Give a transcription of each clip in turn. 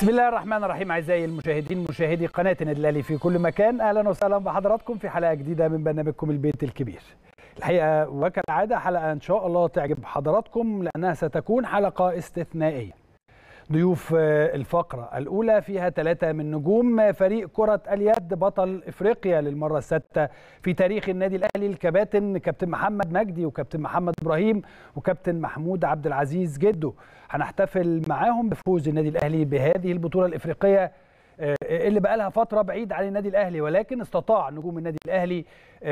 بسم الله الرحمن الرحيم. اعزائي المشاهدين مشاهدي قناه النادي الاهلي في كل مكان، اهلا وسهلا بحضراتكم في حلقه جديده من برنامجكم البيت الكبير. الحقيقه وكالعاده حلقه ان شاء الله تعجب حضراتكم لانها ستكون حلقه استثنائيه. ضيوف الفقره الاولى فيها 3 من نجوم فريق كره اليد بطل افريقيا للمره السادسه في تاريخ النادي الاهلي، الكباتن كابتن محمد مجدي وكابتن محمد ابراهيم وكابتن محمود عبد العزيز جدو. هنحتفل معاهم بفوز النادي الاهلي بهذه البطوله الافريقيه اللي بقى لها فتره بعيد عن النادي الاهلي، ولكن استطاع نجوم النادي الاهلي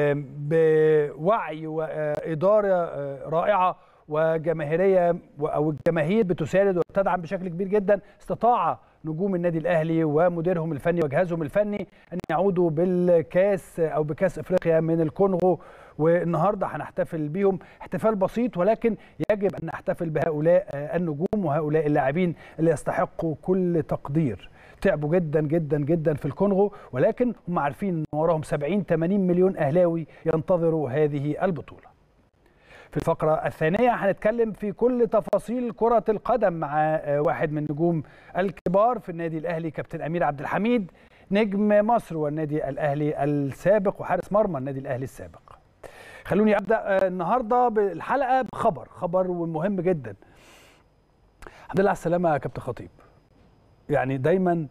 بوعي واداره رائعه وجماهيريه او الجماهير بتساند وتدعم بشكل كبير جدا، استطاع نجوم النادي الاهلي ومديرهم الفني وجهازهم الفني ان يعودوا بالكاس او بكاس افريقيا من الكونغو، والنهارده هنحتفل بيهم احتفال بسيط، ولكن يجب ان نحتفل بهؤلاء النجوم وهؤلاء اللاعبين اللي يستحقوا كل تقدير. تعبوا جدا جدا جدا في الكونغو، ولكن هم عارفين ان وراهم 70-80 مليون اهلاوي ينتظروا هذه البطوله. في الفقرة الثانية هنتكلم في كل تفاصيل كرة القدم مع واحد من نجوم الكبار في النادي الأهلي، كابتن أمير عبد الحميد، نجم مصر والنادي الأهلي السابق وحارس مرمى النادي الأهلي السابق. خلوني أبدأ النهاردة بالحلقة خبر مهم جدا. الحمد لله على السلامة يا كابتن خطيب. يعني دايما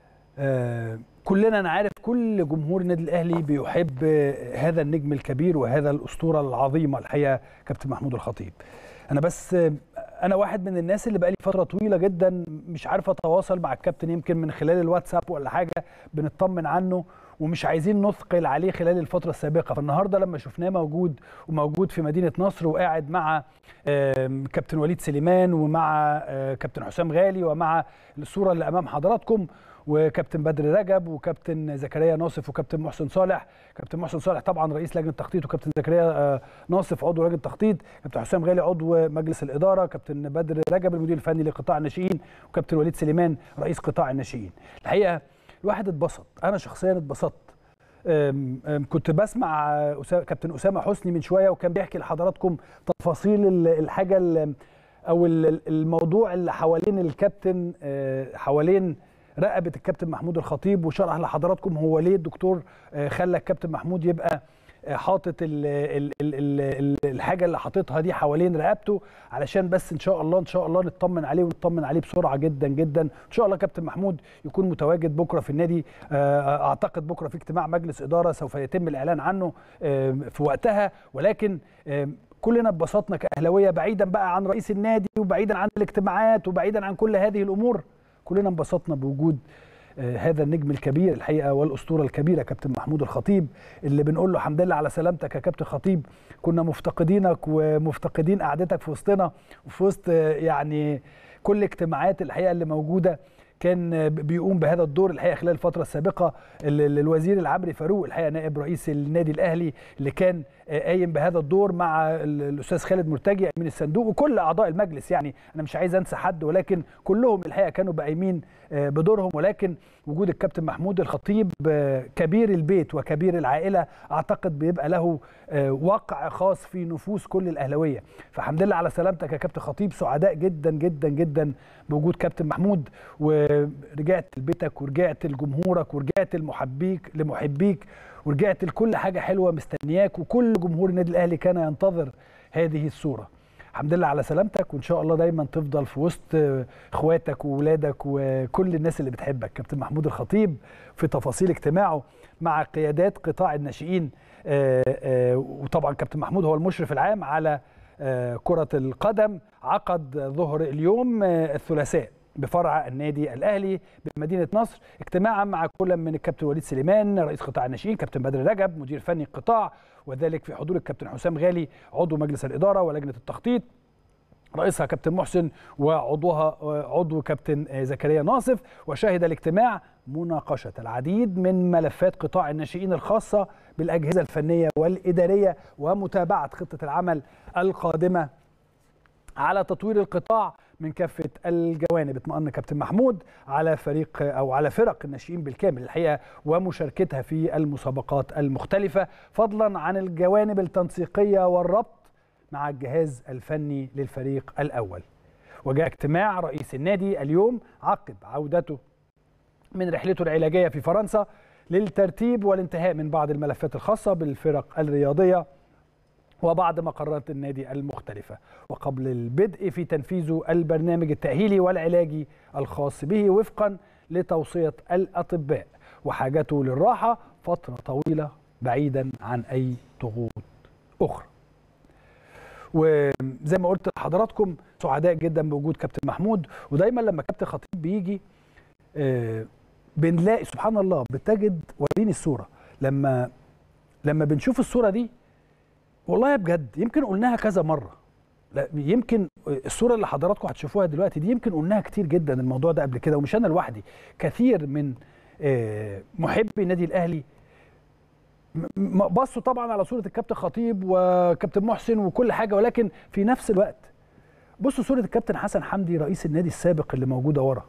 كلنا نعرف كل جمهور النادي الاهلي بيحب هذا النجم الكبير وهذا الاسطوره العظيمه الحقيقه كابتن محمود الخطيب. انا واحد من الناس اللي بقالي فتره طويله جدا مش عارف اتواصل مع الكابتن، يمكن من خلال الواتساب ولا حاجه بنطمن عنه، ومش عايزين نثقل عليه خلال الفتره السابقه. فالنهارده لما شفناه موجود في مدينه نصر وقاعد مع كابتن وليد سليمان ومع كابتن حسام غالي ومع الصوره اللي امام حضراتكم، وكابتن بدر رجب وكابتن زكريا ناصف وكابتن محسن صالح. كابتن محسن صالح طبعا رئيس لجنه التخطيط، وكابتن زكريا ناصف عضو لجنه التخطيط، كابتن حسام غالي عضو مجلس الاداره، كابتن بدر رجب المدير الفني لقطاع الناشئين، وكابتن وليد سليمان رئيس قطاع الناشئين. الحقيقه الواحد اتبسط، انا شخصيا اتبسطت. كنت بسمع كابتن اسامه حسني من شويه وكان بيحكي لحضراتكم تفاصيل الحاجه او الموضوع اللي حوالين الكابتن، حوالين رقبه الكابتن محمود الخطيب، وشرح لحضراتكم هو ليه الدكتور خلى الكابتن محمود يبقى حاطط الحاجه اللي حاططها دي حوالين رقبته، علشان بس ان شاء الله نطمن عليه ونطمن عليه بسرعه جدا جدا. ان شاء الله كابتن محمود يكون متواجد بكره في النادي، اعتقد بكره في اجتماع مجلس اداره سوف يتم الاعلان عنه في وقتها، ولكن كلنا اتبسطنا كاهلاويه، بعيدا بقى عن رئيس النادي وبعيدا عن الاجتماعات وبعيدا عن كل هذه الامور، كلنا انبسطنا بوجود هذا النجم الكبير الحقيقه والاسطوره الكبيره كابتن محمود الخطيب، اللي بنقول له الحمد لله على سلامتك يا كابتن خطيب. كنا مفتقدينك ومفتقدين قعدتك في وسطنا وفي وسط يعني كل اجتماعات الحقيقه اللي موجوده. كان بيقوم بهذا الدور الحقيقه خلال الفتره السابقه الوزير العمري فاروق الحقيقه نائب رئيس النادي الاهلي اللي كان قايم بهذا الدور مع الاستاذ خالد مرتجي امين الصندوق وكل اعضاء المجلس. يعني انا مش عايز انسى حد، ولكن كلهم الحقيقه كانوا قايمين بدورهم. ولكن وجود الكابتن محمود الخطيب كبير البيت وكبير العائله اعتقد بيبقى له وقع خاص في نفوس كل الاهلاويه. فالحمد لله على سلامتك يا كابتن خطيب، سعداء جدا جدا جدا بوجود كابتن محمود، ورجعت لبيتك ورجعت لجمهورك ورجعت لمحبيك ورجعت لكل حاجه حلوه مستنياك، وكل جمهور النادي الاهلي كان ينتظر هذه الصوره. الحمد لله على سلامتك، وان شاء الله دايما تفضل في وسط اخواتك وولادك وكل الناس اللي بتحبك. كابتن محمود الخطيب في تفاصيل اجتماعه مع قيادات قطاع الناشئين، وطبعا كابتن محمود هو المشرف العام على كرة القدم، عقد ظهر اليوم الثلاثاء بفرع النادي الاهلي بمدينه نصر اجتماعا مع كل من الكابتن وليد سليمان رئيس قطاع الناشئين، كابتن بدر رجب مدير فني القطاع، وذلك في حضور الكابتن حسام غالي عضو مجلس الاداره ولجنه التخطيط، رئيسها كابتن محسن وعضوها عضو كابتن زكريا ناصف. وشهد الاجتماع مناقشه العديد من ملفات قطاع الناشئين الخاصه بالاجهزه الفنيه والاداريه ومتابعه خطه العمل القادمه على تطوير القطاع من كافه الجوانب. اطمأن كابتن محمود على فريق او على فرق الناشئين بالكامل الحقيقه ومشاركتها في المسابقات المختلفه، فضلا عن الجوانب التنسيقيه والربط مع الجهاز الفني للفريق الاول. وجاء اجتماع رئيس النادي اليوم عقب عودته من رحلته العلاجية في فرنسا للترتيب والانتهاء من بعض الملفات الخاصة بالفرق الرياضية وبعض مقرات النادي المختلفة، وقبل البدء في تنفيذ البرنامج التأهيلي والعلاجي الخاص به وفقا لتوصية الأطباء، وحاجته للراحة فترة طويلة بعيدا عن أي ضغوط أخرى. وزي ما قلت لحضراتكم سعداء جدا بوجود كابتن محمود، ودايما لما كابتن خطيب بيجي بنلاقي سبحان الله بتجد. وريني الصورة، لما بنشوف الصورة دي والله بجد يمكن قلناها كذا مرة، يمكن الصورة اللي حضراتكم هتشوفوها دلوقتي دي يمكن قلناها كتير جدا الموضوع ده قبل كده، ومش أنا لوحدي، كثير من محبي النادي الأهلي بصوا طبعا على صورة الكابتن خطيب وكابتن محسن وكل حاجة، ولكن في نفس الوقت بصوا صورة الكابتن حسن حمدي رئيس النادي السابق اللي موجودة ورا.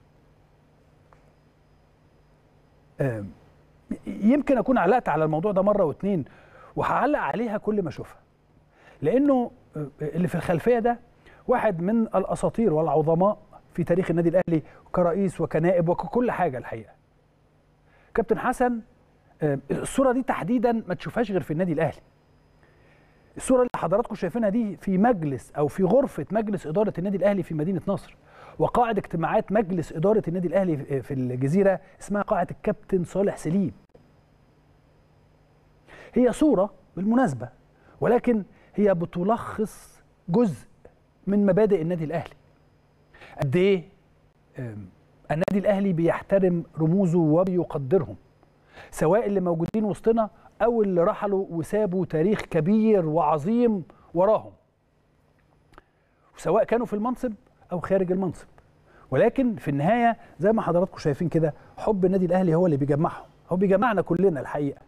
يمكن أكون علقت على الموضوع ده مرة واتنين، وهعلق عليها كل ما أشوفها، لأنه اللي في الخلفية ده واحد من الأساطير والعظماء في تاريخ النادي الأهلي كرئيس وكنائب وكل حاجة. الحقيقة كابتن حسن الصورة دي تحديدا ما تشوفهاش غير في النادي الأهلي. الصورة اللي حضراتكم شايفينها دي في مجلس أو في غرفة مجلس إدارة النادي الأهلي في مدينة نصر، وقاعة اجتماعات مجلس إدارة النادي الأهلي في الجزيرة اسمها قاعة الكابتن صالح سليم. هي صورة بالمناسبة، ولكن هي بتلخص جزء من مبادئ النادي الأهلي. قد إيه النادي الأهلي بيحترم رموزه وبيقدرهم، سواء اللي موجودين وسطنا أو اللي رحلوا وسابوا تاريخ كبير وعظيم وراهم، سواء كانوا في المنصب أو خارج المنصب. ولكن في النهاية زي ما حضراتكم شايفين كده حب النادي الأهلي هو اللي بيجمعهم، هو بيجمعنا كلنا الحقيقة.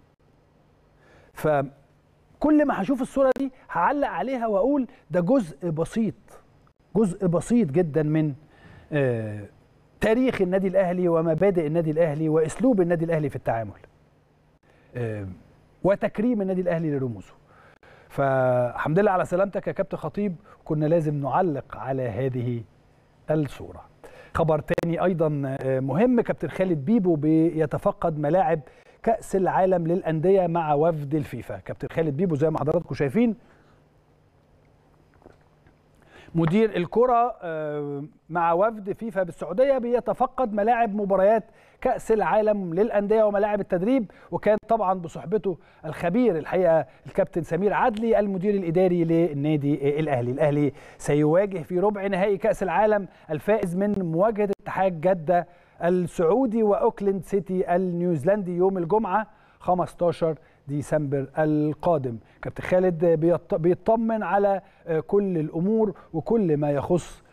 فكل ما هشوف الصورة دي هعلق عليها وأقول ده جزء بسيط، جزء بسيط جدا من تاريخ النادي الأهلي ومبادئ النادي الأهلي وأسلوب النادي الأهلي في التعامل وتكريم النادي الأهلي لرموزه. فالحمد لله على سلامتك يا كابتن خطيب، كنا لازم نعلق على هذه الصورة. خبر تاني أيضا مهم، كابتن خالد بيبو بيتفقد ملاعب كأس العالم للأندية مع وفد الفيفا. كابتن خالد بيبو زي ما حضراتكم شايفين مدير الكرة مع وفد فيفا بالسعودية بيتفقد ملاعب مباريات كأس العالم للأندية وملاعب التدريب، وكان طبعا بصحبته الخبير الحقيقة الكابتن سمير عدلي المدير الإداري للنادي الأهلي. الأهلي سيواجه في ربع نهائي كأس العالم الفائز من مواجهة اتحاد جدة السعودي وأوكلاند سيتي النيوزيلندي يوم الجمعة 15 ديسمبر القادم. كابتن خالد بيطمن على كل الأمور وكل ما يخص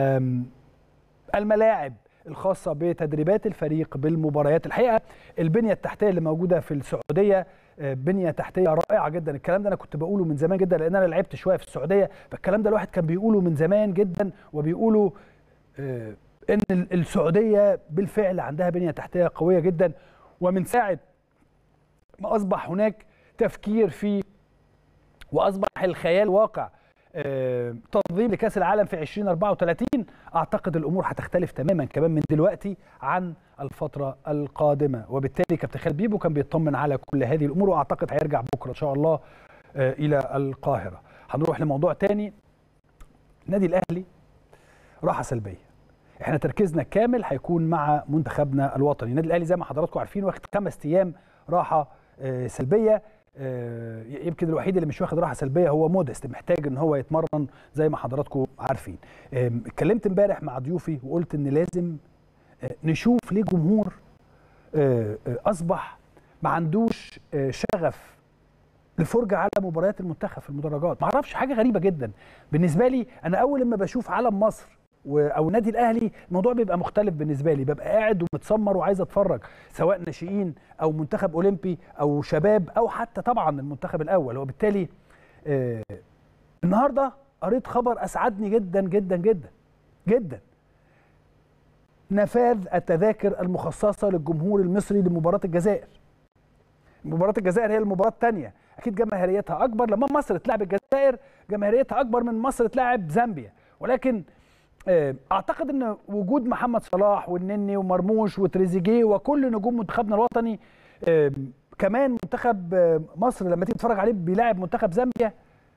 الملاعب الخاصة بتدريبات الفريق بالمباريات. الحقيقة البنية التحتية اللي موجودة في السعودية بنية تحتية رائعة جدا. الكلام ده أنا كنت بقوله من زمان جدا، لأن أنا لعبت شوية في السعودية، فالكلام ده الواحد كان بيقوله من زمان جدا، وبيقولوا إن السعودية بالفعل عندها بنية تحتية قوية جدا. ومن ساعة ما أصبح هناك تفكير في وأصبح الخيال واقع تنظيم لكأس العالم في 2034، أعتقد الأمور هتختلف تماما كمان من دلوقتي عن الفترة القادمة. وبالتالي كابتن خالد بيبو كان بيطمن على كل هذه الأمور، وأعتقد هيرجع بكرة إن شاء الله إلى القاهرة. هنروح لموضوع تاني، النادي الأهلي راحة سلبية. احنا تركيزنا كامل هيكون مع منتخبنا الوطني. النادي الأهلي زي ما حضراتكم عارفين واخد 5 أيام راحة سلبية. يمكن الوحيد اللي مش واخد راحه سلبيه هو مودست، محتاج ان هو يتمرن زي ما حضراتكم عارفين. اتكلمت امبارح مع ضيوفي وقلت ان لازم نشوف ليه جمهور اصبح ما عندوش شغف للفرجه على مباريات المنتخب في المدرجات. ما اعرفش، حاجه غريبه جدا بالنسبه لي. انا اول لما بشوف علم مصر او النادي الاهلي الموضوع بيبقى مختلف بالنسبه لي، ببقى قاعد ومتسمر وعايز اتفرج، سواء ناشئين او منتخب اولمبي او شباب او حتى طبعا المنتخب الاول. وبالتالي النهارده قريت خبر اسعدني جدا جدا جدا جدا، نفاذ التذاكر المخصصه للجمهور المصري لمباراه الجزائر. مباراه الجزائر هي المباراه الثانيه، اكيد جماهيريتها اكبر. لما مصر تلعب الجزائر جماهيريتها اكبر من مصر تلعب زامبيا، ولكن اعتقد ان وجود محمد صلاح والنني ومرموش وتريزيجيه وكل نجوم منتخبنا الوطني، كمان منتخب مصر لما تيجي تتفرج عليه بيلاعب منتخب زامبيا،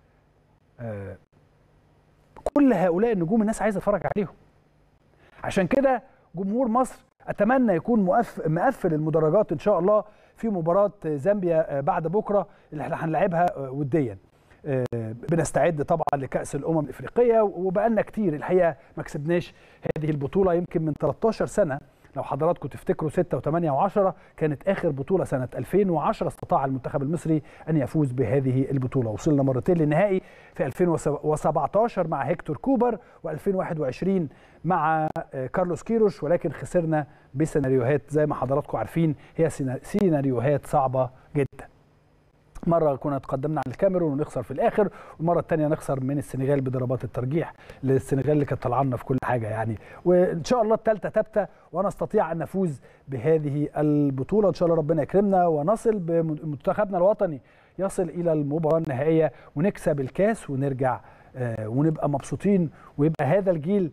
كل هؤلاء النجوم الناس عايزه تتفرج عليهم. عشان كده جمهور مصر اتمنى يكون مقفل المدرجات ان شاء الله في مباراه زامبيا بعد بكره اللي احنا هنلعبها وديا. بنستعد طبعا لكأس الأمم الإفريقية، وبقالنا كتير الحقيقة ما كسبناش هذه البطولة، يمكن من 13 سنة لو حضراتكم تفتكروا 6 و8 و10 كانت آخر بطولة سنة 2010 استطاع المنتخب المصري أن يفوز بهذه البطولة. وصلنا مرتين للنهائي في 2017 مع هيكتور كوبر و2021 مع كارلوس كيروش، ولكن خسرنا بسيناريوهات زي ما حضراتكم عارفين هي سيناريوهات صعبة جدا. مرة كنا تقدمنا على الكاميرون ونخسر في الآخر، والمرة الثانية نخسر من السنغال بضربات الترجيح للسنغال اللي كانت طلعنا في كل حاجة يعني. وإن شاء الله الثالثة ثابتة ونستطيع أن نفوز بهذه البطولة إن شاء الله. ربنا يكرمنا ونصل بمنتخبنا الوطني يصل إلى المباراة النهائية ونكسب الكاس ونرجع ونبقى مبسوطين، ويبقى هذا الجيل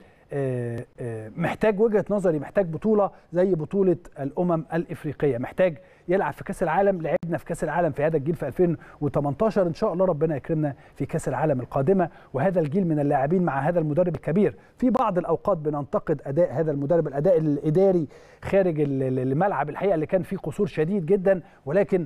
محتاج وجهة نظري محتاج بطولة زي بطولة الأمم الإفريقية، محتاج يلعب في كأس العالم. لعبنا في كأس العالم في هذا الجيل في 2018، إن شاء الله ربنا يكرمنا في كأس العالم القادمة. وهذا الجيل من اللاعبين مع هذا المدرب الكبير، في بعض الأوقات بننتقد أداء هذا المدرب، الأداء الإداري خارج الملعب الحقيقة اللي كان فيه قصور شديد جدا، ولكن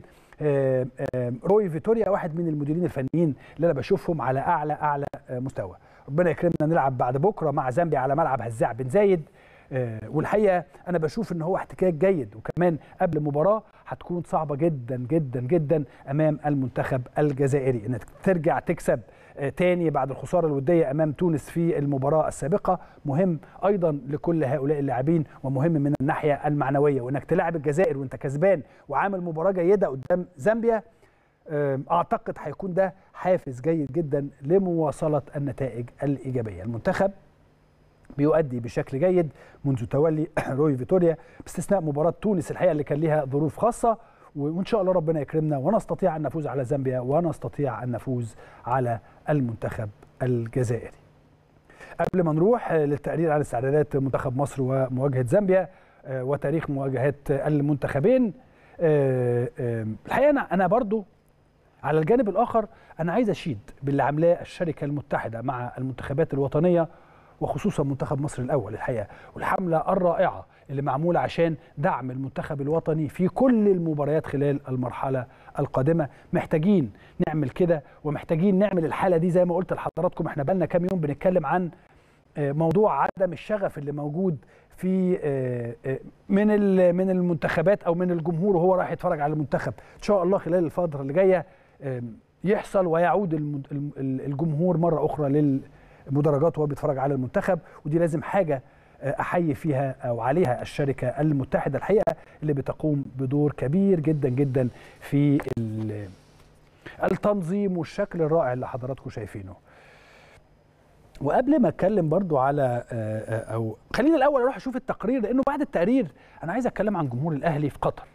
روي فيتوريا واحد من المديرين الفنيين اللي أنا بشوفهم على أعلى مستوى. ربنا يكرمنا نلعب بعد بكرة مع زامبيا على ملعب هزاع بن زايد، والحقيقة أنا بشوف إن هو احتكاك جيد، وكمان قبل مباراة هتكون صعبة جدا جدا جدا أمام المنتخب الجزائري. إنك ترجع تكسب تاني بعد الخسارة الودية أمام تونس في المباراة السابقة مهم أيضا لكل هؤلاء اللاعبين، ومهم من الناحية المعنوية. وإنك تلعب الجزائر وإنت كسبان وعامل مباراة جيدة قدام زامبيا، أعتقد هيكون ده حافز جيد جدا لمواصلة النتائج الإيجابية. المنتخب بيؤدي بشكل جيد منذ تولي روي فيتوريا، باستثناء مباراة تونس الحقيقة اللي كان لها ظروف خاصة، وإن شاء الله ربنا يكرمنا ونستطيع أن نفوز على زامبيا ونستطيع أن نفوز على المنتخب الجزائري. قبل ما نروح للتقرير عن استعدادات منتخب مصر ومواجهة زامبيا وتاريخ مواجهات المنتخبين، الحقيقة أنا برضو على الجانب الآخر أنا عايز أشيد باللي عاملاه الشركة المتحدة مع المنتخبات الوطنية، وخصوصا منتخب مصر الأول الحقيقة، والحملة الرائعة اللي معمولة عشان دعم المنتخب الوطني في كل المباريات خلال المرحلة القادمة. محتاجين نعمل كده، ومحتاجين نعمل الحالة دي زي ما قلت لحضراتكم. احنا بقالنا كام يوم بنتكلم عن موضوع عدم الشغف اللي موجود في من المنتخبات او من الجمهور وهو رايح يتفرج على المنتخب. ان شاء الله خلال الفترة اللي جاية يحصل ويعود الجمهور مرة أخرى للمدرجات وهو بيتفرج على المنتخب، ودي لازم حاجة أحيي فيها أو عليها الشركة المتحدة الحقيقة اللي بتقوم بدور كبير جدا جدا في التنظيم والشكل الرائع اللي حضراتكم شايفينه. وقبل ما اتكلم برضو على او خلينا الاول اروح اشوف التقرير، لانه بعد التقرير انا عايز اتكلم عن جمهور الاهلي في قطر.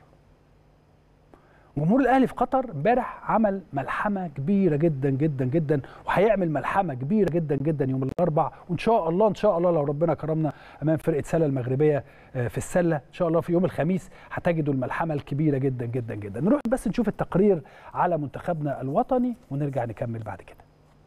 جمهور الاهلي في قطر امبارح عمل ملحمه كبيره جدا جدا جدا، وهيعمل ملحمه كبيره جدا جدا يوم الاربعاء، وان شاء الله ان شاء الله لو ربنا كرمنا امام فرقه سله المغربيه في السله ان شاء الله في يوم الخميس هتجدوا الملحمه الكبيره جدا جدا جدا. نروح بس نشوف التقرير على منتخبنا الوطني ونرجع نكمل بعد كده.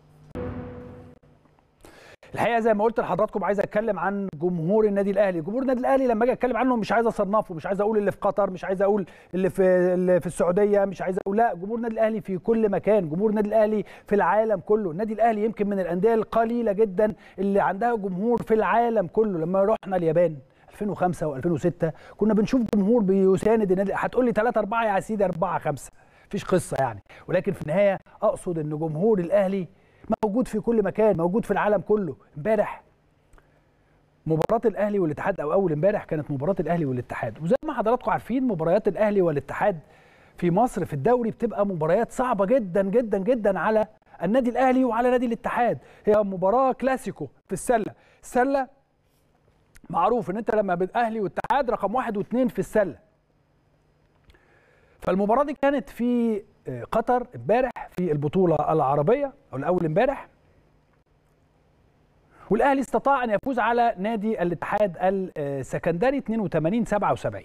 الحقيقه زي ما قلت لحضراتكم عايز اتكلم عن جمهور النادي الاهلي. جمهور النادي الاهلي لما اجي اتكلم عنه مش عايز اصنفه، مش عايز اقول اللي في قطر، مش عايز اقول اللي في السعوديه، مش عايز اقول، لا، جمهور النادي الاهلي في كل مكان، جمهور النادي الاهلي في العالم كله. النادي الاهلي يمكن من الانديه القليله جدا اللي عندها جمهور في العالم كله. لما رحنا اليابان 2005 و2006 كنا بنشوف جمهور بيساند النادي. هتقول لي 3 4 يا سيدي 4 5 مفيش قصه يعني، ولكن في النهايه اقصد ان جمهور الاهلي موجود في كل مكان، موجود في العالم كله. امبارح مباراة الأهلي والاتحاد، أو أول امبارح كانت مباراة الأهلي والاتحاد، وزي ما حضراتكم عارفين مباريات الأهلي والاتحاد في مصر في الدوري بتبقى مباريات صعبة جدا جدا جدا على النادي الأهلي وعلى نادي الاتحاد. هي مباراة كلاسيكو في السلة. السلة معروف إن أنت لما الأهلي والاتحاد رقم 1 و2 في السلة. فالمباراة دي كانت في قطر امبارح في البطولة العربية أو الأول امبارح، والاهلي استطاع ان يفوز على نادي الاتحاد السكندري 82-77.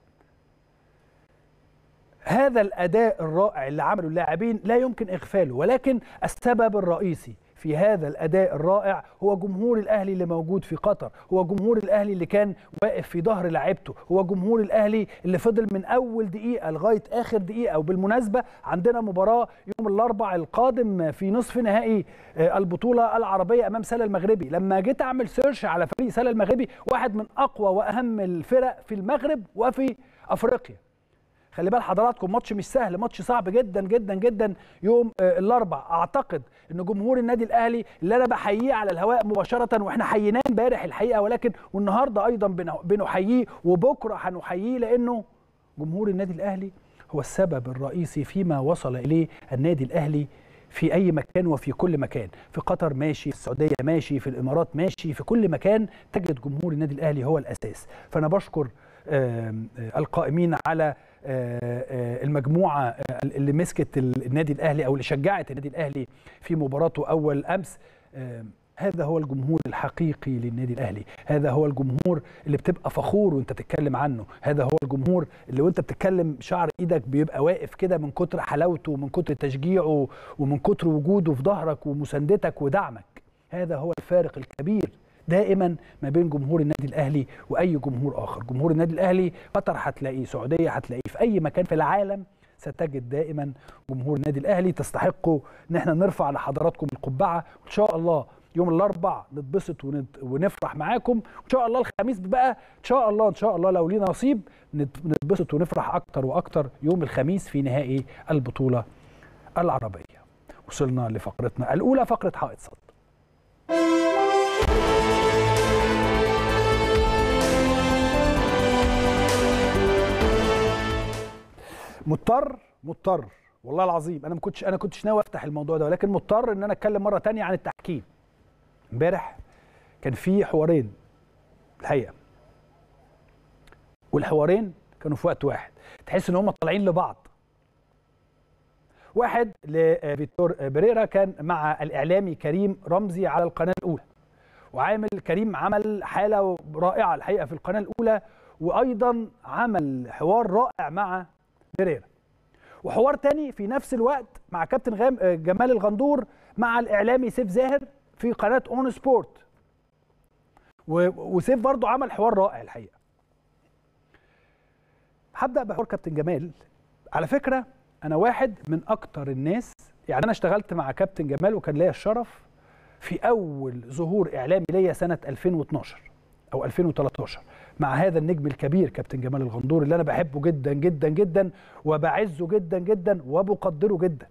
هذا الاداء الرائع اللي عمله اللاعبين لا يمكن اغفاله، ولكن السبب الرئيسي في هذا الاداء الرائع هو جمهور الاهلي اللي موجود في قطر، هو جمهور الاهلي اللي كان واقف في ظهر لاعيبته، هو جمهور الاهلي اللي فضل من اول دقيقه لغايه اخر دقيقه. وبالمناسبه عندنا مباراه يوم الاربعاء القادم في نصف نهائي البطوله العربيه امام سله المغربي. لما جيت اعمل سيرش على فريق سله المغربي، واحد من اقوى واهم الفرق في المغرب وفي افريقيا. خلي بال حضراتكم، ماتش مش سهل، ماتش صعب جدا جدا جدا يوم الاربعاء. اعتقد ان جمهور النادي الاهلي اللي انا بحييه على الهواء مباشره، واحنا حييناه امبارح الحقيقه، ولكن والنهارده ايضا بنحييه وبكره هنحييه، لانه جمهور النادي الاهلي هو السبب الرئيسي فيما وصل اليه النادي الاهلي في اي مكان وفي كل مكان، في قطر ماشي، في السعوديه ماشي، في الامارات ماشي، في كل مكان تجد جمهور النادي الاهلي هو الاساس. فانا بشكر القائمين على المجموعه اللي مسكت النادي الاهلي او اللي شجعت النادي الاهلي في مباراته اول امس. هذا هو الجمهور الحقيقي للنادي الاهلي، هذا هو الجمهور اللي بتبقى فخور وانت بتتكلم عنه، هذا هو الجمهور اللي وانت بتتكلم شعر ايدك بيبقى واقف كده من كتر حلاوته ومن كتر تشجيعه ومن كتر وجوده في ظهرك ومساندتك ودعمك. هذا هو الفارق الكبير دائما ما بين جمهور النادي الاهلي واي جمهور اخر. جمهور النادي الاهلي قطر هتلاقيه، سعوديه هتلاقيه، في اي مكان في العالم ستجد دائما جمهور النادي الاهلي. تستحقوا ان احنا نرفع لحضراتكم القبعه، وان شاء الله يوم الاربعاء نتبسط ونفرح معاكم، وان شاء الله الخميس بقى ان شاء الله لو لينا نصيب نتبسط ونفرح اكتر واكتر يوم الخميس في نهائي البطوله العربيه. وصلنا لفقرتنا الاولى، فقره حائط صد. مضطر والله العظيم، انا ما كنتش ناوي افتح الموضوع ده، ولكن مضطر ان انا اتكلم مره ثانيه عن التحكيم. امبارح كان في حوارين الحقيقه، والحوارين كانوا في وقت واحد، تحس ان هم طالعين لبعض. واحد لفيتور بيريرا كان مع الاعلامي كريم رمزي على القناه الاولى، وعامل كريم عمل حاله رائعه الحقيقه في القناه الاولى، وايضا عمل حوار رائع مع بيريرا. وحوار تاني في نفس الوقت مع كابتن جمال الغندور مع الاعلامي سيف زاهر في قناه اون سبورت، وسيف برضو عمل حوار رائع الحقيقه. هبدا بحوار كابتن جمال. على فكره انا واحد من اكتر الناس، يعني انا اشتغلت مع كابتن جمال وكان ليا الشرف في اول ظهور اعلامي ليا سنه 2012 او 2013 مع هذا النجم الكبير كابتن جمال الغندور، اللي انا بحبه جدا جدا جدا وبعزه جدا جدا وبقدره جدا.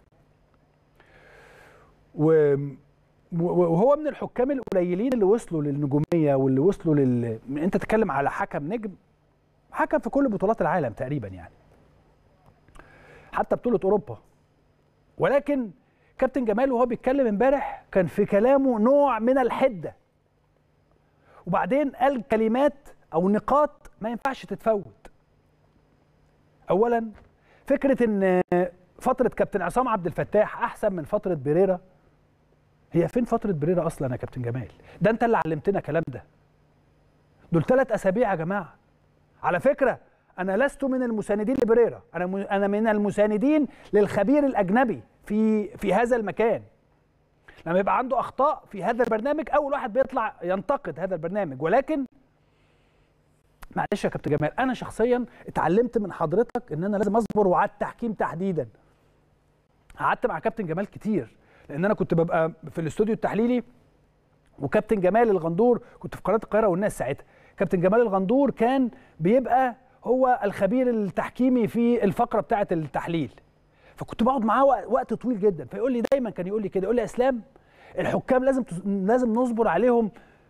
وهو من الحكام القليلين اللي وصلوا للنجوميه واللي وصلوا انت تتكلم على حكم نجم، حكم في كل بطولات العالم تقريبا، يعني حتى بطوله اوروبا. ولكن كابتن جمال وهو بيتكلم امبارح كان في كلامه نوع من الحده، وبعدين قال كلمات او نقاط ما ينفعش تتفوت. اولا فكره ان فتره كابتن عصام عبد الفتاح احسن من فتره بيريرا، هي فين فتره بيريرا اصلا يا كابتن جمال؟ ده انت اللي علمتنا الكلام ده، دول 3 أسابيع يا جماعه. على فكره انا لست من المساندين لبيريرا، انا من المساندين للخبير الاجنبي في هذا المكان. لما يبقى عنده اخطاء في هذا البرنامج اول واحد بيطلع ينتقد هذا البرنامج. ولكن معلش يا كابتن جمال، انا شخصيا اتعلمت من حضرتك ان انا لازم اصبر، وعلى التحكيم تحديدا قعدت مع كابتن جمال كتير، لان انا كنت ببقى في الاستوديو التحليلي، وكابتن جمال الغندور كنت في قناه القاهره والناس ساعتها. كابتن جمال الغندور كان بيبقى هو الخبير التحكيمي في الفقره بتاعه التحليل، فكنت بقعد معاه وقت طويل جدا. فيقول لي دايما، كان يقول لي كده، يقول لي يا اسلام الحكام لازم نصبر عليهم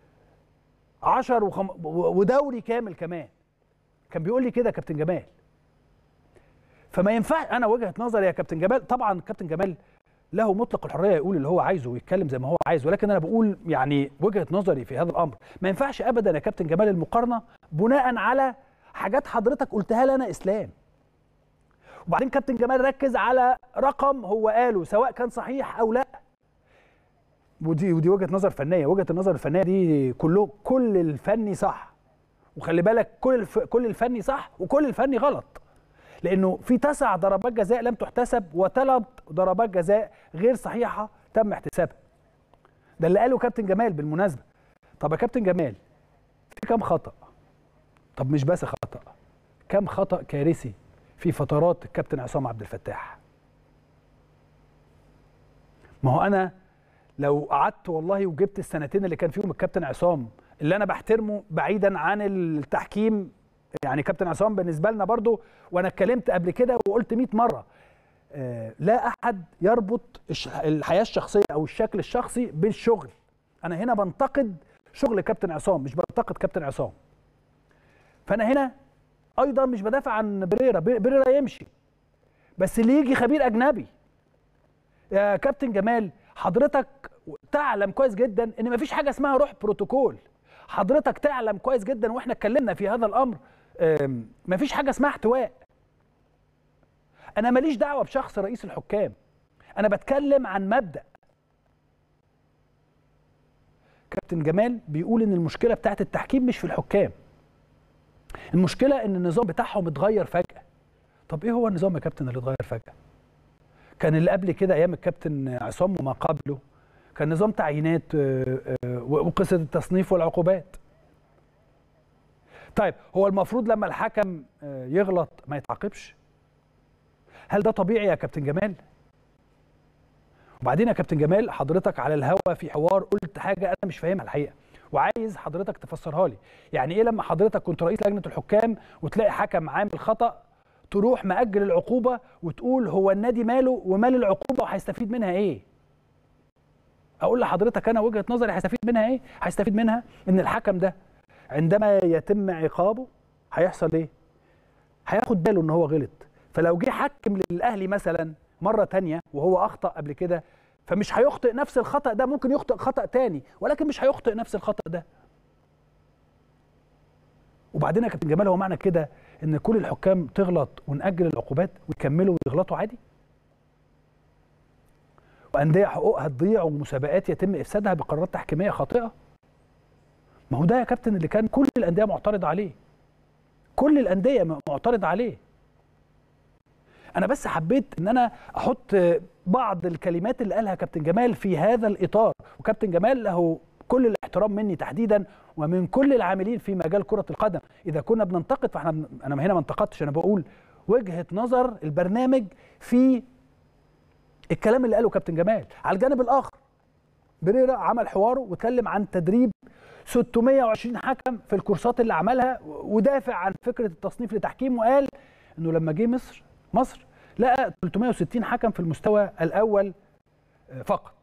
10 ودوري كامل كمان. كان بيقول لي كده كابتن جمال. فما ينفع، انا وجهه نظري يا كابتن جمال، طبعا كابتن جمال له مطلق الحريه يقول اللي هو عايزه ويتكلم زي ما هو عايز، ولكن انا بقول يعني وجهه نظري في هذا الامر. ما ينفعش ابدا يا كابتن جمال المقارنه بناء على حاجات حضرتك قلتها لنا اسلام. وبعدين كابتن جمال ركز على رقم هو قاله سواء كان صحيح او لا. ودي وجهه نظر فنيه، وجهه النظر الفنيه دي كل الفني صح، وخلي بالك كل الفني صح وكل الفني غلط، لانه في 9 ضربات جزاء لم تحتسب و3 ضربات جزاء غير صحيحه تم احتسابها. ده اللي قاله كابتن جمال بالمناسبه. طب يا كابتن جمال، في كام خطا؟ طب مش بس خطا، كام خطا كارثي في فترات الكابتن عصام عبد الفتاح. ما هو انا لو قعدت والله وجبت السنتين اللي كان فيهم الكابتن عصام اللي انا بحترمه بعيدا عن التحكيم، يعني كابتن عصام بالنسبه لنا برضو، وانا اتكلمت قبل كده وقلت 100 مره، لا احد يربط الحياه الشخصيه او الشكل الشخصي بالشغل. انا هنا بنتقد شغل كابتن عصام، مش بنتقد كابتن عصام. فانا هنا ايضا مش بدافع عن بريرا يمشي، بس اللي يجي خبير اجنبي. يا كابتن جمال، حضرتك تعلم كويس جدا ان مفيش حاجه اسمها روح بروتوكول. حضرتك تعلم كويس جدا واحنا اتكلمنا في هذا الامر، مفيش حاجه اسمها احتواء. انا ماليش دعوه بشخص رئيس الحكام، انا بتكلم عن مبدأ. كابتن جمال بيقول ان المشكله بتاعت التحكيم مش في الحكام، المشكله ان النظام بتاعهم اتغير فجاه. طب ايه هو النظام يا كابتن اللي اتغير فجاه؟ كان اللي قبل كده ايام الكابتن عصام وما قبله كان نظام تعيينات وقصه التصنيف والعقوبات. طيب هو المفروض لما الحكم يغلط ما يتعاقبش؟ هل ده طبيعي يا كابتن جمال؟ وبعدين يا كابتن جمال، حضرتك على الهوا في حوار قلت حاجه انا مش فاهمها الحقيقه، وعايز حضرتك تفسرها لي. يعني ايه لما حضرتك كنت رئيس لجنه الحكام وتلاقي حكم عامل خطأ تروح مأجل العقوبه وتقول هو النادي ماله ومال العقوبه وهيستفيد منها ايه؟ اقول لحضرتك انا وجهه نظري هيستفيد منها ايه؟ هيستفيد منها ان الحكم ده عندما يتم عقابه هيحصل ايه؟ هياخد باله ان هو غلط. فلو جه حكم للاهلي مثلا مره ثانيه وهو اخطا قبل كده، فمش هيخطئ نفس الخطا ده، ممكن يخطئ خطا ثاني ولكن مش هيخطئ نفس الخطا ده. وبعدين يا كابتن جمال، هو معنى كده ان كل الحكام تغلط ونأجل العقوبات ويكملوا ويغلطوا عادي؟ وانديه حقوقها تضيع ومسابقات يتم افسادها بقرارات تحكيميه خاطئه؟ ما هو ده يا كابتن اللي كان كل الانديه معترضه عليه، كل الانديه معترضه عليه. انا بس حبيت ان انا احط بعض الكلمات اللي قالها كابتن جمال في هذا الاطار، وكابتن جمال له كل الاحترام مني تحديدا ومن كل العاملين في مجال كره القدم. اذا كنا بننتقد فاحنا، انا هنا ما انتقدتش، انا بقول وجهه نظر البرنامج في الكلام اللي قاله كابتن جمال. على الجانب الاخر بريرا عمل حواره واتكلم عن تدريب 620 حكم في الكورسات اللي عملها، ودافع عن فكره التصنيف لتحكيم، وقال انه لما جه مصر لقى 360 حكم في المستوى الاول فقط.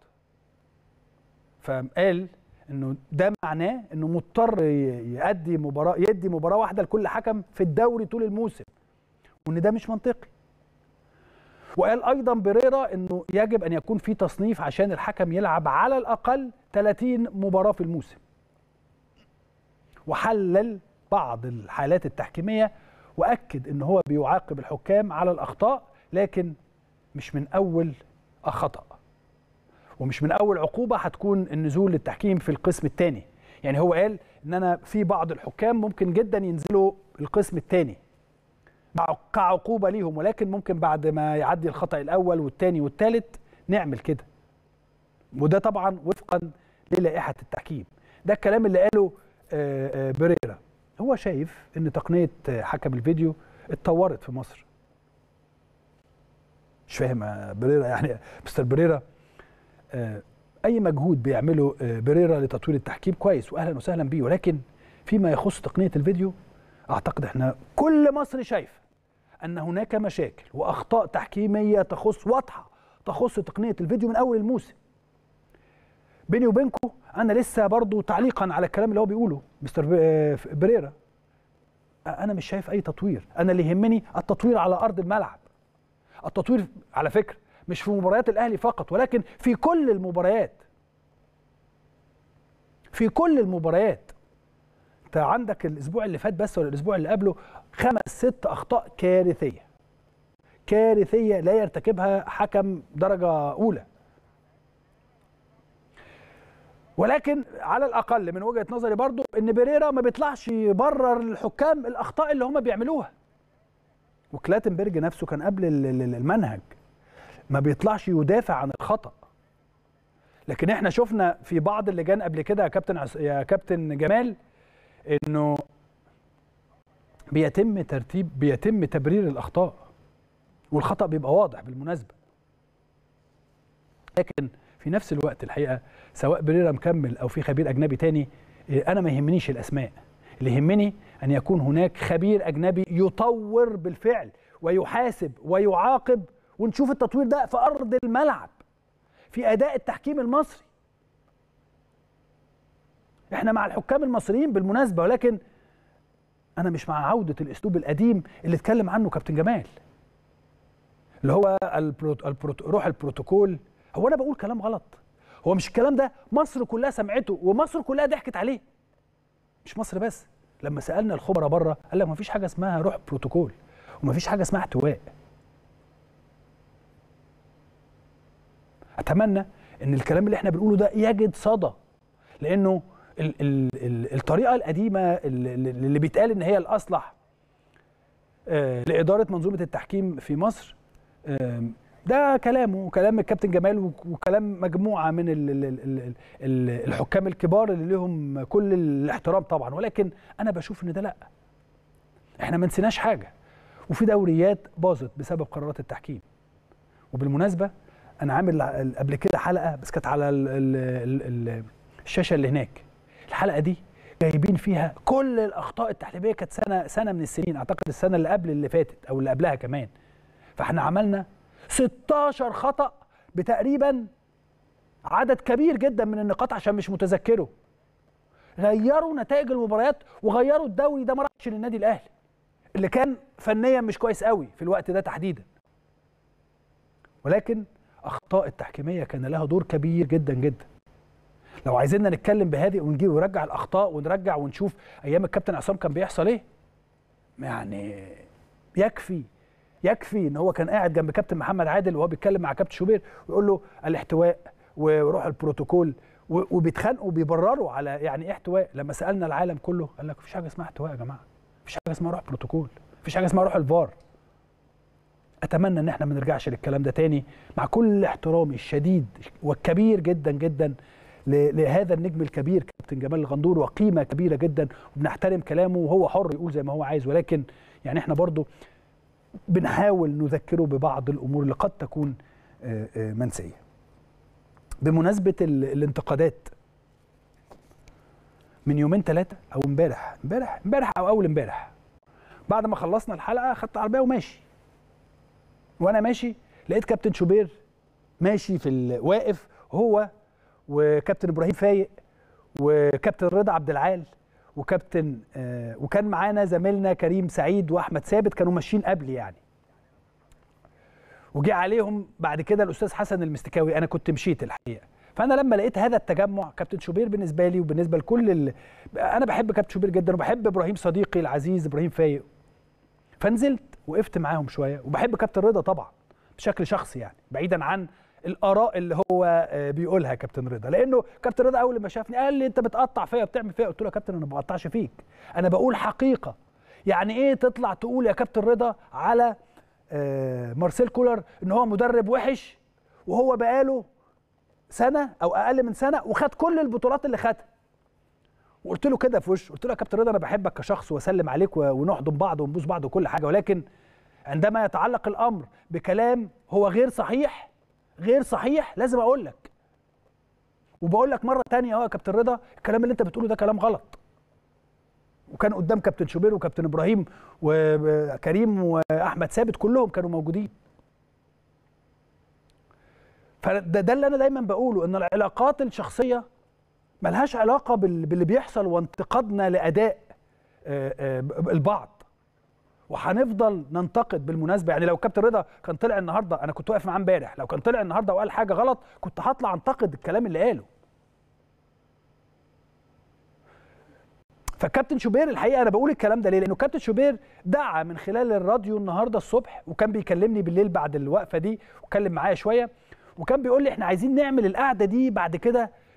فقال انه ده معناه انه مضطر يدي مباراه واحده لكل حكم في الدوري طول الموسم، وان ده مش منطقي. وقال ايضا بريرا انه يجب ان يكون في تصنيف عشان الحكم يلعب على الاقل 30 مباراه في الموسم. وحلل بعض الحالات التحكيميه واكد ان هو بيعاقب الحكام على الاخطاء، لكن مش من اول خطأ ومش من اول عقوبه هتكون النزول للتحكيم في القسم الثاني. يعني هو قال ان انا في بعض الحكام ممكن جدا ينزلوا القسم الثاني كعقوبه ليهم، ولكن ممكن بعد ما يعدي الخطأ الاول والثاني والثالث نعمل كده، وده طبعا وفقا للائحه التحكيم. ده الكلام اللي قاله بريرا. هو شايف ان تقنيه حكم الفيديو اتطورت في مصر. مش فاهم بريرا، يعني مستر بريرا اي مجهود بيعمله بريرا لتطوير التحكيم كويس واهلا وسهلا بيه، ولكن فيما يخص تقنيه الفيديو اعتقد احنا كل مصر شايف ان هناك مشاكل واخطاء تحكيميه واضحه تخص تقنيه الفيديو من اول الموسم. بيني وبينكم انا لسه برضو تعليقا على الكلام اللي هو بيقوله مستر بريرا، انا مش شايف اي تطوير. انا اللي يهمني التطوير على ارض الملعب. التطوير على فكره مش في مباريات الاهلي فقط، ولكن في كل المباريات، في كل المباريات. انت عندك الاسبوع اللي فات بس ولا الاسبوع اللي قبله 5 6 اخطاء كارثيه، كارثيه لا يرتكبها حكم درجه اولى. ولكن على الاقل من وجهه نظري برضو ان بيريرا ما بيطلعش يبرر للحكام الاخطاء اللي هم بيعملوها، وكلاتنبرج نفسه كان قبل المنهج ما بيطلعش يدافع عن الخطأ. لكن احنا شفنا في بعض اللجان قبل كده يا كابتن جمال انه بيتم تبرير الاخطاء، والخطأ بيبقى واضح بالمناسبة. لكن في نفس الوقت الحقيقة سواء بريرا مكمل او في خبير اجنبي تاني، انا ما يهمنيش الاسماء، اللي يهمني ان يكون هناك خبير اجنبي يطور بالفعل ويحاسب ويعاقب، ونشوف التطوير ده في ارض الملعب في اداء التحكيم المصري. احنا مع الحكام المصريين بالمناسبة، ولكن انا مش مع عودة الاسلوب القديم اللي اتكلم عنه كابتن جمال، اللي هو روح البروتوكول. هو انا بقول كلام غلط؟ هو مش الكلام ده مصر كلها سمعته ومصر كلها ضحكت عليه؟ مش مصر بس، لما سالنا الخبراء بره قال لك مفيش حاجه اسمها روح بروتوكول ومفيش حاجه اسمها احتواء. اتمنى ان الكلام اللي احنا بنقوله ده يجد صدى، لانه الطريقه القديمه اللي بيتقال ان هي الاصلح لاداره منظومه التحكيم في مصر، ده كلامه وكلام الكابتن جمال وكلام مجموعه من الحكام الكبار اللي لهم كل الاحترام طبعا، ولكن انا بشوف ان ده لا، احنا ما نسيناش حاجه، وفي دوريات باظت بسبب قرارات التحكيم. وبالمناسبه انا عامل قبل كده حلقه بس كانت على الشاشه اللي هناك، الحلقه دي جايبين فيها كل الاخطاء التحكيميه، كانت سنه من السنين، اعتقد السنه اللي قبل اللي فاتت او اللي قبلها كمان. فاحنا عملنا 16 خطأ بتقريبا عدد كبير جدا من النقاط عشان مش متذكره، غيروا نتائج المباريات وغيروا الدوري ده، ما راحش للنادي الاهلي اللي كان فنيا مش كويس قوي في الوقت ده تحديدا، ولكن اخطاء التحكيميه كان لها دور كبير جدا جدا. لو عايزيننا نتكلم بهذه ونجيب ونرجع الاخطاء ونرجع ونشوف ايام الكابتن عصام كان بيحصل ايه، يعني يكفي ان هو كان قاعد جنب كابتن محمد عادل وهو بيتكلم مع كابتن شوبير ويقول له الاحتواء وروح البروتوكول، وبيتخانقوا وبيبرروا على يعني ايه احتواء. لما سالنا العالم كله قال لك مفيش حاجه اسمها احتواء يا جماعه، مفيش حاجه اسمها روح بروتوكول، مفيش حاجه اسمها روح الفار. اتمنى ان احنا ما نرجعش للكلام ده تاني، مع كل احترامي الشديد والكبير جدا جدا لهذا النجم الكبير كابتن جمال الغندور، وقيمه كبيره جدا وبنحترم كلامه وهو حر يقول زي ما هو عايز، ولكن يعني احنا برضو بنحاول نذكره ببعض الامور اللي قد تكون منسيه. بمناسبه الانتقادات، من يومين ثلاثه او امبارح او اول امبارح، بعد ما خلصنا الحلقه خدت العربيه وماشي، وانا ماشي لقيت كابتن شوبير ماشي واقف هو وكابتن ابراهيم فايق وكابتن رضا عبد العال وكان معانا زميلنا كريم سعيد واحمد ثابت، كانوا ماشيين قبلي يعني، وجي عليهم بعد كده الاستاذ حسن المستكاوي. انا كنت مشيت الحقيقه، فانا لما لقيت هذا التجمع، كابتن شوبير بالنسبه لي وبالنسبه لكل انا بحب كابتن شوبير جدا وبحب ابراهيم صديقي العزيز ابراهيم فايق، فنزلت وقفت معاهم شويه، وبحب كابتن رضا طبعا بشكل شخصي يعني بعيدا عن الاراء اللي هو بيقولها كابتن رضا، لانه كابتن رضا اول ما شافني قال لي انت بتقطع فيا وبتعمل فيا، قلت له يا كابتن انا ما بقطعش فيك، انا بقول حقيقه. يعني ايه تطلع تقول يا كابتن رضا على مارسيل كولر ان هو مدرب وحش وهو بقاله سنه او اقل من سنه وخد كل البطولات اللي خدها؟ وقلت له كده في وشه، قلت له يا كابتن رضا انا بحبك كشخص واسلم عليك ونحضن بعض ونبوس بعض وكل حاجه، ولكن عندما يتعلق الامر بكلام هو غير صحيح لازم اقول لك، وبقول لك مره ثانيه اهو يا كابتن رضا الكلام اللي انت بتقوله ده كلام غلط. وكان قدام كابتن شوبير وكابتن ابراهيم وكريم واحمد ثابت كلهم كانوا موجودين. فده اللي انا دايما بقوله، ان العلاقات الشخصيه ملهاش علاقه باللي بيحصل وانتقادنا لاداء البعض، وهنفضل ننتقد بالمناسبه. يعني لو كابتن رضا كان طلع النهارده، انا كنت واقف معاه امبارح، لو كان طلع النهارده وقال حاجه غلط كنت هطلع انتقد الكلام اللي قاله. فكابتن شوبير الحقيقه انا بقول الكلام ده ليه؟ لانه كابتن شوبير دعا من خلال الراديو النهارده الصبح، وكان بيكلمني بالليل بعد الوقفه دي واتكلم معايا شويه، وكان بيقول لي احنا عايزين نعمل القعده دي بعد كده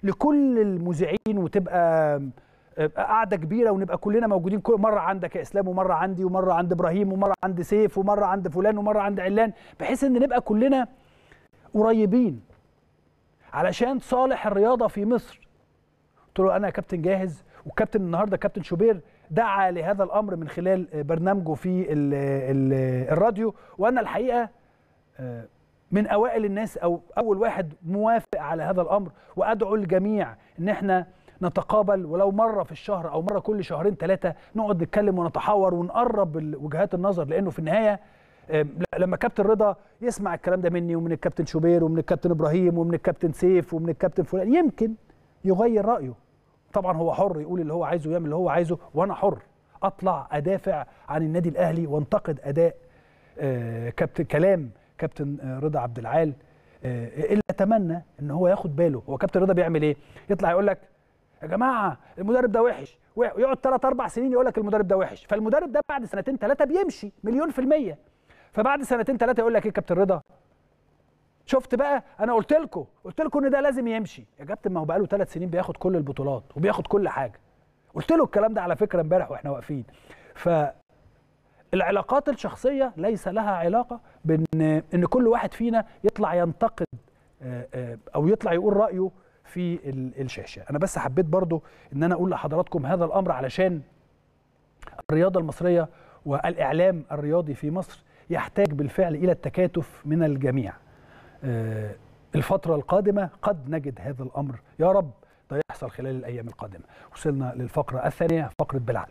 لكل المذيعين، وتبقى قاعده كبيره ونبقى كلنا موجودين، كل مره عندك يا اسلام ومره عندي ومره عند ابراهيم ومره عند سيف ومره عند فلان ومره عند علان، بحيث ان نبقى كلنا قريبين علشان صالح الرياضه في مصر. قلت له انا يا كابتن جاهز، والكابتن النهارده كابتن شوبير دعا لهذا الامر من خلال برنامجه في الراديو، وانا الحقيقه من اوائل الناس او اول واحد موافق على هذا الامر، وادعو الجميع ان احنا نتقابل ولو مره في الشهر او مره كل شهرين ثلاثه، نقعد نتكلم ونتحاور ونقرب وجهات النظر، لانه في النهايه لما كابتن رضا يسمع الكلام ده مني ومن الكابتن شوبير ومن الكابتن ابراهيم ومن الكابتن سيف ومن الكابتن فلان، يمكن يغير رايه. طبعا هو حر يقول اللي هو عايزه ويعمل اللي هو عايزه، وانا حر اطلع ادافع عن النادي الاهلي وانتقد اداء كلام كابتن رضا عبد العال. الا اتمنى ان هو ياخد باله. هو كابتن رضا بيعمل ايه؟ يطلع يقول لك يا جماعه المدرب ده وحش، ويقعد 3 4 سنين يقول لك المدرب ده وحش، فالمدرب ده بعد سنتين ثلاثه بيمشي مليون في الميه. فبعد سنتين ثلاثه يقول لك ايه كابتن رضا؟ شفت بقى انا قلت لكم ان ده لازم يمشي. يا كابتن ما هو بقى له 3 سنين بياخد كل البطولات وبياخد كل حاجه. قلت له الكلام ده على فكره امبارح واحنا واقفين. فالعلاقات الشخصيه ليس لها علاقه بان كل واحد فينا يطلع ينتقد او يطلع يقول رايه في الشاشه. انا بس حبيت برضو ان انا اقول لحضراتكم هذا الامر علشان الرياضه المصريه والاعلام الرياضي في مصر يحتاج بالفعل الى التكاتف من الجميع. الفتره القادمه قد نجد هذا الامر، يا رب ده يحصل خلال الايام القادمه. وصلنا للفقره الثانيه، فقره بالعقل.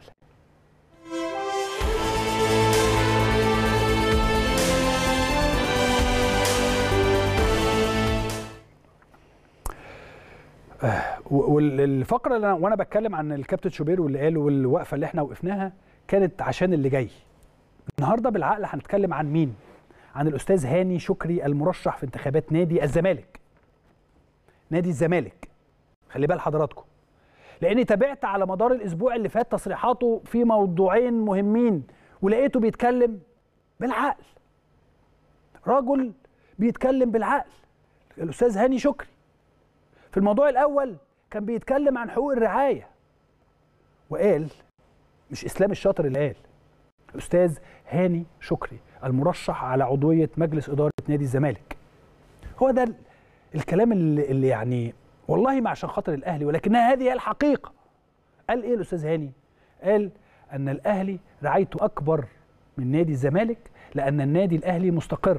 والفقره اللي وانا بتكلم عن الكابتن شوبير واللي قاله والوقفه اللي احنا وقفناها كانت عشان اللي جاي. النهارده بالعقل هنتكلم عن مين؟ عن الاستاذ هاني شكري المرشح في انتخابات نادي الزمالك. نادي الزمالك، خلي بال حضراتكم، لاني تابعت على مدار الاسبوع اللي فات تصريحاته في موضوعين مهمين ولقيته بيتكلم بالعقل. رجل بيتكلم بالعقل الاستاذ هاني شكري. في الموضوع الاول كان بيتكلم عن حقوق الرعايه، وقال مش اسلام الشاطر اللي قال، الاستاذ هاني شكري المرشح على عضويه مجلس اداره نادي الزمالك. هو ده الكلام اللي يعني والله ما عشان خاطر الاهلي، ولكنها هذه هي الحقيقه. قال ايه الاستاذ هاني؟ قال ان الاهلي رعايته اكبر من نادي الزمالك لان النادي الاهلي مستقر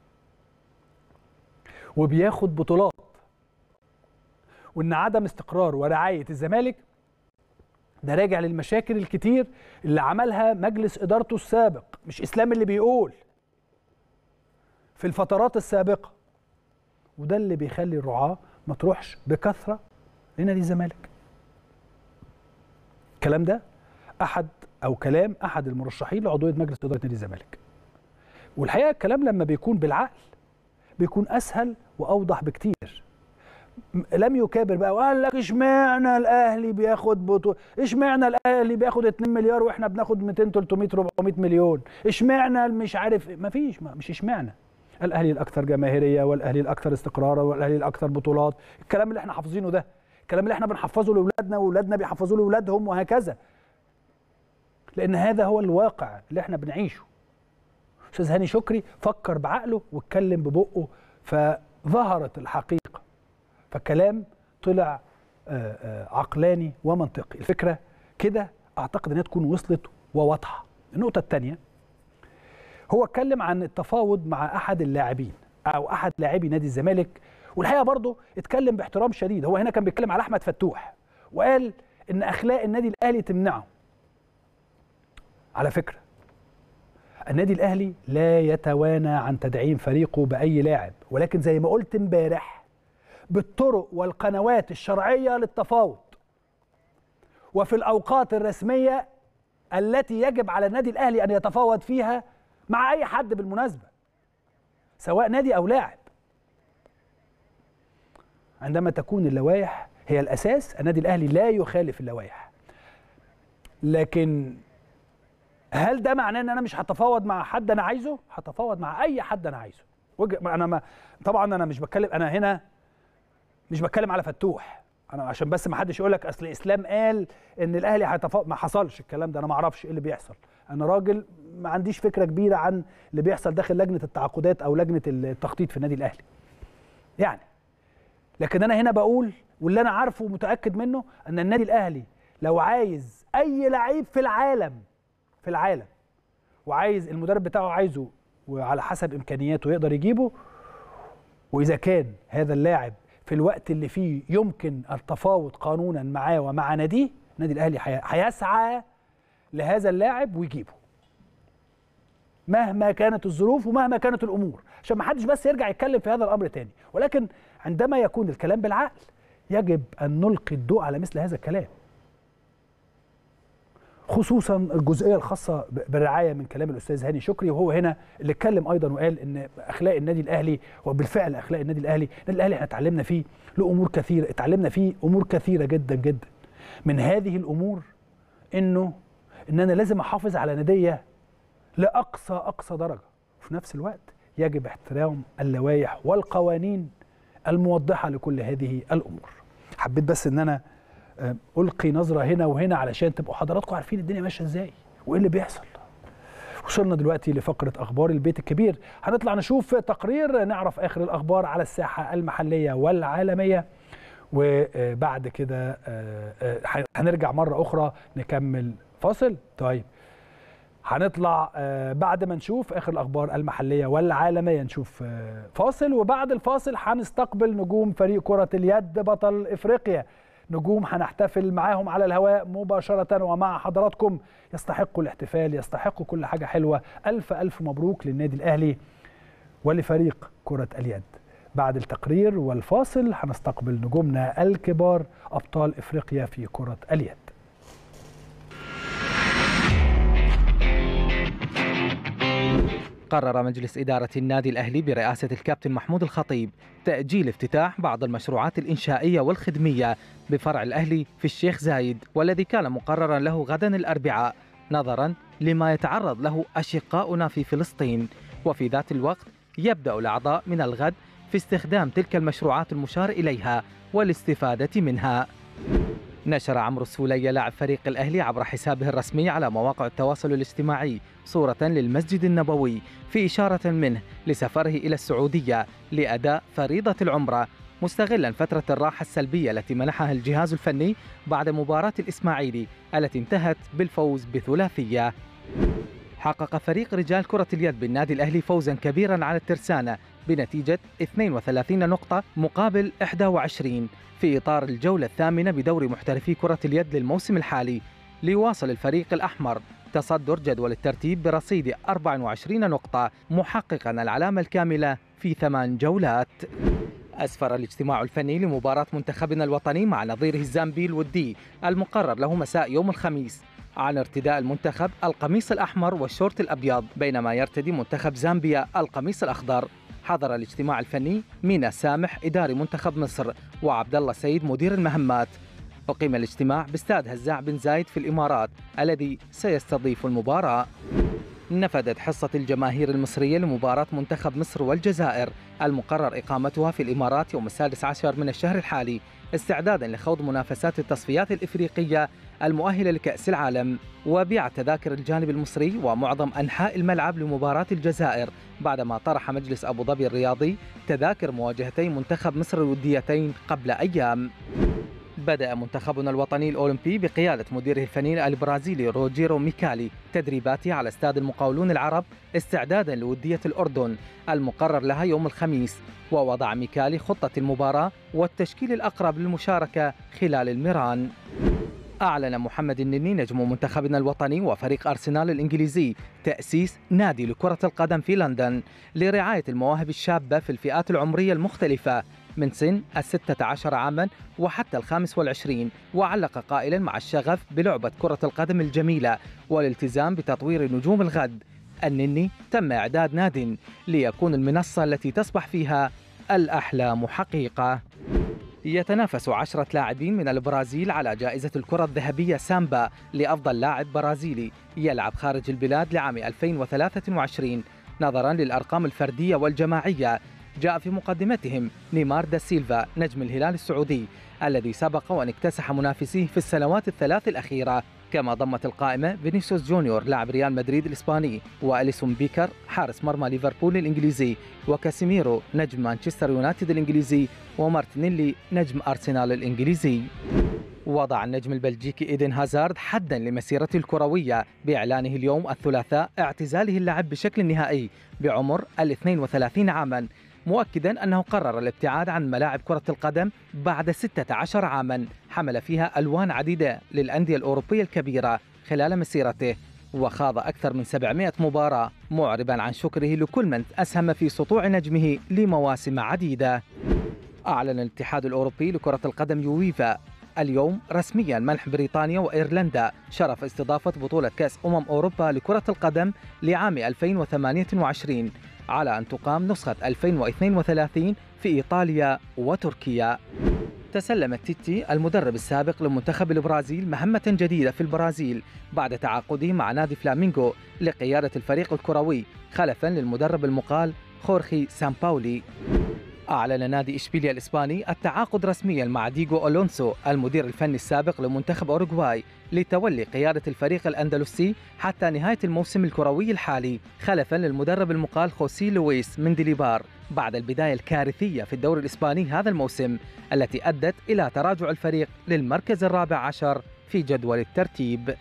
وبياخد بطولات، وان عدم استقرار ورعايه الزمالك ده راجع للمشاكل الكتير اللي عملها مجلس ادارته السابق، مش اسلام اللي بيقول، في الفترات السابقه، وده اللي بيخلي الرعاه ما تروحش بكثره لنادي الزمالك. الكلام ده كلام احد المرشحين لعضويه مجلس اداره نادي الزمالك. والحقيقه الكلام لما بيكون بالعقل بيكون اسهل واوضح بكتير. لم يكابر بقى وقال لك اشمعنى الاهلي بياخد بطوله، اشمعنى الاهلي بياخد 2 مليار واحنا بناخد 200 300 400 مليون، اشمعنى مش عارف، مش اشمعنى. الاهلي الاكثر جماهيريه، والاهلي الاكثر استقرارا، والاهلي الاكثر بطولات. الكلام اللي احنا حافظينه ده، الكلام اللي احنا بنحفظه لاولادنا واولادنا بيحفظوه لاولادهم وهكذا، لان هذا هو الواقع اللي احنا بنعيشه. استاذ هاني شكري فكر بعقله واتكلم ببقه فظهرت الحقيقه، فالكلام طلع عقلاني ومنطقي. الفكره كده اعتقد انها تكون وصلت وواضحه. النقطه الثانيه، هو اتكلم عن التفاوض مع احد اللاعبين او احد لاعبي نادي الزمالك، والحقيقه برضه اتكلم باحترام شديد. هو هنا كان بيتكلم على احمد فتوح وقال ان اخلاق النادي الاهلي تمنعه. على فكره النادي الاهلي لا يتوانى عن تدعيم فريقه باي لاعب، ولكن زي ما قلت امبارح بالطرق والقنوات الشرعيه للتفاوض وفي الاوقات الرسميه التي يجب على النادي الاهلي ان يتفاوض فيها مع اي حد بالمناسبه، سواء نادي او لاعب. عندما تكون اللوائح هي الاساس، النادي الاهلي لا يخالف اللوائح. لكن هل ده معناه ان انا مش هتفاوض مع حد انا عايزه؟ هتفاوض مع اي حد انا عايزه. طبعا انا مش بتكلم، انا هنا مش بتكلم على فتوح، انا عشان بس ما حدش يقول لك اصل اسلام قال ان الاهلي ما حصلش الكلام ده، انا ما اعرفش ايه اللي بيحصل. انا راجل ما عنديش فكره كبيره عن اللي بيحصل داخل لجنه التعاقدات او لجنه التخطيط في النادي الاهلي يعني. لكن انا هنا بقول واللي انا عارفه ومتاكد منه ان النادي الاهلي لو عايز اي لعيب في العالم وعايز المدرب بتاعه عايزه وعلى حسب امكانياته يقدر يجيبه، واذا كان هذا اللاعب في الوقت اللي فيه يمكن التفاوض قانونا معاه ومع ناديه، النادي الاهلي هيسعى لهذا اللاعب ويجيبه مهما كانت الظروف ومهما كانت الامور، عشان ما حدش بس يرجع يتكلم في هذا الامر تاني. ولكن عندما يكون الكلام بالعقل يجب ان نلقي الضوء على مثل هذا الكلام، خصوصا الجزئيه الخاصه بالرعايه من كلام الاستاذ هاني شكري، وهو هنا اللي اتكلم ايضا وقال ان اخلاق النادي الاهلي، وبالفعل اخلاق النادي الاهلي احنا اتعلمنا فيه لامور كثيره، اتعلمنا فيه امور كثيره جدا جدا. من هذه الامور ان انا لازم احافظ على ناديه لاقصى درجه، وفي نفس الوقت يجب احترام اللوائح والقوانين الموضحه لكل هذه الامور. حبيت بس ان انا ألقي نظرة هنا وهنا علشان تبقوا حضراتكم عارفين الدنيا ماشية ازاي وايه اللي بيحصل. وصلنا دلوقتي لفقرة أخبار البيت الكبير، هنطلع نشوف تقرير نعرف آخر الأخبار على الساحة المحلية والعالمية، وبعد كده هنرجع مرة أخرى نكمل فاصل. طيب هنطلع بعد ما نشوف آخر الأخبار المحلية والعالمية نشوف فاصل، وبعد الفاصل هنستقبل نجوم فريق كرة اليد بطل إفريقيا، نجوم هنحتفل معاهم على الهواء مباشرة ومع حضراتكم. يستحقوا الاحتفال، يستحقوا كل حاجة حلوة. ألف ألف مبروك للنادي الأهلي ولفريق كرة اليد. بعد التقرير والفاصل هنستقبل نجومنا الكبار أبطال إفريقيا في كرة اليد. قرر مجلس إدارة النادي الأهلي برئاسة الكابتن محمود الخطيب تأجيل افتتاح بعض المشروعات الإنشائية والخدمية بفرع الأهلي في الشيخ زايد، والذي كان مقررا له غدا الأربعاء نظرا لما يتعرض له أشقاؤنا في فلسطين. وفي ذات الوقت يبدأ الأعضاء من الغد في استخدام تلك المشروعات المشار إليها والاستفادة منها. نشر عمرو السولية لاعب فريق الأهلي عبر حسابه الرسمي على مواقع التواصل الاجتماعي صورة للمسجد النبوي في إشارة منه لسفره إلى السعودية لأداء فريضة العمرة، مستغلا فترة الراحة السلبية التي منحها الجهاز الفني بعد مباراة الإسماعيلي التي انتهت بالفوز بثلاثية. حقق فريق رجال كرة اليد بالنادي الأهلي فوزا كبيرا على الترسانة بنتيجة 32 نقطة مقابل 21 في إطار الجولة الثامنة بدوري محترفي كرة اليد للموسم الحالي، ليواصل الفريق الأحمر تصدر جدول الترتيب برصيد 24 نقطة محققا العلامة الكاملة في 8 جولات. أسفر الاجتماع الفني لمباراة منتخبنا الوطني مع نظيره الزامبي الودي المقرر له مساء يوم الخميس عن ارتداء المنتخب القميص الأحمر والشورت الأبيض، بينما يرتدي منتخب زامبيا القميص الأخضر. حضر الاجتماع الفني مينا سامح إداري منتخب مصر وعبد الله سيد مدير المهمات. أقيم الاجتماع باستاد هزاع بن زايد في الإمارات الذي سيستضيف المباراة. نفذت حصة الجماهير المصرية لمباراة منتخب مصر والجزائر المقرر إقامتها في الإمارات يوم 16 من الشهر الحالي استعدادا لخوض منافسات التصفيات الإفريقية المؤهلة لكأس العالم. وبيع تذاكر الجانب المصري ومعظم أنحاء الملعب لمباراة الجزائر بعدما طرح مجلس أبو ظبي الرياضي تذاكر مواجهتي منتخب مصر الوديتين قبل أيام. بدأ منتخبنا الوطني الأولمبي بقيادة مديره الفني البرازيلي روجيرو ميكالي تدريباته على استاد المقاولون العرب استعدادا لودية الأردن المقرر لها يوم الخميس، ووضع ميكالي خطة المباراة والتشكيل الأقرب للمشاركة خلال الميران. أعلن محمد النني نجم منتخبنا الوطني وفريق أرسنال الإنجليزي تأسيس نادي لكرة القدم في لندن لرعاية المواهب الشابة في الفئات العمرية المختلفة من سن 16 عاما وحتى 25، وعلق قائلا مع الشغف بلعبة كرة القدم الجميلة والالتزام بتطوير نجوم الغد. النني تم إعداد ناد ليكون المنصة التي تصبح فيها الأحلام حقيقة. يتنافس 10 لاعبين من البرازيل على جائزة الكرة الذهبية سامبا لأفضل لاعب برازيلي يلعب خارج البلاد لعام 2023 نظرا للأرقام الفردية والجماعية جاء في مقدمتهم نيمار دا سيلفا نجم الهلال السعودي الذي سبق وأن اكتسح منافسيه في السنوات الثلاث الأخيرة، كما ضمت القائمة فينيسيوس جونيور لاعب ريال مدريد الإسباني، وأليسون بيكر حارس مرمى ليفربول الإنجليزي، وكاسيميرو نجم مانشستر يونايتد الإنجليزي، ومارتينيلي نجم أرسنال الإنجليزي. وضع النجم البلجيكي إيدن هازارد حداً لمسيرته الكروية بإعلانه اليوم الثلاثاء اعتزاله اللعب بشكل نهائي بعمر 32 عاماً، مؤكداً أنه قرر الابتعاد عن ملاعب كرة القدم بعد 16 عاماً حمل فيها ألوان عديدة للأندية الأوروبية الكبيرة خلال مسيرته، وخاض أكثر من 700 مباراة، معرباً عن شكره لكل من أسهم في سطوع نجمه لمواسم عديدة. أعلن الاتحاد الأوروبي لكرة القدم يويفا اليوم رسميا منح بريطانيا وإيرلندا شرف استضافة بطولة كأس أوروبا لكرة القدم لعام 2028 على أن تقام نسخة 2032 في إيطاليا وتركيا. تسلم تيتي المدرب السابق لمنتخب البرازيل مهمة جديدة في البرازيل بعد تعاقده مع نادي فلامينغو لقيادة الفريق الكروي خلفا للمدرب المقال خورخي سامباولي. أعلن نادي إشبيليا الإسباني التعاقد رسميا مع ديغو ألونسو المدير الفني السابق لمنتخب أوروغواي لتولي قيادة الفريق الأندلسي حتى نهاية الموسم الكروي الحالي، خلفا للمدرب المقال خوسي لويس مندليبار بعد البداية الكارثية في الدوري الإسباني هذا الموسم التي أدت إلى تراجع الفريق للمركز الرابع عشر في جدول الترتيب.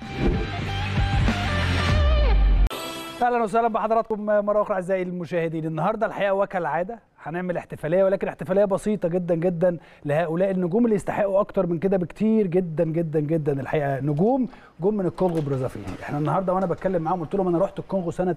اهلا وسهلا بحضراتكم مره اخرى اعزائي المشاهدين. النهارده الحقيقه وكالعاده هنعمل احتفاليه، ولكن احتفاليه بسيطه جدا جدا لهؤلاء النجوم اللي يستحقوا اكتر من كده بكتير جدا جدا جدا. الحقيقه نجوم جم من الكونغو برازافيل. احنا النهارده وانا بتكلم معاهم قلت لهم انا رحت الكونغو سنه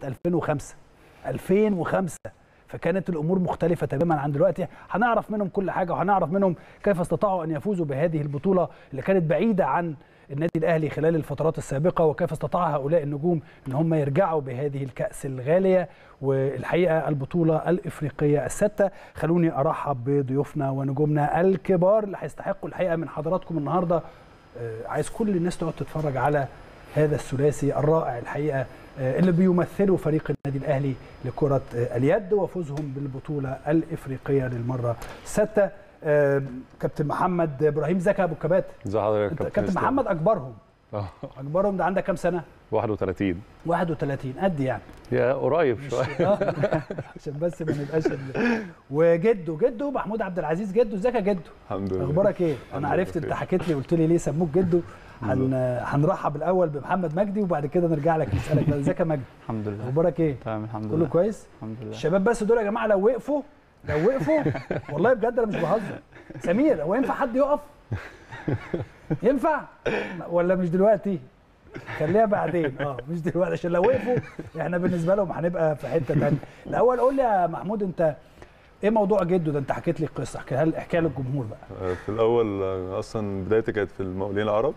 2005 فكانت الامور مختلفه تماما عن دلوقتي. هنعرف منهم كل حاجه وهنعرف منهم كيف استطاعوا ان يفوزوا بهذه البطوله اللي كانت بعيده عن النادي الاهلي خلال الفترات السابقه، وكيف استطاع هؤلاء النجوم ان هم يرجعوا بهذه الكاس الغاليه والحقيقه البطوله الافريقيه السادسه. خلوني ارحب بضيوفنا ونجومنا الكبار اللي هيستحقوا الحقيقه من حضراتكم النهارده. عايز كل الناس تقعد تتفرج على هذا الثلاثي الرائع الحقيقه اللي بيمثلوا فريق النادي الاهلي لكره اليد وفوزهم بالبطوله الافريقيه للمره السادسه. كابتن محمد ابراهيم زكي ابو الكبات. ازي حضرتك كابتن محمد اكبرهم ده عندك كام سنه؟ 31 قد يعني يا قريب شويه عشان بس ما نبقاش وجده محمود عبد العزيز. جده ازيك يا جده؟ الحمد لله. اخبارك ايه؟ انا عرفت انت حكيت لي قلت لي ليه سموك جده. هنرحب الاول بمحمد مجدي وبعد كده نرجع لك نسالك. ازيك يا مجدي؟ الحمد لله. اخبارك ايه؟ تمام الحمد لله. كله كويس؟ الحمد لله. الشباب بس دول يا جماعه لو وقفوا والله بجد انا مش بهزر. سمير هو ينفع حد يقف؟ ينفع ولا مش دلوقتي؟ خليها بعدين مش دلوقتي عشان لو وقفوا احنا بالنسبه لهم هنبقى في حته ثانيه. الاول قول لي يا محمود انت ايه موضوع جده ده؟ انت حكيت لي القصه، احكيها للجمهور بقى. في الاول اصلا بدايتي كانت في المقاولين العرب،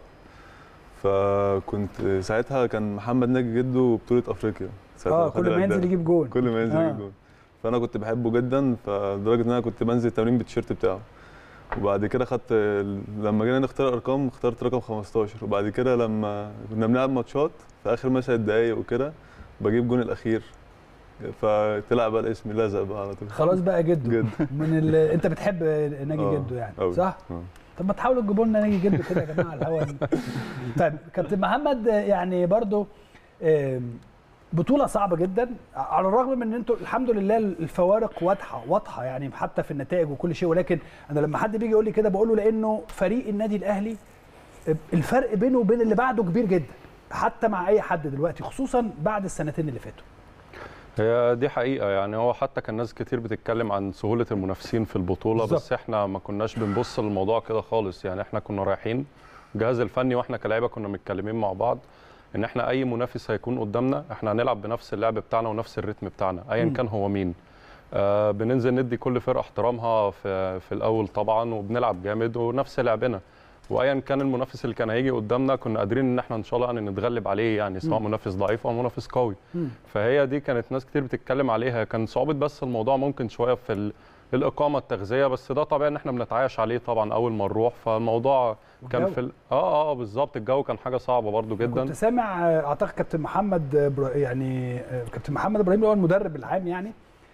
فكنت ساعتها كان محمد ناجي جده بطوله افريقيا كل ما ينزل يجيب جول يجيب جول، فانا كنت بحبه جدا فلدرجه ان انا كنت بنزل التمرين بالتيشيرت بتاعه. وبعد كده لما جينا نختار ارقام اخترت رقم 15، وبعد كده لما كنا بنلعب ماتشات في اخر مثلا دقايق وكده بجيب جون الاخير، فطلع بقى الاسم لزق بقى على طول. خلاص بقى جده من انت بتحب ناجي جده يعني صح؟ طب ما تحاولوا تجيبوا لنا ناجي جده كده يا جماعه على الهواء. طيب كابتن محمد يعني برضو بطولة صعبة جدا على الرغم من ان انتوا الحمد لله الفوارق واضحة يعني حتى في النتائج وكل شيء، ولكن انا لما حد بيجي يقول لي كده بقول له لانه فريق النادي الاهلي الفرق بينه وبين اللي بعده كبير جدا حتى مع اي حد دلوقتي، خصوصا بعد السنتين اللي فاتوا. هي دي حقيقة يعني، هو حتى كان ناس كتير بتتكلم عن سهولة المنافسين في البطولة بالزبط. بس احنا ما كناش بنبص للموضوع كده خالص يعني. احنا كنا رايحين الجهاز الفني واحنا كلاعيبة كنا متكلمين مع بعض ان احنا اي منافس هيكون قدامنا احنا هنلعب بنفس اللعب بتاعنا ونفس الريتم بتاعنا ايا كان هو مين. بننزل ندي كل فرقه احترامها في الاول طبعا، وبنلعب جامد ونفس لعبنا، وايا كان المنافس اللي كان هيجي قدامنا كنا قادرين ان احنا ان شاء الله يعني نتغلب عليه يعني، سواء منافس ضعيف او منافس قوي. فهي دي كانت ناس كتير بتتكلم عليها. كان صعوبه بس الموضوع ممكن شويه في الاقامه التغذيه، بس ده طبيعي ان احنا بنتعايش عليه طبعا اول ما نروح. فالموضوع كان في بالظبط الجو كان حاجه صعبه برده جدا. كنت سامع اعتقد كابتن محمد يعني كابتن محمد ابراهيم اللي هو المدرب العام يعني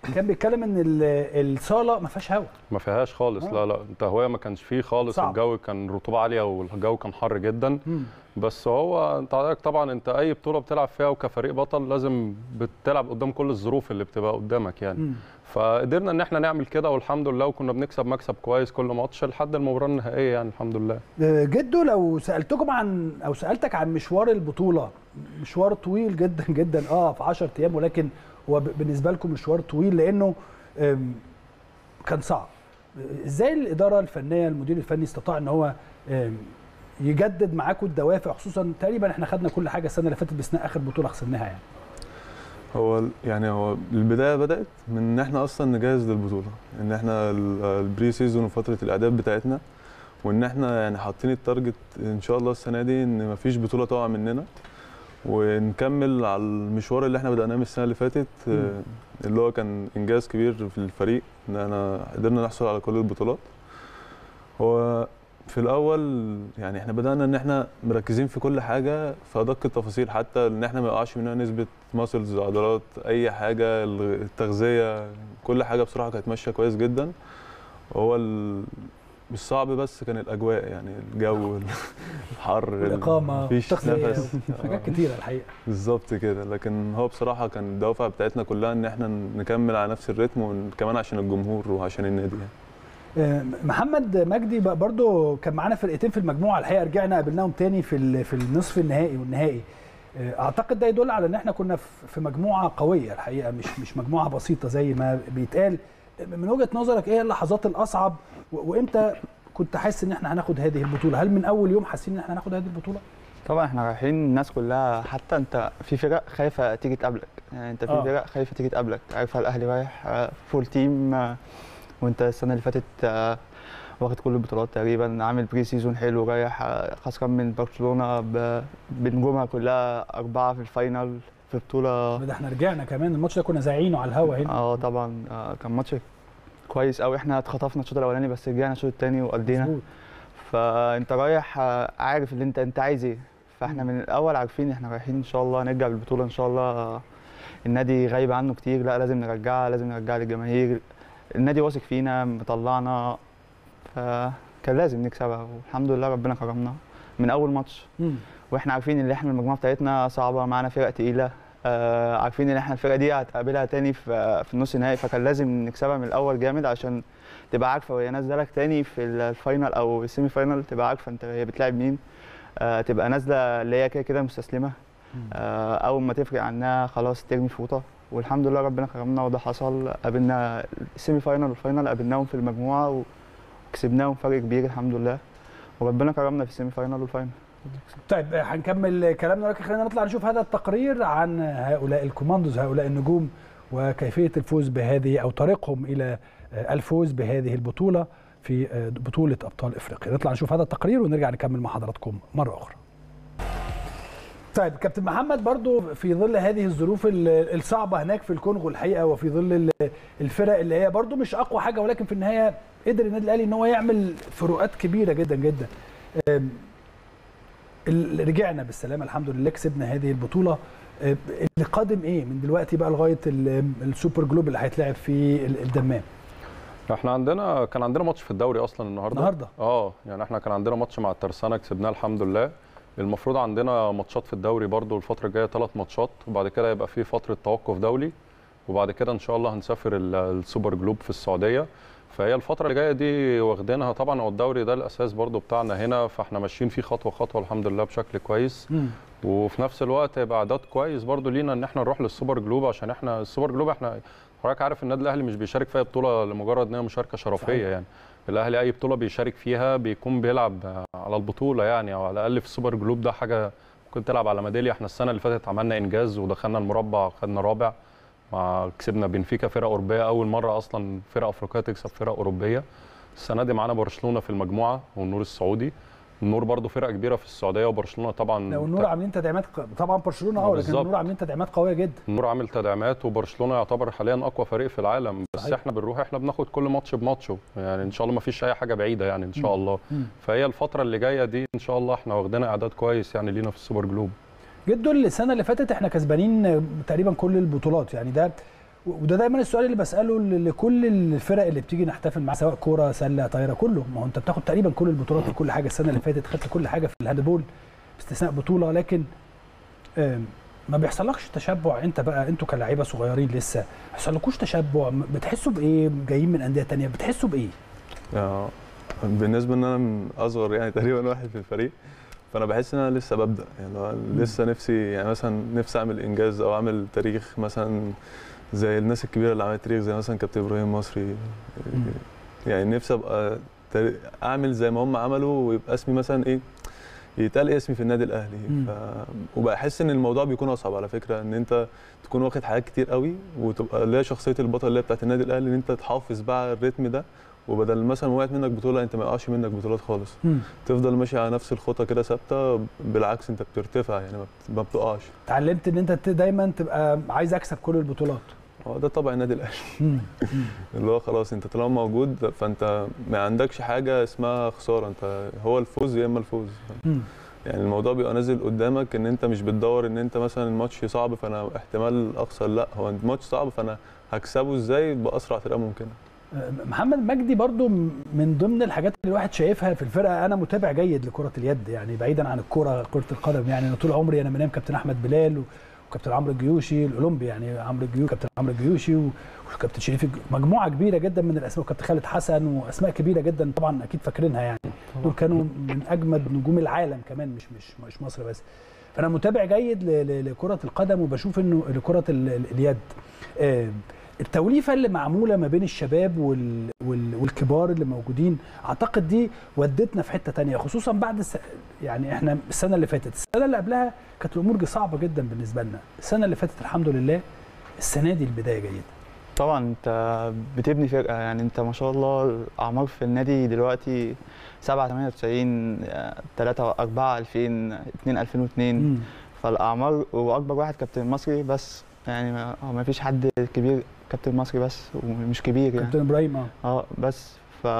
كان بيتكلم ان الصاله ما فيهاش هواء. ما فيهاش خالص. لا لا، التهويه ما كانش فيه خالص. صعب. الجو كان رطوبه عاليه والجو كان حر جدا. بس هو انت عندك طبعا، انت اي بطوله بتلعب فيها وكفريق بطل لازم بتلعب قدام كل الظروف اللي بتبقى قدامك يعني. فقدرنا ان احنا نعمل كده والحمد لله، وكنا بنكسب مكسب كويس كل ماتش لحد المباراه النهائيه يعني الحمد لله. جدو، لو سالتكم عن او سالتك عن مشوار البطوله، مشوار طويل جدا جدا في 10 ايام، ولكن هو بالنسبه لكم مشوار طويل لانه كان صعب. ازاي الاداره الفنيه، المدير الفني استطاع ان هو يجدد معاكم الدوافع، خصوصا تقريبا احنا خدنا كل حاجه السنه اللي فاتت باستثناء اخر بطوله خسرناها يعني؟ هو البدايه بدات من ان احنا اصلا نجهز للبطوله، ان احنا البري سيزون وفتره الاعداد بتاعتنا، وان احنا يعني حاطين التارجت ان شاء الله السنه دي ان مفيش بطوله تقع مننا، ونكمل على المشوار اللي احنا بدأناه من السنه اللي فاتت، اللي هو كان انجاز كبير في الفريق ان احنا قدرنا نحصل على كل البطولات. هو في الاول يعني احنا بدأنا ان احنا مركزين في كل حاجه في ادق التفاصيل، حتى ان احنا ما يقعش مننا نسبه ماسلز، عضلات، اي حاجه، التغذيه، كل حاجه بصراحه كانت ماشيه كويس جدا. هو الصعب بس كان الاجواء، يعني الجو الحر، الاقامه، مفيش نفس، حاجات كتيره الحقيقه. بالظبط كده. لكن هو بصراحه كان الدوافع بتاعتنا كلها ان احنا نكمل على نفس الريتم، وكمان عشان الجمهور وعشان النادي يعني. محمد مجدي برضو كان معانا فرقتين في المجموعه الحقيقه، رجعنا قابلناهم تاني في النصف النهائي والنهائي. اعتقد ده يدل على ان احنا كنا في مجموعه قويه الحقيقه، مش مجموعه بسيطه زي ما بيتقال. من وجهه نظرك ايه اللحظات الاصعب، وامتى كنت حاسس ان احنا هناخد هذه البطوله؟ هل من اول يوم حاسين ان احنا هناخد هذه البطوله؟ طبعا احنا رايحين الناس كلها، حتى انت في فرق خايفه تيجي تقابلك، يعني انت في فرق خايفه تيجي تقابلك، عارف الاهلي رايح فول تيم، وانت السنه اللي فاتت واخد كل البطولات تقريبا، عامل بري سيزون حلو، رايح خسران من برشلونه بنجومها كلها 4 في الفاينل في بطوله. ده احنا رجعنا كمان الماتش ده كنا زايعينه على الهوا هنا. طبعا كان ماتش كويس قوي، احنا اتخطفنا الشوط الاولاني بس رجعنا الشوط الثاني وقضينا. فانت رايح عارف اللي انت عايز ايه، فاحنا من الاول عارفين احنا رايحين ان شاء الله نرجع بالبطوله ان شاء الله. النادي غايب عنه كتير، لا لازم نرجعها، لازم نرجعها للجماهير. النادي واثق فينا، مطلعنا، فكان لازم نكسبها، والحمد لله ربنا كرمنا من اول ماتش. واحنا عارفين ان احنا المجموعه بتاعتنا صعبه، معانا فرق تقيله، عارفين ان احنا الفرقه دي هتقابلها تاني في النص النهائي، فكان لازم نكسبها من الاول جامد عشان تبقى عارفه وهي نازله لك تاني في الفاينل او السيمي فاينل، تبقى عارفه انت هي بتلاعب مين، تبقى نازله اللي هي كده مستسلمه، اول ما تفرق عنها خلاص ترمي فوطه. والحمد لله ربنا كرمنا وده حصل، قابلنا السيمي فاينل والفاينل، قابلناهم في المجموعه وكسبناهم فرق كبير الحمد لله، وربنا كرمنا في السيمي فاينل والفاينل. طيب هنكمل كلامنا، ولكن خلينا نطلع نشوف هذا التقرير عن هؤلاء الكوماندوز، هؤلاء النجوم، وكيفيه الفوز بهذه او طريقهم الى الفوز بهذه البطوله في بطوله ابطال افريقيا. نطلع نشوف هذا التقرير ونرجع نكمل مع حضراتكم مره اخرى. طيب كابتن محمد، برضو في ظل هذه الظروف الصعبه هناك في الكونغو الحقيقه، وفي ظل الفرق اللي هي برضو مش اقوى حاجه، ولكن في النهايه قدر النادي الاهلي ان هو يعمل فروقات كبيره جدا جدا. رجعنا بالسلامه الحمد لله، كسبنا هذه البطوله. اللي قادم ايه من دلوقتي بقى لغايه السوبر جلوب اللي هيتلعب في الدمام؟ احنا كان عندنا ماتش في الدوري اصلا النهارده. يعني احنا كان عندنا ماتش مع الترسانه كسبناه الحمد لله. المفروض عندنا ماتشات في الدوري برضو الفتره الجايه 3 ماتشات، وبعد كده يبقى في فتره توقف دولي، وبعد كده ان شاء الله هنسافر السوبر جلوب في السعوديه. فهي الفتره اللي جايه دي واخدينها طبعا، هو الدوري ده الاساس برضو بتاعنا هنا، فاحنا ماشيين فيه خطوه خطوه الحمد لله بشكل كويس. وفي نفس الوقت يبقى اعداد كويس برضو لينا ان احنا نروح للسوبر جلوب، عشان احنا السوبر جلوب حضرتك عارف النادي الاهلي مش بيشارك في اي بطوله لمجرد ان هي مشاركه شرفيه. صحيح. يعني الاهلي اي بطوله بيشارك فيها بيكون بيلعب على البطوله يعني، او على الاقل في السوبر جلوب ده حاجه ممكن تلعب على ميداليه. احنا السنه اللي فاتت عملنا انجاز ودخلنا المربع، خدنا رابع، كسبنا بنفيكا فرقه اوروبيه، اول مره اصلا فرقه افريقيه تكسب فرقه اوروبيه. السنه دي معانا برشلونه في المجموعه والنور السعودي. النور برضو فرقه كبيره في السعوديه، وبرشلونه طبعا. والنور عاملين تدعيمات طبعا، برشلونه لكن النور عاملين تدعيمات قويه جدا. النور عامل تدعيمات، وبرشلونه يعتبر حاليا اقوى فريق في العالم. بس صحيح. احنا بنروح بناخد كل ماتش بماتشه يعني، ان شاء الله ما فيش اي حاجه بعيده يعني ان شاء الله. فهي الفتره اللي جايه دي ان شاء الله احنا واخدين اعداد كويس يعني لينا في السوبر جلوب. جدو السنه اللي فاتت احنا كسبانين تقريبا كل البطولات يعني، ده وده دايما السؤال اللي بساله لكل الفرق اللي بتيجي نحتفل معاها، سواء كوره سله طايره كله. ما هو انت بتاخد تقريبا كل البطولات في كل حاجه. السنه اللي فاتت خدت كل حاجه في الهاندبول باستثناء بطوله، لكن ما بيحصلكش تشبع؟ انت بقى انتوا كلاعيبه صغيرين لسه ما بيحصلكوش تشبع؟ بتحسوا بايه جايين من انديه ثانيه؟ بتحسوا بايه؟ بالنسبه ان انا من اصغر يعني تقريبا واحد في الفريق، فانا بحس ان انا لسه ببدا، يعني لسه نفسي يعني مثلا نفسي اعمل انجاز او اعمل تاريخ مثلا زي الناس الكبيره اللي عملت تاريخ، زي مثلا كابتن ابراهيم مصري. يعني نفسي ابقى اعمل زي ما هم عملوا، ويبقى اسمي مثلا ايه، يتقال اسمي في النادي الاهلي. وبحس ان الموضوع بيكون اصعب على فكره، ان انت تكون واخد حاجات كتير قوي وتبقى اللي هي شخصيه البطل اللي هي بتاعت النادي الاهلي، ان انت تحافظ بقى على الريتم ده، وبدل مثلا وقعت منك بطوله انت ما يقعش منك بطولات خالص. تفضل ماشي على نفس الخطه كده ثابته، بالعكس انت بترتفع يعني ما بتقعش. اتعلمت ان انت دايما تبقى عايز اكسب كل البطولات. ده طبع النادي الاهلي. اللي هو خلاص انت طالما موجود فانت ما عندكش حاجه اسمها خساره، انت هو الفوز يا اما الفوز. يعني الموضوع بيبقى نازل قدامك، ان انت مش بتدور ان انت مثلا الماتش صعب فانا احتمال اخسر، لا هو الماتش صعب فانا هكسبه ازاي باسرع طريقه ممكنه. محمد مجدي برضو من ضمن الحاجات اللي الواحد شايفها في الفرقه، انا متابع جيد لكره اليد يعني بعيدا عن كره القدم. يعني انا طول عمري انا منام كابتن احمد بلال وكابتن عمرو الجيوشي الاولمبي، يعني كابتن عمرو الجيوشي وكابتن شريف، مجموعه كبيره جدا من الاسماء، وكابتن خالد حسن واسماء كبيره جدا طبعا اكيد فاكرينها. يعني دول كانوا من اجمد نجوم العالم كمان، مش مصر بس. فانا متابع جيد لكره القدم، وبشوف انه لكره اليد التوليفه اللي معموله ما بين الشباب والكبار اللي موجودين، اعتقد دي ودتنا في حته ثانيه، خصوصا بعد يعني احنا السنه اللي فاتت، السنه اللي قبلها كانت الامور صعبه جدا بالنسبه لنا، السنه اللي فاتت الحمد لله، السنه دي البدايه جيده. طبعا انت بتبني فرقه، يعني انت ما شاء الله الاعمار في النادي دلوقتي 7 98 3 4 2000 2 2002 فالاعمار، واكبر واحد كابتن مصري بس، يعني ما فيش حد كبير كابتن مصري بس ومش كبير يعني كابتن ابراهيم بس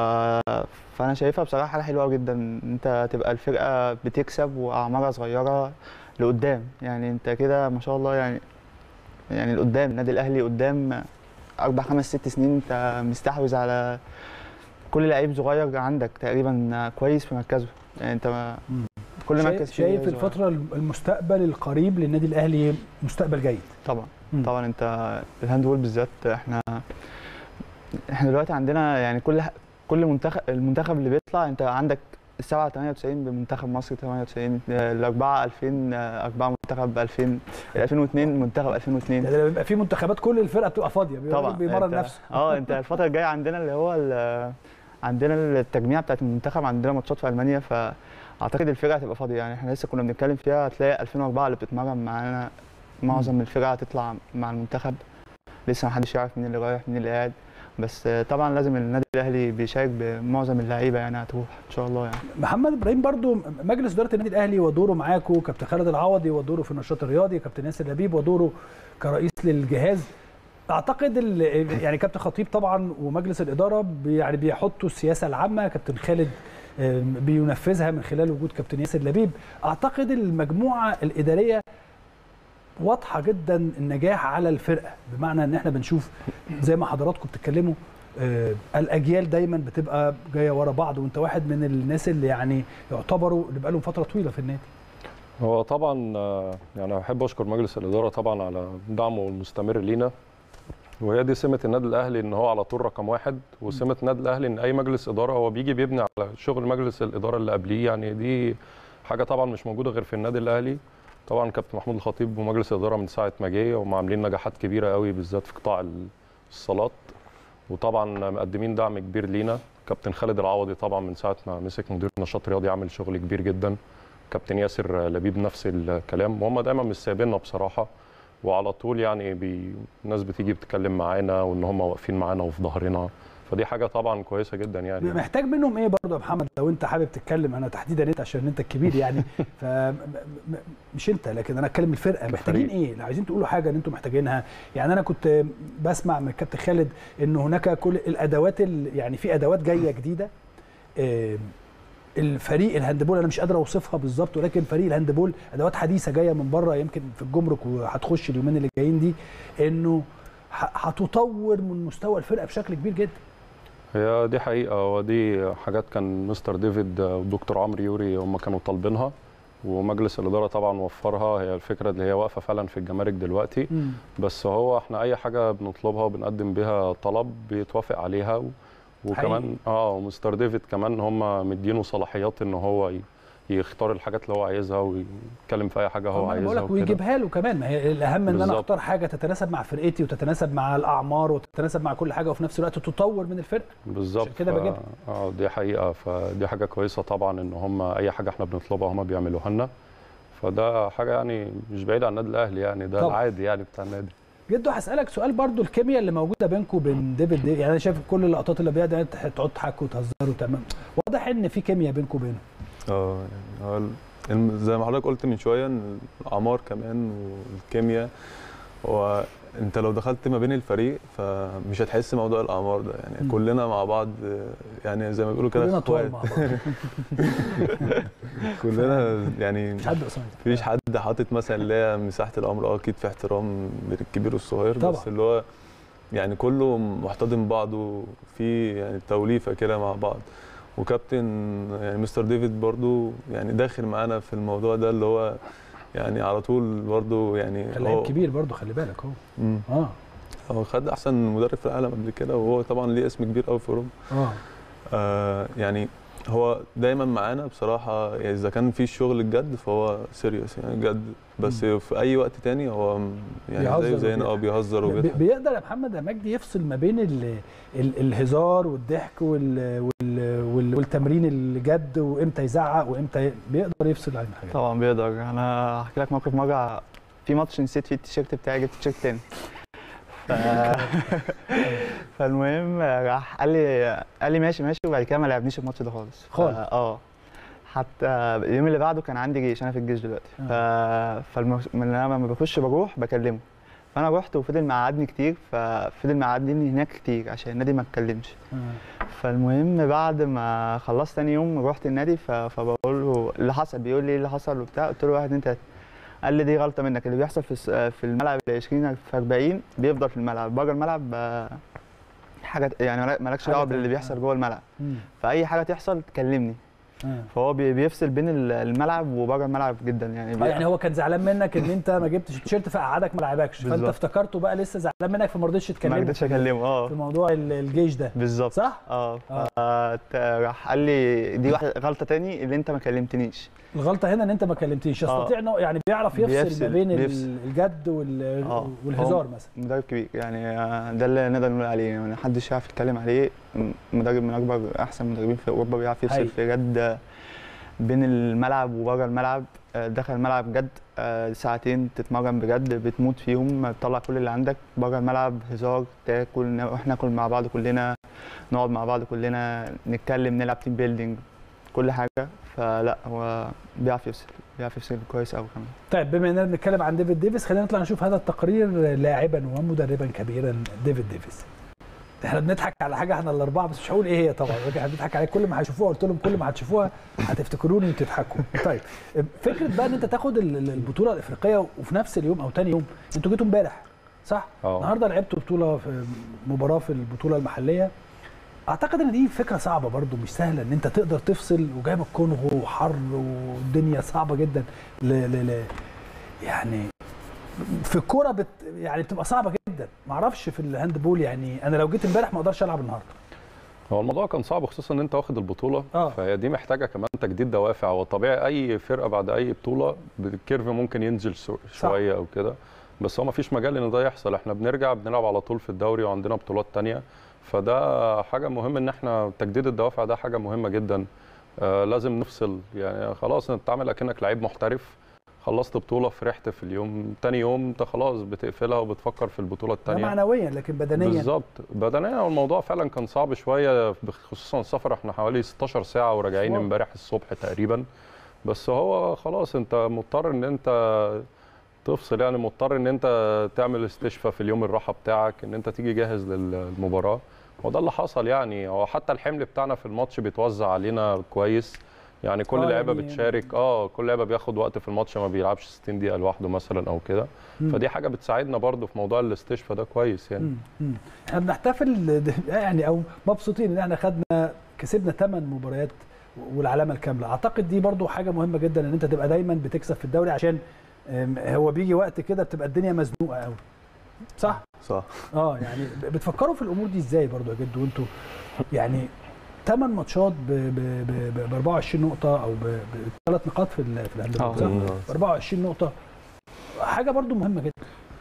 فانا شايفها بصراحه حاجه حلوه جدا، انت تبقى الفرقه بتكسب واعمارها صغيره لقدام، يعني انت كده ما شاء الله يعني لقدام النادي الاهلي قدام 4 5 6 سنين انت مستحوذ على كل لعيب صغير عندك تقريبا كويس في مركزه، يعني انت كل مركز شايف الفتره المستقبل القريب للنادي الاهلي مستقبل جيد طبعا. طبعا انت الهاندبول بالذات احنا دلوقتي عندنا يعني كل المنتخب اللي بيطلع، انت عندك 7 98 بمنتخب مصر 98 الاربعه 2000 4 منتخب 2000 2002 منتخب 2002 ده بيبقى في منتخبات كل الفرقه بتبقى فاضيه طبعا بيمرن نفسه. انت الفتره الجايه عندنا اللي هو عندنا التجميع بتاعت المنتخب، عندنا ماتشات في المانيا، فاعتقد الفرقه هتبقى فاضيه، يعني احنا لسه كنا بنتكلم فيها، هتلاقي 2004 اللي بتتمرن معانا معظم الفرقه هتطلع مع المنتخب، لسه ما حدش يعرف مين اللي رايح مين اللي قاعد، بس طبعا لازم النادي الاهلي بيشارك بمعظم اللعيبه يعني هتروح ان شاء الله. يعني محمد ابراهيم برضو مجلس اداره النادي الاهلي ودوره معاكم، كابتن خالد العوضي ودوره في النشاط الرياضي، كابتن ياسر لبيب ودوره كرئيس للجهاز، اعتقد يعني كابتن خطيب طبعا ومجلس الاداره يعني بيحطوا السياسه العامه، كابتن خالد بينفذها من خلال وجود كابتن ياسر لبيب. اعتقد المجموعه الاداريه واضحه جدا النجاح على الفرقه، بمعنى ان احنا بنشوف زي ما حضراتكم بتتكلموا الاجيال دايما بتبقى جايه ورا بعض، وانت واحد من الناس اللي يعني يعتبروا اللي بقالهم فتره طويله في النادي. هو طبعا يعني احب اشكر مجلس الاداره طبعا على دعمه المستمر لينا، وهي دي سمه النادي الاهلي ان هو على طول رقم 1، وسمه النادي الاهلي ان اي مجلس اداره هو بيجي بيبني على شغل مجلس الاداره اللي قبليه، يعني دي حاجه طبعا مش موجوده غير في النادي الاهلي. طبعا كابتن محمود الخطيب ومجلس الاداره من ساعه ما جه وهم عاملين نجاحات كبيره قوي بالذات في قطاع الصالات، وطبعا مقدمين دعم كبير لينا. كابتن خالد العوضي طبعا من ساعه ما مسك مدير نشاط رياضي عامل شغل كبير جدا، كابتن ياسر لبيب نفس الكلام، وهم دايما مش سايبيننا بصراحه، وعلى طول يعني الناس بتيجي بتتكلم معانا وان هم واقفين معانا وفي ظهرنا، فدي حاجه طبعا كويسه جدا. يعني محتاج منهم ايه برضه يا محمد لو انت حابب تتكلم، انا تحديدا انت عشان انت الكبير يعني مش انت لكن انا اتكلم الفرقه، محتاجين ايه؟ لو عايزين تقولوا حاجه ان انتم محتاجينها، يعني انا كنت بسمع من الكابتن خالد ان هناك كل الادوات يعني في ادوات جايه جديده، الفريق الهاندبول انا مش قادر اوصفها بالظبط، ولكن فريق الهاندبول ادوات حديثه جايه من بره يمكن في الجمرك وهتخش اليومين اللي جايين دي، انه هتطور من مستوى الفرقه بشكل كبير جدا. هي دي حقيقه، ودي حاجات كان مستر ديفيد ودكتور عمرو يوري هم كانوا طالبينها، ومجلس الاداره طبعا وفرها. هي الفكره اللي هي واقفه فعلا في الجمارك دلوقتي. بس هو احنا اي حاجه بنطلبها وبنقدم بيها طلب بيتوافق عليها، وكمان مستر ديفيد كمان هم مدينه صلاحيات ان هو يختار الحاجات اللي هو عايزها ويتكلم في اي حاجه هو عايزها ويجيبها له كمان. ما هي الاهم ان انا اختار حاجه تتناسب مع فرقتي وتتناسب مع الاعمار وتتناسب مع كل حاجه، وفي نفس الوقت تطور من الفرقه. بالظبط كده بجيبها. دي حقيقه، فدي حاجه كويسه طبعا ان هم اي حاجه احنا بنطلبها هم بيعملوها لنا، فده حاجه يعني مش بعيده عن النادي الاهلي، يعني ده العادي يعني بتاع النادي. جدو هسألك سؤال برضو، الكيمياء اللي موجوده بينكم وبين ديفيد يعني انا شايف كل اللقطات اللي بيها ده تقعدوا تحكوا وتهزروا تمام، واضح ان في كيمياء بينكم وبينه. يعني زي ما حضرتك قلت من شويه ان الاعمار كمان والكيمياء، هو انت لو دخلت ما بين الفريق فمش هتحس موضوع الاعمار ده، يعني كلنا مع بعض، يعني زي ما بيقولوا كده اخوات كلنا يعني مش حد قصير، مفيش حد حاطط مثلا اللي هي مساحه العمر. اكيد في احترام بين الكبير والصغير طبعا. بس اللي هو يعني كله محتضن بعضه، في يعني توليفه كده مع بعض. وكابتن يعني مستر ديفيد برضو يعني داخل معانا في الموضوع ده، اللي هو يعني على طول برضو يعني كان لعيب كبير برضو، خلي بالك هو هو خد احسن مدرب في العالم قبل كده، وهو طبعا ليه اسم كبير قوي في اوروبا. يعني هو دايما معانا بصراحه، يعني اذا كان في الشغل الجد فهو سيريوس يعني جد، بس في اي وقت تاني هو يعني زينا بيهزر بيقدر يا محمد يا مجدي يفصل ما بين الهزار والضحك والتمرين الجد، وامتى يزعق وامتى بيقدر يفصل عن حاجه. طبعا بيقدر. انا هحكي لك موقف. مره في ماتش نسيت فيه التيشيرت بتاعي، جبت تيشيرت تاني فالمهم راح قال لي ماشي وبعد كده ما لعبنيش الماتش ده خالص. حتى اليوم اللي بعده كان عندي جيش، انا في الجيش دلوقتي. لما بخش بروح بكلمه، فانا رحت وفضل مقعدني كتير، ففضل مقعدني هناك كتير عشان النادي ما اتكلمش. فالمهم بعد ما خلصت تاني يوم رحت النادي، فبقول له اللي حصل، بيقول لي ايه اللي حصل وبتاع، قلت له 1 2 3. قال لي دي غلطه منك، اللي بيحصل في الملعب 20 في 40 بيفضل في الملعب، بره الملعب حاجه يعني مالكش دعوه باللي بيحصل جوه الملعب. فاي حاجه تحصل تكلمني. فهو بيفصل بين الملعب وبره الملعب جدا يعني. يعني هو كان زعلان منك ان انت ما جبتش التيشيرت فقعدك ما لعبكش، فانت افتكرته بقى لسه زعلان منك فما رضيتش تكلمه. ما رضيتش اكلمه في موضوع الجيش ده بالظبط. صح؟ راح قال لي دي واحده غلطه تاني، اللي انت ما كلمتنيش. الغلطه هنا ان انت ما كلمتنيش. يستطيع انه يعني بيعرف يفصل ما بين الجد والهزار مثلا. مدرب كبير يعني، ده اللي نقدر نقول عليه، يعني ما حدش يعرف يتكلم عليه. مدرب من اكبر احسن مدربين في اوروبا، بيعرف يفصل في جد بين الملعب وبره الملعب. داخل الملعب جد ساعتين تتمرن بجد بتموت فيهم، تطلع كل اللي عندك. بره الملعب هزار، تاكل، نروح ناكل مع بعض كلنا، نقعد مع بعض كلنا، نتكلم، نلعب تيم بيلدينج، كل حاجه. فلا هو بيعرف يفصل كويس قوي كمان. طيب بما اننا بنتكلم عن ديفيد ديفيس، خلينا نطلع نشوف هذا التقرير لاعبا ومدربا كبيرا ديفيد ديفيس. احنا بنضحك على حاجه احنا الاربعه، بس مش هقول ايه هي طبعا، احنا بنضحك عليها. كل ما هيشوفوها قلت لهم كل ما هتشوفوها هتفتكروني وتضحكوا. طيب فكره بقى ان انت تاخد البطوله الافريقيه وفي نفس اليوم او ثاني يوم، انتوا جيتوا امبارح صح؟ النهارده لعبتوا بطوله في مباراه في البطوله المحليه. اعتقد ان دي فكره صعبه برضو، مش سهله ان انت تقدر تفصل، وجايب الكونغو وحر والدنيا صعبه جدا. يعني في الكوره يعني بتبقى صعبه جدا. ما اعرفش في الهاند بول، يعني انا لو جيت امبارح ما اقدرش العب النهارده. هو الموضوع كان صعب، خصوصا ان انت واخد البطوله. فهي دي محتاجه كمان تجديد دوافع. وطبيعي اي فرقه بعد اي بطوله الكيرف ممكن ينزل شويه او كده، بس هو ما فيش مجال ان ده يحصل. احنا بنرجع بنلعب على طول في الدوري وعندنا بطولات ثانيه، فده حاجه مهمه ان احنا تجديد الدوافع ده حاجه مهمه جدا. لازم نفصل، يعني خلاص انت تعمل اكنك لعيب محترف، خلصت بطوله، فرحت في اليوم، تاني يوم انت خلاص بتقفلها وبتفكر في البطوله الثانيه. معنويا لكن بدنيا بالظبط. بدنيا والموضوع فعلا كان صعب شويه، خصوصا السفر. احنا حوالي 16 ساعه وراجعين امبارح الصبح تقريبا. بس هو خلاص انت مضطر ان انت تفصل، يعني مضطر ان انت تعمل استشفاء في اليوم الراحه بتاعك، ان انت تيجي جاهز للمباراه. وده اللي حصل يعني. هو حتى الحمل بتاعنا في الماتش بيتوزع علينا كويس، يعني كل لعيبه بتشارك، كل لعيبه بياخد وقت في الماتش، ما بيلعبش 60 دقيقه لوحده مثلا او كده. فدي حاجه بتساعدنا برده في موضوع الاستشفاء ده كويس يعني. احنا بنحتفل يعني او مبسوطين ان احنا كسبنا 8 مباريات والعلامه الكامله. اعتقد دي برده حاجه مهمه جدا ان انت تبقى دايما بتكسب في الدوري، عشان هو بيجي وقت كده بتبقى الدنيا مزنوقه قوي. صح؟ صح. يعني بتفكروا في الامور دي ازاي برضو يا جد وانتوا يعني 8 ماتشات ب 24 نقطه او ب3 نقاط في الهاندبول، صح؟ ب 24 نقطه، حاجه برضو مهمه جدا.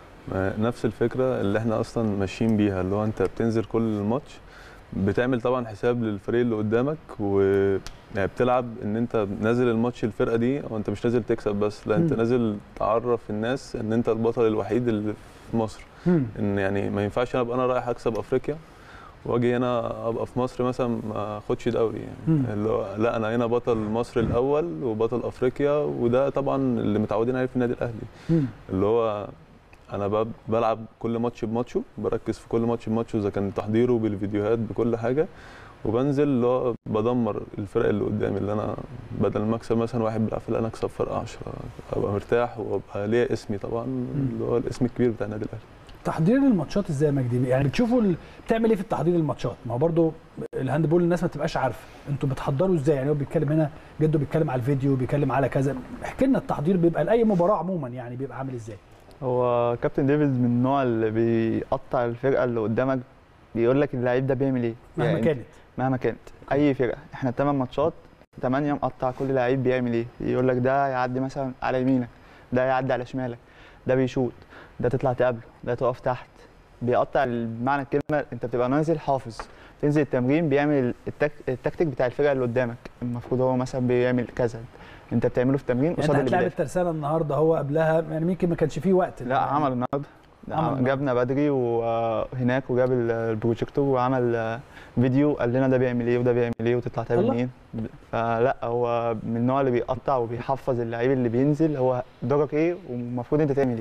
نفس الفكره اللي احنا اصلا ماشيين بيها، اللي هو انت بتنزل كل ماتش بتعمل طبعا حساب للفريق اللي قدامك، يعني بتلعب ان انت نازل الماتش الفرقه دي وانت مش نازل تكسب بس، لا انت نازل تعرف الناس ان انت البطل الوحيد اللي في مصر. ان يعني ما ينفعش انا ابقى انا رايح اكسب افريقيا واجي هنا ابقى في مصر مثلا ما اخدش دوري يعني. لا انا هنا بطل مصر الاول وبطل افريقيا، وده طبعا اللي متعودين عليه في النادي الاهلي. اللي هو انا بلعب كل ماتش بماتشه، بركز في كل ماتش بماتشه اذا كان تحضيره بالفيديوهات بكل حاجه، وبنزل اللي هو بدمر الفرق اللي قدامي، اللي انا بدل ما اكسب مثلا واحد بيلعب لا انا اكسب فرق 10، ابقى مرتاح وابقى ليا اسمي طبعا اللي هو الاسم الكبير بتاع النادي الاهلي. تحضير الماتشات ازاي يا مجدي؟ يعني بتشوفوا بتعمل ايه في التحضير الماتشات؟ ما هو برضه الهاندبول الناس ما تبقاش عارفه انتوا بتحضروا ازاي. يعني هو بيتكلم هنا جده بيتكلم على الفيديو، بيتكلم على كذا، احكي لنا التحضير بيبقى لاي مباراه عموما يعني بيبقى عامل ازاي؟ هو كابتن ديفيد من النوع اللي بيقطع الفرقه اللي قدامك، بيقول لك اللعيب ده بيعمل ايه مهما كانت اي فرقه. احنا 8 ماتشات 8 مقطع كل لعيب بيعمل ايه. يقول لك ده يعدي مثلا على يمينك، ده يعدي على شمالك، ده بيشوط، ده تطلع تقابله، ده تقف تحت. بيقطع بمعنى الكلمه، انت بتبقى نازل حافظ، تنزل التمرين بيعمل التكتيك بتاع الفرقه اللي قدامك، المفروض هو مثلا بيعمل كذا، انت بتعمله في تمرين قصاد اللي هتلاعب الترسانه النهارده، هو قبلها يعني يمكن ما كانش فيه وقت. لا عمل النهارده، جابنا بدري وهناك وجاب البروجيكتور وعمل فيديو قال لنا ده بيعمل ايه وده بيعمل ايه وتطلع تعمل منين. فلا هو من النوع اللي بيقطع وبيحفظ اللعيب اللي بينزل هو دورك ايه والمفروض انت تعمل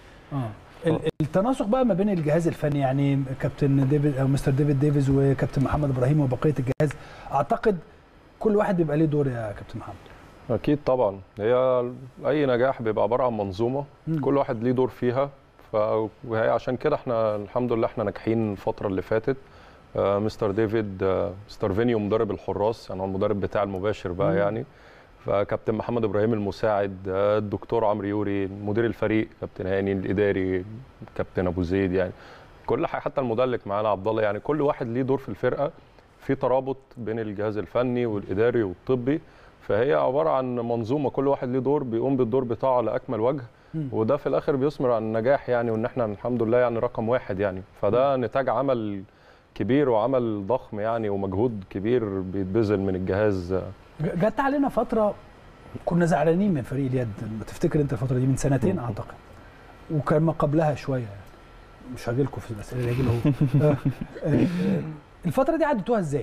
ايه. التناسق بقى ما بين الجهاز الفني، يعني كابتن ديفيد او مستر ديفيد ديفيز وكابتن محمد ابراهيم وبقيه الجهاز، اعتقد كل واحد بيبقى ليه دور يا كابتن محمد. اكيد طبعا، هي اي نجاح بيبقى عباره عن منظومه، كل واحد ليه دور فيها. وهي عشان كده احنا الحمد لله احنا ناجحين الفتره اللي فاتت. مستر ديفيد مستر فينيو مدرب الحراس، يعني هو المدرب بتاع المباشر بقى يعني. فكابتن محمد ابراهيم المساعد، الدكتور عمرو يوري مدير الفريق، كابتن هاني الاداري، كابتن ابو زيد، يعني كل حاجه، حتى المدلك معانا عبد الله، يعني كل واحد ليه دور في الفرقه، في ترابط بين الجهاز الفني والاداري والطبي. فهي عباره عن منظومه، كل واحد ليه دور بيقوم بالدور بتاعه على اكمل وجه، وده في الاخر بيثمر عن النجاح يعني، وان احنا الحمد لله يعني رقم واحد يعني. فده نتاج عمل كبير وعمل ضخم يعني، ومجهود كبير بيتبذل من الجهاز. جت علينا فتره كنا زعلانين من فريق اليد، تفتكر انت الفتره دي من سنتين اعتقد، وكان ما قبلها شويه يعني. مش هاجي لكم في الاسئله اللي هاجي له. الفتره دي عدتوها ازاي؟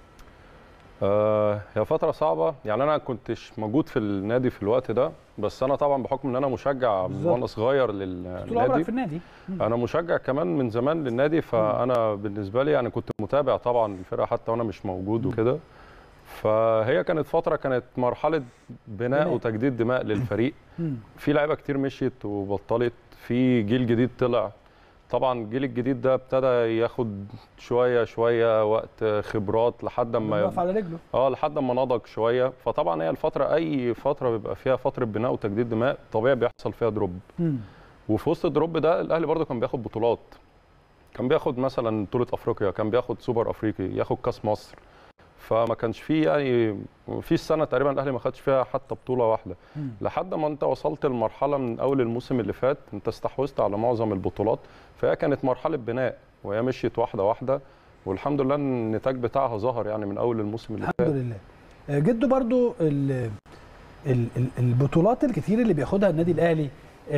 هي فترة صعبة يعني. أنا كنتش موجود في النادي في الوقت ده، بس أنا طبعا بحكم إن أنا مشجع من وأنا صغير للنادي. طول عمرك في النادي. أنا مشجع كمان من زمان للنادي، فأنا بالنسبة لي يعني كنت متابع طبعا الفرقة حتى وأنا مش موجود وكده. فهي كانت فترة، كانت مرحلة بناء وتجديد دماء للفريق. في لعيبة كتير مشيت وبطلت، في جيل جديد طلع. طبعا الجيل الجديد ده ابتدى ياخد شويه وقت خبرات لحد ما يقف على رجله، لحد ما نضج شويه. فطبعا هي الفتره، اي فتره بيبقى فيها فتره بناء وتجديد دماء، طبيعي بيحصل فيها دروب. وفي وسط الدروب ده الاهلي برده كان بياخد بطولات، كان بياخد مثلا بطوله افريقيا، كان بياخد سوبر افريقي، ياخد كاس مصر. فما كانش فيه يعني في السنه تقريبا الاهلي ما خدش فيها حتى بطوله واحده، لحد ما انت وصلت لمرحله من اول الموسم اللي فات انت استحوذت على معظم البطولات. فهي كانت مرحله بناء وهي مشيت واحده واحده، والحمد لله النتاج بتاعها ظهر يعني من اول الموسم اللي فات. الحمد لله. جدو برضو البطولات الكتير اللي بياخدها النادي الاهلي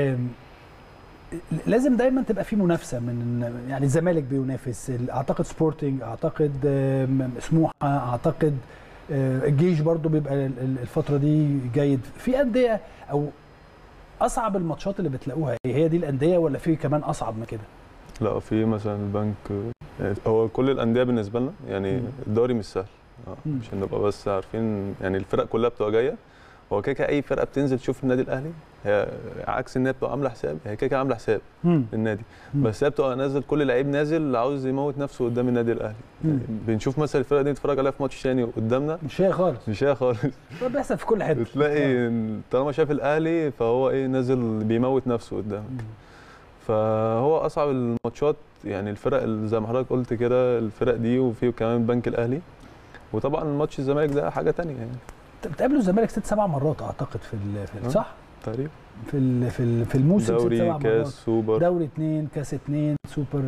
لازم دايما تبقى في منافسه، من يعني الزمالك بينافس، اعتقد سبورتنج، اعتقد سموحه، اعتقد الجيش برضو بيبقى الفتره دي جيد. في انديه او اصعب الماتشات اللي بتلاقوها هي دي الانديه، ولا في كمان اصعب من كده؟ لا في مثلا البنك، هو كل الانديه بالنسبه لنا يعني الدوري مش سهل، عشان نبقى بس عارفين يعني الفرق كلها بتبقى جايه. هو كده اي فرقه بتنزل تشوف النادي الاهلي، هي عكس ان هي بتبقى عامله حساب، هي كده عامله حساب النادي، بس هي بتبقى نازل، كل لعيب نازل عاوز يموت نفسه قدام النادي الاهلي. يعني بنشوف مثلا الفرقه دي نتفرج عليها في ماتش ثاني قدامنا مش هي خالص، مش هي خالص. ده بيحصل في كل حته، تلاقي طالما شاف الاهلي فهو نازل بيموت نفسه قدامك. فهو اصعب الماتشات يعني الفرق اللي زي ما حضرتك قلت كده، الفرق دي وفي كمان البنك الاهلي، وطبعا ماتش الزمالك ده حاجه ثانيه يعني. بتقابلوا الزمالك 6-7 مرات اعتقد في صح؟ تقريبا في الموسم 6-7 دوري مرات، كاس سوبر، دوري 2 كاس 2 سوبر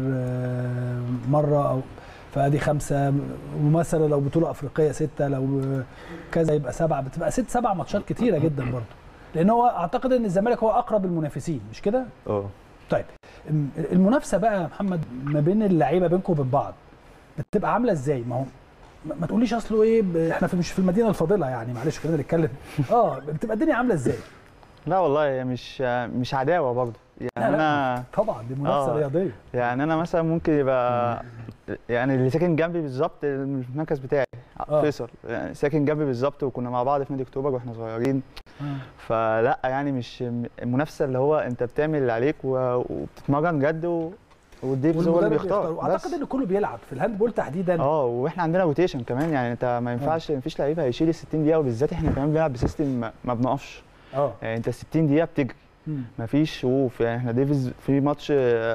مره، او فادي 5، ومثلا لو بطوله افريقيه 6، لو كذا يبقى 7، بتبقى 6-7 ماتشات كتيره جدا برضه، لان هو اعتقد ان الزمالك هو اقرب المنافسين مش كده؟ طيب المنافسه بقى يا محمد ما بين اللعيبه بينكم وبين بعض بتبقى عامله ازاي؟ ما هو ما تقوليش اصله ايه، احنا مش في المدينه الفاضله يعني، معلش خلينا نتكلم. بتبقى الدنيا عامله ازاي؟ لا والله هي مش عداوه برضه يعني. انا طبعا دي منافسه رياضيه يعني. انا مثلا ممكن يبقى يعني اللي ساكن جنبي بالظبط المركز بتاعي فيصل، يعني ساكن جنبي بالظبط، وكنا مع بعض في نادي اكتوبر واحنا صغيرين. فلا يعني مش المنافسه اللي هو انت بتعمل اللي عليك وبتتمرن جد والديفز هو اللي بيختار. اعتقد ان كله بيلعب في الهاندبول تحديدا. واحنا عندنا روتيشن كمان، يعني انت ما ينفعش مفيش لعيب هيشيل ال 60 دقيقه، وبالذات احنا كمان بنلعب بسيستم ما بنقفش. يعني انت 60 دقيقه بتجري، مفيش وقوف. يعني احنا ديفز في ماتش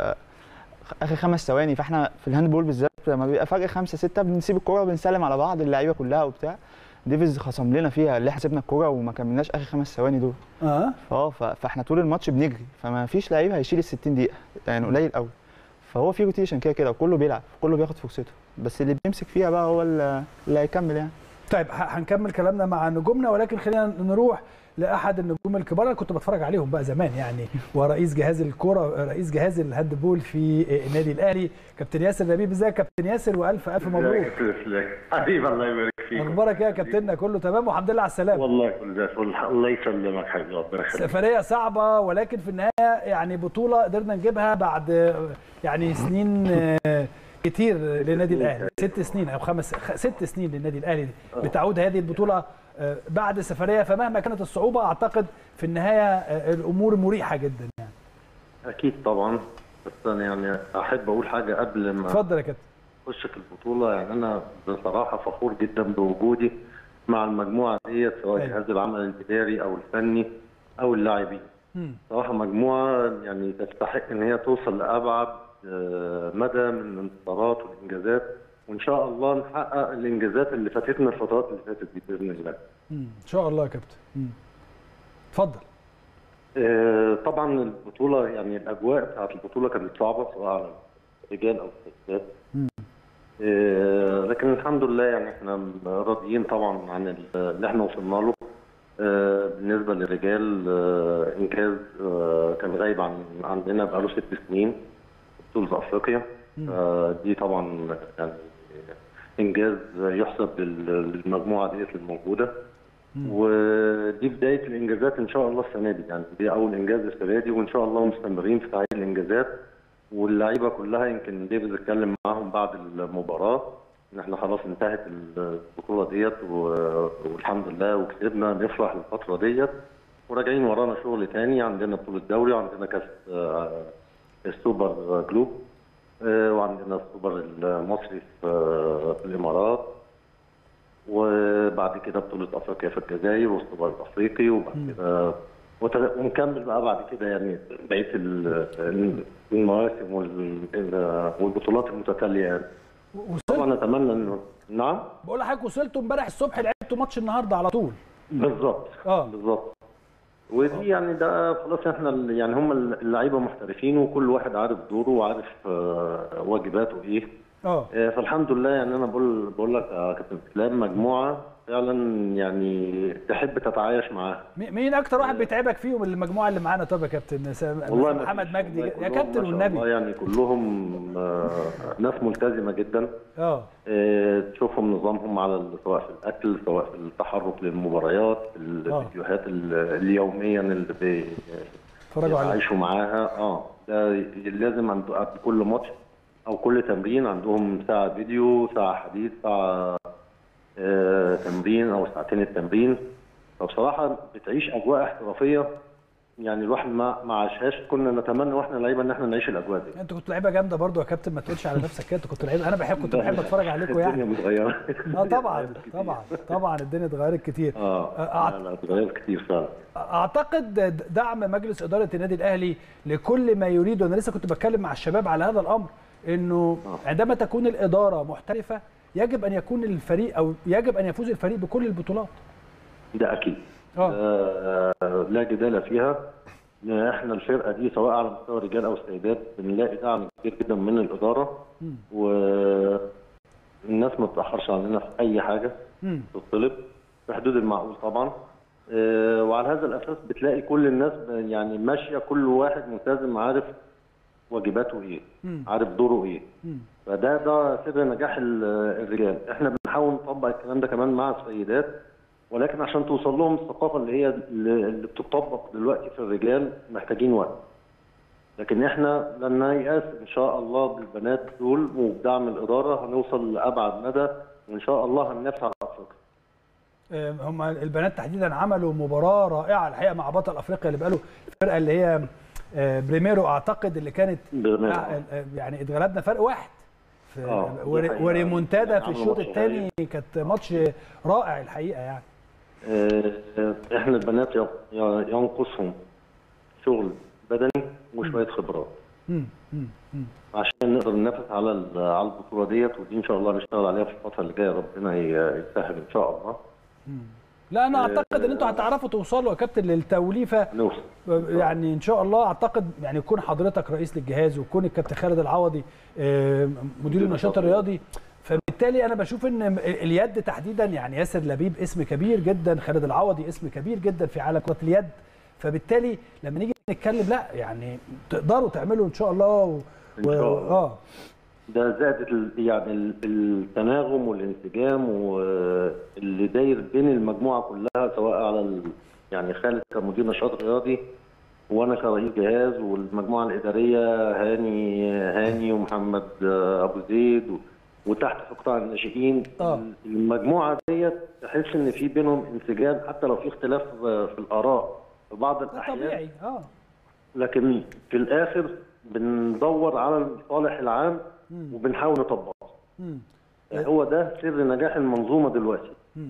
اخر 5 ثواني، فاحنا في الهاندبول بالذات لما بيبقى فرق 5-6 بنسيب الكوره وبنسلم على بعض اللعيبه كلها وبتاع. ديفيز خصم لنا فيها اللي احنا سيبنا الكوره وما كملناش اخر 5 ثواني دول. فاحنا طول الماتش بنجري، فما فيش لعيب هيشيل ال 60 دقيقه، يعني قليل قوي. فهو في روتيشن كده وكله بيلعب، كله بياخد فرصته، بس اللي بيمسك فيها بقى هو اللي هيكمل يعني. طيب هنكمل كلامنا مع نجومنا، ولكن خلينا نروح لاحد النجوم الكبار، انا كنت بتفرج عليهم بقى زمان يعني، ورئيس جهاز الكوره، رئيس جهاز الهاندبول في النادي الاهلي، كابتن ياسر لبيب. ازيك يا كابتن ياسر؟ والف مبروك. حبيبي الله يبارك فيك. اخبارك ايه يا كابتننا؟ كله تمام والحمد لله على السلامه. والله كله زي الفل، الله يسلمك حبيبي، ربنا يخليك. سفريه صعبه، ولكن في النهايه يعني بطوله قدرنا نجيبها بعد يعني سنين كتير للنادي الاهلي، 6 سنين او 6 سنين للنادي الاهلي بتعود هذه البطوله بعد سفريه. فمهما كانت الصعوبه اعتقد في النهايه الامور مريحه جدا يعني. اكيد طبعا، بس انا يعني احب اقول حاجه قبل ما اتفضل يا كابتن. اخش في البطوله. يعني انا بصراحه فخور جدا بوجودي مع المجموعه ديت، سواء جهاز العمل الاداري او الفني او اللاعبين. صراحه مجموعه يعني تستحق ان هي توصل لابعد مدى من الانتصارات والانجازات، وان شاء الله نحقق الانجازات اللي فاتتنا الفترات اللي فاتت دي باذن الله. ان شاء الله يا كابتن. اتفضل. طبعا البطوله يعني الاجواء بتاعت البطوله كانت صعبه سواء على الرجال او الستات، لكن الحمد لله يعني احنا راضيين طبعا عن اللي احنا وصلنا له. بالنسبه للرجال انجاز كان غايب عندنا بقاله 6 سنين، بطوله افريقيا. دي طبعا يعني انجاز يحسب للمجموعه ديت الموجوده، ودي بدايه الانجازات ان شاء الله السنه دي. يعني دي اول انجاز السنه دي، وان شاء الله مستمرين في تحقيق الانجازات. واللعيبه كلها يمكن ديفيد اتكلم معاهم بعد المباراه ان احنا خلاص انتهت البطوله ديت والحمد لله وكسبنا، نفرح الفتره ديت وراجعين ورانا شغل تاني. عندنا بطوله دوري، وعندنا كاس السوبر جلوب، وعندنا السوبر المصري في الامارات، وبعد كده بطوله افريقيا في الجزائر والسوبر الافريقي، وبعد كده ونكمل بقى بعد كده يعني بقيه المواسم والبطولات المتتاليه يعني. طبعا نتمنى انه نعم. بقول لحضرتك وصلتوا امبارح الصبح لعبتوا ماتش النهارده على طول. بالظبط. بالظبط. ودي يعني ده خلاص احنا يعني هم اللعيبه محترفين، وكل واحد عارف دوره وعارف واجباته ايه. فالحمد لله يعني انا بقول لك يا كابتن اسلام، مجموعه فعلا يعني تحب تتعايش معاها. مين اكتر واحد بيتعبك فيهم المجموعه اللي معانا؟ طب يا كابتن والله محمد مجدي يا كابتن والنبي. والله يعني كلهم ناس ملتزمه جدا. تشوفهم نظامهم على سواء في الاكل، سواء في التحرك للمباريات، الفيديوهات اليوميا اللي بيعيشوا معاها. ده لازم عند كل ماتش او كل تمرين عندهم ساعه فيديو، ساعه حديث، ساعه تمرين او ساعتين التمرين. فبصراحه بتعيش اجواء احترافيه يعني الواحد ما عاشهاش. كنا نتمنى واحنا لعيبه ان احنا نعيش الاجواء دي. انت كنت لعيبه جامده برضو يا كابتن، ما تقولش على نفسك كده، انت كنت لعيبه. انا كنت بحب اتفرج عليكم يعني. الدنيا متغيره. طبعا الدنيا اتغيرت كتير. لا اتغيرت كتير فعلا. اعتقد دعم مجلس اداره النادي الاهلي لكل ما يريد، وانا لسه كنت بتكلم مع الشباب على هذا الامر، انه عندما تكون الاداره محترفه يجب ان يكون الفريق او يجب ان يفوز الفريق بكل البطولات. ده اكيد. لا جدال فيها. احنا الفرقه دي سواء على مستوى الرجال او السيدات بنلاقي دعم كبير جدا من الاداره، والناس ما بتاخرش عننا في اي حاجه تطلب في حدود المعقول طبعا. وعلى هذا الاساس بتلاقي كل الناس يعني ماشيه، كل واحد ملتزم عارف واجباته ايه، عارف دوره ايه. فده سر نجاح الرجال. احنا بنحاول نطبق الكلام ده كمان مع السيدات، ولكن عشان توصل لهم الثقافه اللي بتطبق دلوقتي في الرجال محتاجين وقت. لكن احنا لن نيأس ان شاء الله بالبنات دول، وبدعم الاداره هنوصل لابعد مدى، وان شاء الله هننافس على افريقيا. هم البنات تحديدا عملوا مباراه رائعه الحقيقه مع بطل افريقيا اللي بقاله الفرقه اللي هي بريميرو اعتقد، اللي كانت يعني اتغلبنا فرق واحد وريمونتادا في الشوط الثاني. كانت ماتش رائع الحقيقه يعني. احنا البنات ينقصهم شغل بدني وشويه خبرات عشان نقدر ننافس على البطوله ديت، ودي ان شاء الله نشتغل عليها في الفتره اللي جايه، ربنا يسهل ان شاء الله. لا انا اعتقد ان انتوا هتعرفوا توصلوا يا كابتن للتوليفه يعني ان شاء الله. اعتقد يعني يكون حضرتك رئيس للجهاز ويكون الكابتن خالد العوضي مدير النشاط الرياضي، فبالتالي انا بشوف ان اليد تحديدا يعني ياسر لبيب اسم كبير جدا، خالد العوضي اسم كبير جدا في عالم كرة اليد. فبالتالي لما نيجي نتكلم لا يعني تقدروا تعملوا ان شاء الله ان شاء الله. ده زائد يعني التناغم والانسجام واللي داير بين المجموعه كلها، سواء على يعني خالد كمدير نشاط رياضي وانا كرئيس جهاز، والمجموعه الاداريه هاني ومحمد ابو زيد، وتحت في قطاع الناشئين. المجموعه ديت تحس ان في بينهم انسجام، حتى لو في اختلاف في الاراء في بعض الاحيان طبيعي. لكن في الاخر بندور على الصالح العام وبنحاول نطبقه. هو ده سر نجاح المنظومه دلوقتي.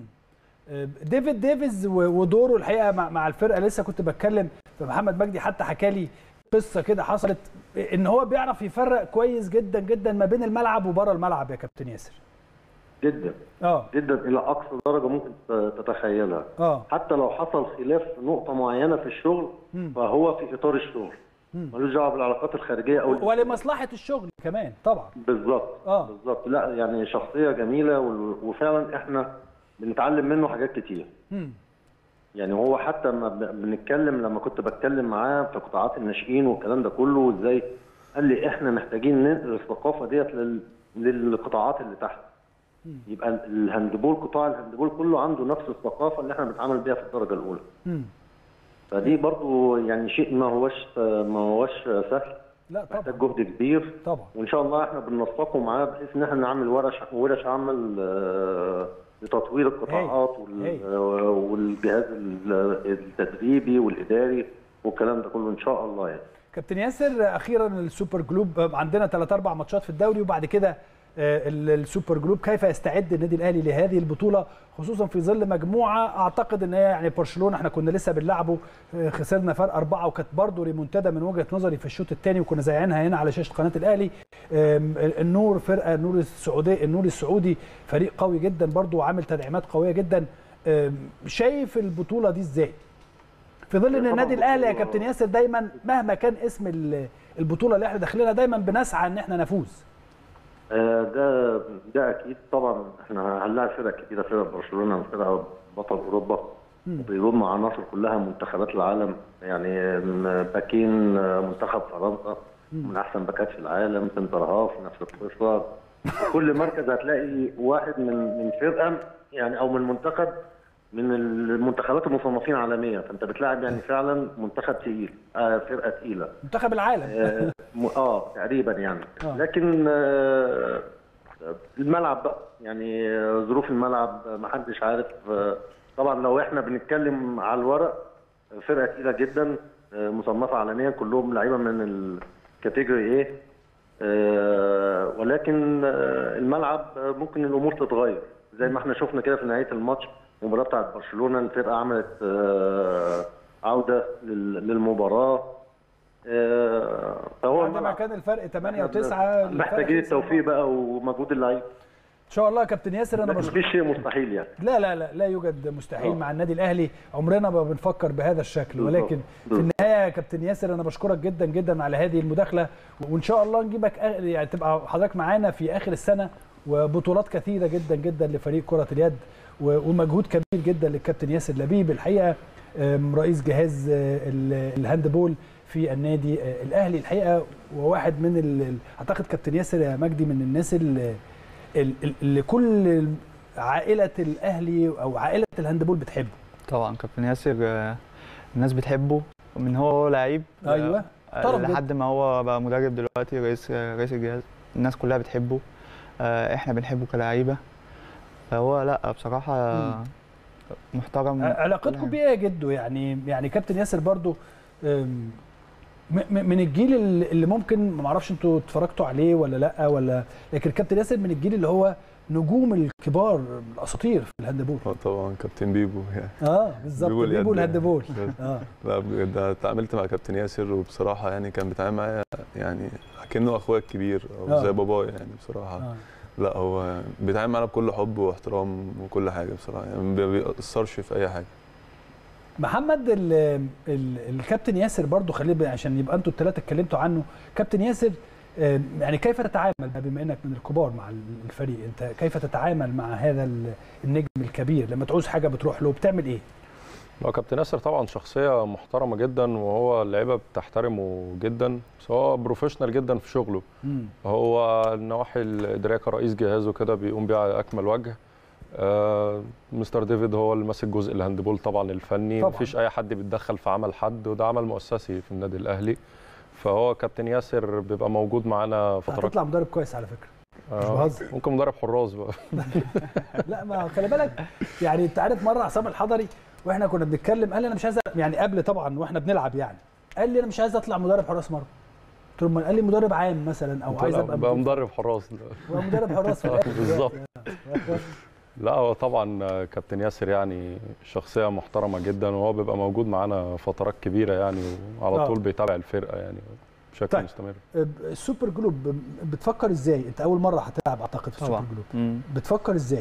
ديفيد ديفيز ودوره الحقيقه مع الفرقه، لسه كنت بتكلم محمد مجدي حتى حكى لي قصه كده حصلت، ان هو بيعرف يفرق كويس جدا جدا ما بين الملعب وبره الملعب يا كابتن ياسر. جدا جدا الى اقصى درجه ممكن تتخيلها. حتى لو حصل خلاف في نقطه معينه في الشغل فهو في اطار الشغل، ملوش دعوه بالعلاقات الخارجيه او ولمصلحه الشغل كمان طبعا. بالظبط. بالظبط. لا يعني شخصيه جميله، وفعلا احنا بنتعلم منه حاجات كتير. يعني هو حتى ما بنتكلم، لما كنت بتكلم معاه في قطاعات الناشئين والكلام ده كله، وازاي قال لي احنا محتاجين ننقل الثقافه ديت للقطاعات اللي تحت. يبقى الهاندبول، قطاع الهاندبول كله عنده نفس الثقافه اللي احنا بنتعامل بيها في الدرجه الاولى. فدي برضو يعني شيء ما هوش سهل. لا طبعا محتاج جهد كبير طبعا. وان شاء الله احنا بننسقه معاه بحيث ان احنا نعمل ورش عمل لتطوير القطاعات والجهاز التدريبي والاداري والكلام ده كله ان شاء الله يعني. كابتن ياسر، اخيرا السوبر جلوب عندنا 3-4 ماتشات في الدوري وبعد كده السوبر جلوب، كيف يستعد النادي الاهلي لهذه البطوله خصوصا في ظل مجموعه اعتقد ان هي يعني برشلونه احنا كنا لسه بنلعبه خسرنا فرق 4 وكانت برضه ريمونتادا من وجهه نظري في الشوط الثاني وكنا زايعينها هنا على شاشه قناه الاهلي. النور فرقه النور السعودي فريق قوي جدا برضه وعامل تدعيمات قويه جدا. شايف البطوله دي ازاي؟ في ظل ان النادي الاهلي يا كابتن ياسر دايما مهما كان اسم البطوله اللي احنا داخلينها دايما بنسعى ان احنا نفوز. ده اكيد طبعا. احنا هنلاعب فرق كتيره، فرق برشلونه وفرق بطل اوروبا وبيضم عناصر كلها منتخبات العالم، يعني باكين منتخب فرنسا من احسن باكات في العالم، سنتر هاف نفس القصه. كل مركز هتلاقي واحد من فرقه يعني او من منتخب من المنتخبات المصنفين عالميا، فانت بتلاعب يعني فعلا منتخب تقيل، فرقه تقيله، منتخب العالم تقريبا يعني. لكن الملعب بقى، يعني ظروف الملعب ما حدش عارف. طبعا لو احنا بنتكلم على الورق فرقه تقيله جدا، مصنفه عالميا، كلهم لعيبه من الكاتيجوري ايه، ولكن الملعب ممكن الامور تتغير زي ما احنا شفنا كده في نهايه الماتش. المباراه بتاعت برشلونه الفرقه عملت عوده للمباراه، فهو عندما كان الفرق 8 و9 محتاجين التوفيق بقى ومجهود اللعيبه ان شاء الله. يا كابتن ياسر انا مفيش شيء مستحيل يعني. لا يوجد مستحيل مع النادي الاهلي، عمرنا ما بنفكر بهذا الشكل، ولكن في النهايه يا كابتن ياسر انا بشكرك جدا جدا على هذه المداخله، وان شاء الله نجيبك يعني تبقى حضرتك معانا في اخر السنه، وبطولات كثيره جدا جدا لفريق كره اليد، ومجهود كبير جدا للكابتن ياسر لبيب الحقيقه، رئيس جهاز الهاندبول في النادي الاهلي الحقيقه، وواحد من اعتقد كابتن ياسر يا مجدي من الناس اللي كل عائله الاهلي او عائله الهاندبول بتحبه. طبعا كابتن ياسر الناس بتحبه من هو لعيب، ايوه لحد ما هو بقى مدرب دلوقتي رئيس الجهاز، الناس كلها بتحبه، احنا بنحبه كلاعيبه، فهو لا بصراحه محترم. علاقتكم بيه يا جدو؟ يعني كابتن ياسر برضو من الجيل اللي ممكن ما اعرفش انتوا اتفرجتوا عليه ولا لا، لكن كابتن ياسر من الجيل اللي هو نجوم الكبار الاساطير في الهاندبول. طبعا كابتن بيبو يعني. بالظبط بيبو الهاندبول. لا بجد اتعاملت مع كابتن ياسر، وبصراحه يعني كان بيتعامل معايا يعني كأنه اخويا الكبير او زي بابايا يعني بصراحه. لا هو بيتعامل معانا بكل حب واحترام وكل حاجه بصراحه، يعني ما بيأثرش في اي حاجه. محمد الكابتن ياسر برضو خليه عشان يبقى انتوا الثلاثه اتكلمتوا عنه. كابتن ياسر يعني كيف تتعامل بما انك من الكبار مع الفريق، انت كيف تتعامل مع هذا النجم الكبير؟ لما تعوز حاجه بتروح له، بتعمل ايه؟ هو كابتن ياسر طبعا شخصيه محترمه جدا، وهو اللعيبه بتحترمه جدا، بس هو بروفيشنال جدا في شغله. هو النواحي الاداريه كرئيس جهازه كده بيقوم بيها على اكمل وجه. مستر ديفيد هو اللي ماسك جزء الهاندبول طبعا الفني، مفيش اي حد بيتدخل في عمل حد، وده عمل مؤسسي في النادي الاهلي. فهو كابتن ياسر بيبقى موجود معانا فترات. هتطلع مدرب كويس على فكره، مش بهزر. ممكن مدرب حراس بقى. لا ما خلي بالك، يعني انت عارف مره عصام الحضري واحنا كنا بنتكلم قال لي انا مش عايز، يعني قبل طبعا واحنا بنلعب يعني، قال لي انا مش عايز اطلع مدرب حراس مرمى. قلت له قال لي مدرب عام مثلا، او عايز ابقى مدرب حراس. مدرب حراس في الاخر بالظبط. لا هو طبعا كابتن ياسر يعني شخصيه محترمه جدا، وهو بيبقى موجود معانا فترات كبيره يعني، وعلى طول بيتابع الفرقه يعني بشكل مستمر. السوبر جلوب بتفكر ازاي؟ انت اول مره هتلعب اعتقد في السوبر جلوب، بتفكر ازاي؟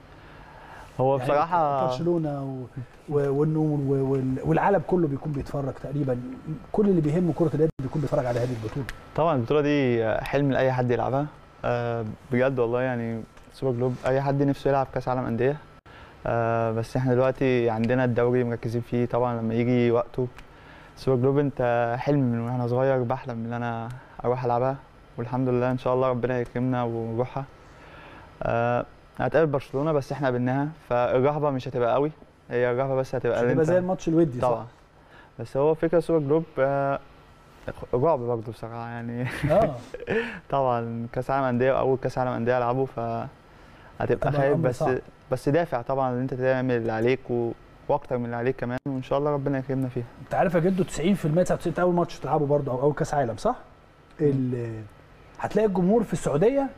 هو بصراحه يعني برشلونه والنور والعالم كله بيكون بيتفرج تقريبا، كل اللي بيهمه كره اليد بيكون بيتفرج على هذه البطوله. طبعا البطوله دي حلم لاي حد يلعبها بجد والله، يعني سوبر جلوب اي حد نفسه يلعب كاس عالم انديه، بس احنا دلوقتي عندنا الدوري مركزين فيه. طبعا لما يجي وقته سوبر جلوب انت حلم من وانا صغير، بحلم ان انا اروح العبها، والحمد لله ان شاء الله ربنا يكرمنا ونروحها. هتقابل برشلونه بس احنا قابلناها، فالرهبه مش هتبقى قوي، هي الرهبه بس هتبقى زي الماتش الودي طبعا صح؟ بس هو فكره سوبر جلوب رعب برضه بصراحه يعني. طبعا كاس عالم انديه واول كاس عالم انديه العبه، فهتبقى خايف، بس دافع طبعا ان انت تعمل اللي عليك واكتر من اللي عليك كمان، وان شاء الله ربنا يكرمنا فيها. انت عارف يا جدو 90% 99 اول ماتش تلعبه برضه او اول كاس عالم صح؟ هتلاقي الجمهور في السعوديه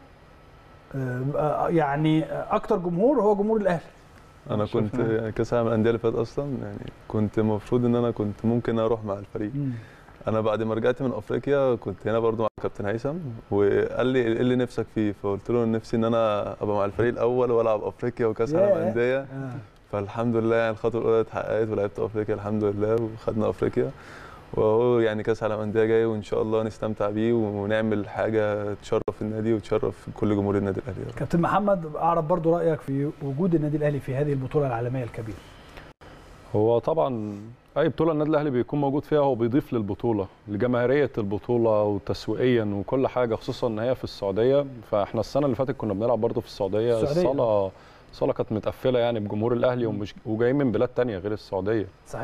يعني اكتر جمهور هو جمهور الاهلي. انا كنت كاس العالم الانديه اللي فات اصلا يعني كنت المفروض ان انا كنت ممكن اروح مع الفريق. انا بعد ما رجعت من افريقيا كنت هنا برضو مع كابتن هيثم، وقال لي ايه اللي نفسك فيه، فقلت له نفسي ان انا ابقى مع الفريق الاول والعب افريقيا وكاس عالم انديه. فالحمد لله يعني الخطوه الاولى اتحققت ولعبت افريقيا الحمد لله وخدنا افريقيا، وهو يعني كاس عالم انديه جاي وان شاء الله نستمتع بيه ونعمل حاجه تشرف النادي وتشرف كل جمهور النادي الاهلي. كابتن محمد اعرف برضو رايك في وجود النادي الاهلي في هذه البطوله العالميه الكبيره. هو طبعا اي بطوله النادي الاهلي بيكون موجود فيها هو بيضيف للبطوله، لجماهيريه البطوله وتسويقيا وكل حاجه، خصوصا ان هي في السعوديه. فاحنا السنه اللي فاتت كنا بنلعب برضو في السعوديه. الصاله كانت متقفله يعني بجمهور الاهلي وجايين من بلاد ثانيه غير السعوديه. صحيح.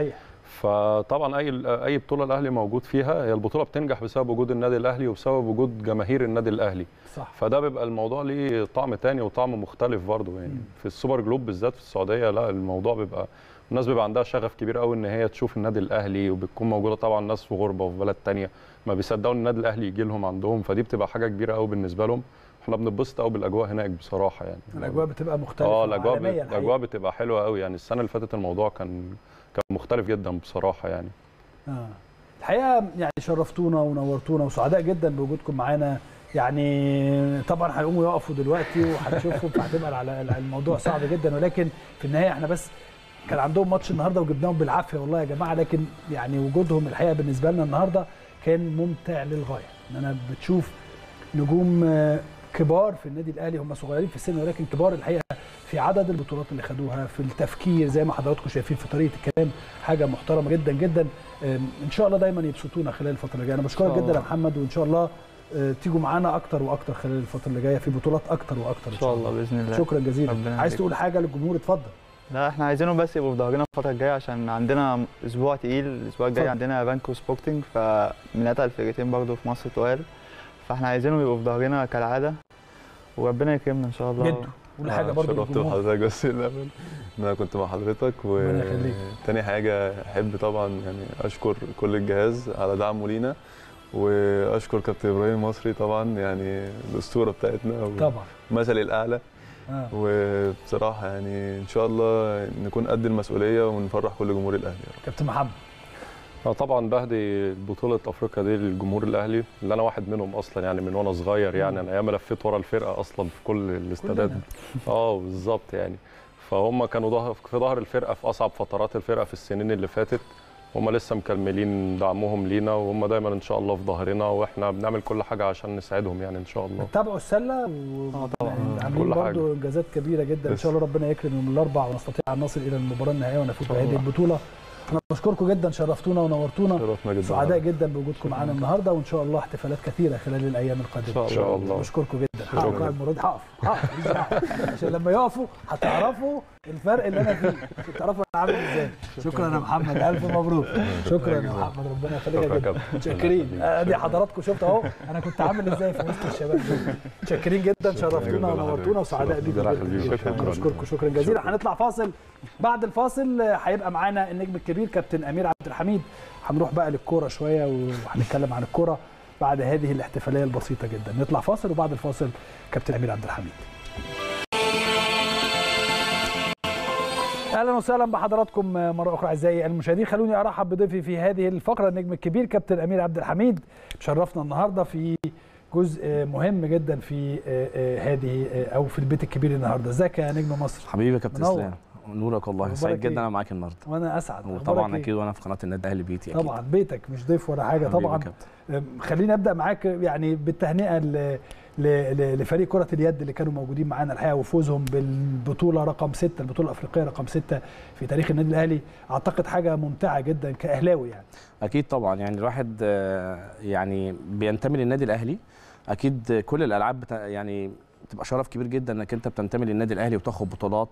فطبعا اي بطوله الاهلي موجود فيها، هي البطوله بتنجح بسبب وجود النادي الاهلي وبسبب وجود جماهير النادي الاهلي. صح. فده بيبقى الموضوع ليه طعم تاني وطعم مختلف برضه يعني. في السوبر جلوب بالذات في السعوديه، لا الموضوع بيبقى الناس بيبقى عندها شغف كبير قوي ان هي تشوف النادي الاهلي، وبتكون موجوده طبعا ناس في غربه وفي بلد تانية ما بيصدقوا ان النادي الاهلي يجي لهم عندهم، فدي بتبقى حاجه كبيره قوي بالنسبه لهم. احنا بنتبسط قوي بالاجواء هناك بصراحه يعني. الاجواء بتبقى مختلفه. الاجواء بتبقى حلوه قوي يعني. السنه اللي فاتت الموضوع كان مختلف جدا بصراحه يعني. الحقيقه يعني شرفتونا ونورتونا وسعداء جدا بوجودكم معانا يعني. طبعا هيقوموا يقفوا دلوقتي وهتشوفوا، فهتبقى على الموضوع صعب جدا، ولكن في النهايه احنا بس كان عندهم ماتش النهارده وجبناهم بالعافيه والله يا جماعه، لكن يعني وجودهم الحقيقه بالنسبه لنا النهارده كان ممتع للغايه. ان انا بتشوف نجوم كبار في النادي الاهلي، هم صغيرين في السن ولكن كبار الحقيقه في عدد البطولات اللي خدوها، في التفكير زي ما حضراتكم شايفين، في طريقه الكلام، حاجه محترمه جدا جدا. ان شاء الله دايما يبسطونا خلال الفتره اللي جايه. انا بشكرك جدا يا محمد، وان شاء الله تيجوا معانا اكتر واكتر خلال الفتره اللي جايه في بطولات اكتر واكتر ان شاء الله باذن الله. شكرا جزيلا. عايز تقول حاجه للجمهور؟ اتفضل. لا احنا عايزينهم بس يبقوا في ظهرنا الفتره الجايه، عشان عندنا اسبوع تقيل. الاسبوع الجاي عندنا بانكو سبورتنج، فمن اتقل الفرقتين برضه في مصر تقال، فاحنا عايزينهم يبقوا في ظهرنا كالعاده، وربنا يكرمنا ان شاء الله. جدو قول حاجه برضه شرفت بحضرتك بس الاول ان انا كنت مع حضرتك. وتاني حاجه احب طبعا يعني اشكر كل الجهاز على دعمه لينا، واشكر كابتن ابراهيم مصري طبعا يعني الاسطوره بتاعتنا طبعا مثلي الاعلى. وبصراحه يعني ان شاء الله نكون قد المسؤوليه ونفرح كل جمهور الاهلي. كابتن محمد طبعا بهدي بطوله افريقيا دي للجمهور الاهلي اللي انا واحد منهم اصلا يعني من وانا صغير يعني. انا ايام لفيت ورا الفرقه اصلا في كل الاستادات. بالظبط يعني. فهم كانوا في ظهر الفرقه في اصعب فترات الفرقه في السنين اللي فاتت. هم لسه مكملين دعمهم لينا، وهم دايما ان شاء الله في ظهرنا، واحنا بنعمل كل حاجه عشان نساعدهم يعني ان شاء الله. تابعوا السله طبعا عاملين برضه انجازات كبيره جدا. ان شاء الله ربنا يكرم يوم الاربعاء ونستطيع ان نصل الى المباراه النهائيه ونفوز بهذه البطوله. انا بشكركم جدا، شرفتونا ونورتونا. سعداء جدا بوجودكم معانا النهارده، وان شاء الله احتفالات كثيره خلال الايام القادمه ان شاء الله. بشكركم جدا. المره دي هقف عشان لما يقفوا هتعرفوا الفرق اللي انا فيه، عشان تعرفوا انا عامل ازاي. شكرا يا محمد، الف مبروك. شكرا يا محمد، ربنا يخليك جدا. متشكرين. ادي حضراتكم شفتوا اهو انا كنت عامل ازاي في وسط الشباب دول. متشكرين جدا، شرفتونا ونورتونا وسعداء بيكم جدا. بشكركم شكرا جزيلا. هنطلع فاصل، بعد الفاصل هيبقى معانا النجم الكبير كابتن امير عبد الحميد. هنروح بقى للكوره شويه وهنتكلم عن الكوره بعد هذه الاحتفاليه البسيطه جدا. نطلع فاصل وبعد الفاصل كابتن امير عبد الحميد. اهلا وسهلا بحضراتكم مره اخرى اعزائي المشاهدين. خلوني ارحب بضيفي في هذه الفقره النجم الكبير كابتن امير عبد الحميد. شرفنا النهارده في جزء مهم جدا في هذه او في البيت الكبير النهارده. ازيك يا نجم مصر؟ حبيبي يا كابتن اسلام، نورك والله. سعيد جدا انا معاك النهارده. وانا اسعد. وطبعا اكيد وانا في قناه النادي الاهلي بيتي اكيد. طبعا بيتك مش ضيف ولا حاجه طبعا. خليني ابدا معاك يعني بالتهنئه لفريق كره اليد اللي كانوا موجودين معانا الحقيقه، وفوزهم بالبطوله رقم 6، البطوله الافريقيه رقم 6 في تاريخ النادي الاهلي. اعتقد حاجه ممتعه جدا كاهلاوي يعني. اكيد طبعا يعني الواحد يعني بينتمي للنادي الاهلي. اكيد كل الالعاب يعني بتبقى شرف كبير جدا انك انت بتنتمي للنادي الاهلي وتاخد بطولات.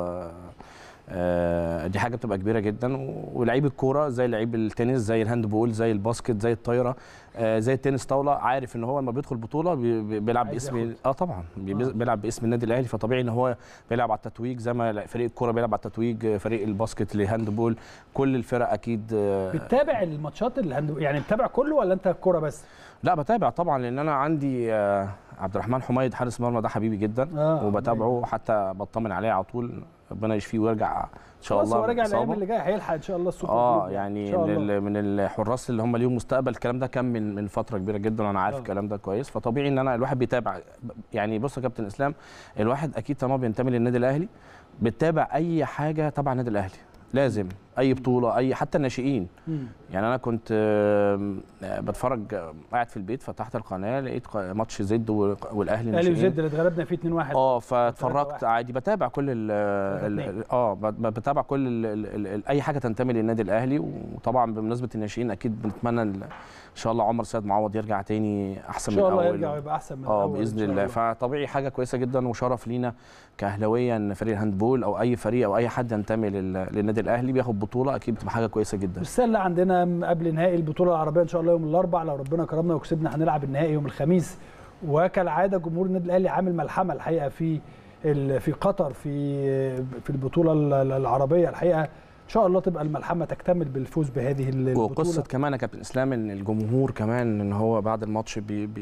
دي حاجه بتبقى كبيره جدا. ولعيب الكوره زي لعيب التنس، زي الهاند بول، زي الباسكت، زي الطايره، زي التنس طاوله، عارف ان هو لما بيدخل بطوله بيلعب باسم طبعا بيلعب باسم النادي الاهلي. فطبيعي ان هو بيلعب على التتويج زي ما فريق الكوره بيلعب على التتويج، فريق الباسكت الهاند بول، كل الفرق اكيد. بتتابع الماتشات يعني بتتابع كله ولا انت الكوره بس؟ لا بتابع طبعا، لان انا عندي عبد الرحمن حميد حارس مرمى، ده حبيبي جدا وبتابعه حتى بطمن عليه على طول. ربنا يشفيه ويرجع ان شاء الله. هو راجع الايام اللي جايه هيلحق ان شاء الله السوبر. يعني من الحراس اللي هم ليهم مستقبل. الكلام ده كان من فتره كبيره جدا وانا عارف الكلام ده كويس. فطبيعي ان انا الواحد بيتابع يعني. بص يا كابتن اسلام، الواحد اكيد طالما بينتمي للنادي الاهلي بتتابع اي حاجه تبع النادي الاهلي. لازم اي بطوله، اي حتى الناشئين. يعني انا كنت بتفرج قاعد في البيت، فتحت القناه لقيت ماتش زد والاهلي الاهلي وزد اللي اتغلبنا فيه 2-1. فاتفرجت عادي. بتابع كل بتابع كل اي حاجه تنتمي للنادي الاهلي. وطبعا بمناسبه الناشئين اكيد بنتمنى ان شاء الله عمر سيد معوض يرجع تاني احسن من الاول. ان شاء الله يرجع ويبقى احسن من الاول باذن الله. فطبيعي حاجه كويسه جدا وشرف لينا كاهلاويه ان فريق الهاندبول او اي فريق او اي حد ينتمي للنادي الاهلي بياخد البطوله اكيد بتبقى حاجه كويسه جدا. السله عندنا قبل نهائي البطوله العربيه ان شاء الله يوم الاربعاء، لو ربنا كرمنا وكسبنا هنلعب النهائي يوم الخميس. وكالعاده جمهور النادي الاهلي عامل ملحمه الحقيقه في قطر في البطوله العربيه. الحقيقه ان شاء الله تبقى الملحمه تكتمل بالفوز بهذه البطوله. وقصه كمان يا كابتن اسلام ان الجمهور كمان ان هو بعد الماتش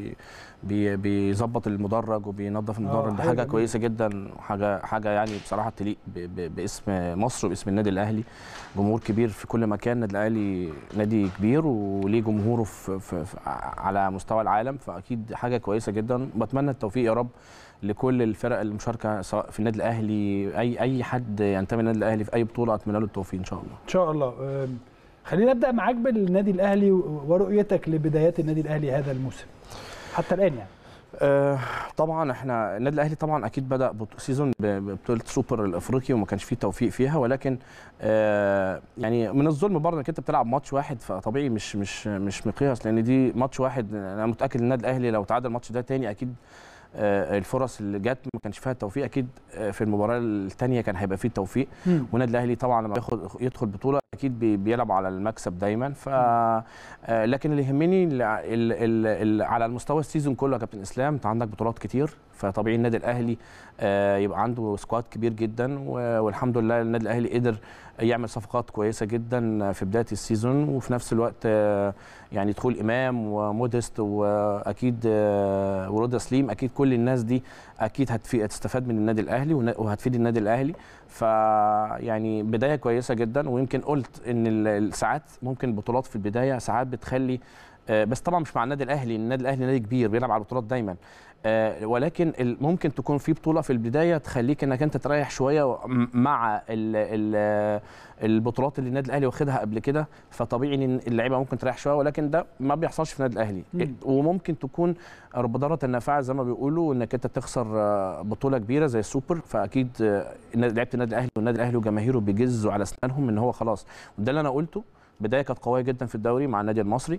بيظبط المدرج وبينظف المدرج، دي حاجه كويسه جدا، حاجه يعني بصراحه تليق باسم مصر وباسم النادي الاهلي. جمهور كبير في كل مكان، النادي الاهلي نادي كبير وليه جمهوره على مستوى العالم، فاكيد حاجه كويسه جدا. بتمنى التوفيق يا رب لكل الفرق المشاركه سواء في النادي الاهلي، اي حد ينتمي للنادي الاهلي في اي بطوله، اتمنى له التوفيق ان شاء الله. ان شاء الله. خلينا نبدا معاك بالنادي الاهلي ورؤيتك لبدايات النادي الاهلي هذا الموسم حتى الان يعني. طبعا احنا النادي الاهلي طبعا اكيد بدا سيزون ببطوله سوبر الافريقي وما كانش فيه توفيق فيها، ولكن يعني من الظلم برضه انك انت بتلعب ماتش واحد، فطبيعي مش مقياس، لان دي ماتش واحد. انا متاكد ان النادي الاهلي لو تعادل الماتش ده تاني اكيد الفرص اللي جت ما كانش فيها التوفيق، اكيد في المباراه الثانيه كان هيبقى فيه التوفيق. والنادي الاهلي طبعا لما يدخل بطوله اكيد بيلعب على المكسب دايما. لكن اللي يهمني على المستوى السيزون كله يا كابتن اسلام، انت عندك بطولات كتير، فطبيعي النادي الاهلي يبقى عنده سكواد كبير جدا، والحمد لله النادي الاهلي قدر يعمل صفقات كويسه جدا في بدايه السيزون، وفي نفس الوقت يعني دخول امام وموديست واكيد ورضا سليم، اكيد كل الناس دي اكيد هتستفاد من النادي الاهلي وهتفيد النادي الاهلي. فيعني بدايه كويسه جدا. ويمكن قلت ان ساعات ممكن البطولات في البدايه ساعات بتخلي، بس طبعا مش مع النادي الاهلي، النادي الاهلي نادي كبير بيلعب على البطولات دايما، ولكن ممكن تكون في بطوله في البدايه تخليك انك انت تريح شويه مع البطولات اللي النادي الاهلي واخدها قبل كده، فطبيعي ان اللعيبه ممكن تريح شويه، ولكن ده ما بيحصلش في النادي الاهلي. وممكن تكون بضاره النافعه زي ما بيقولوا انك انت تخسر بطوله كبيره زي السوبر، فاكيد لعيبه النادي الاهلي والنادي الاهلي وجماهيره بيجزوا على اسنانهم ان هو خلاص. وده اللي انا قلته، بدايه كانت قويه جدا في الدوري مع النادي المصري.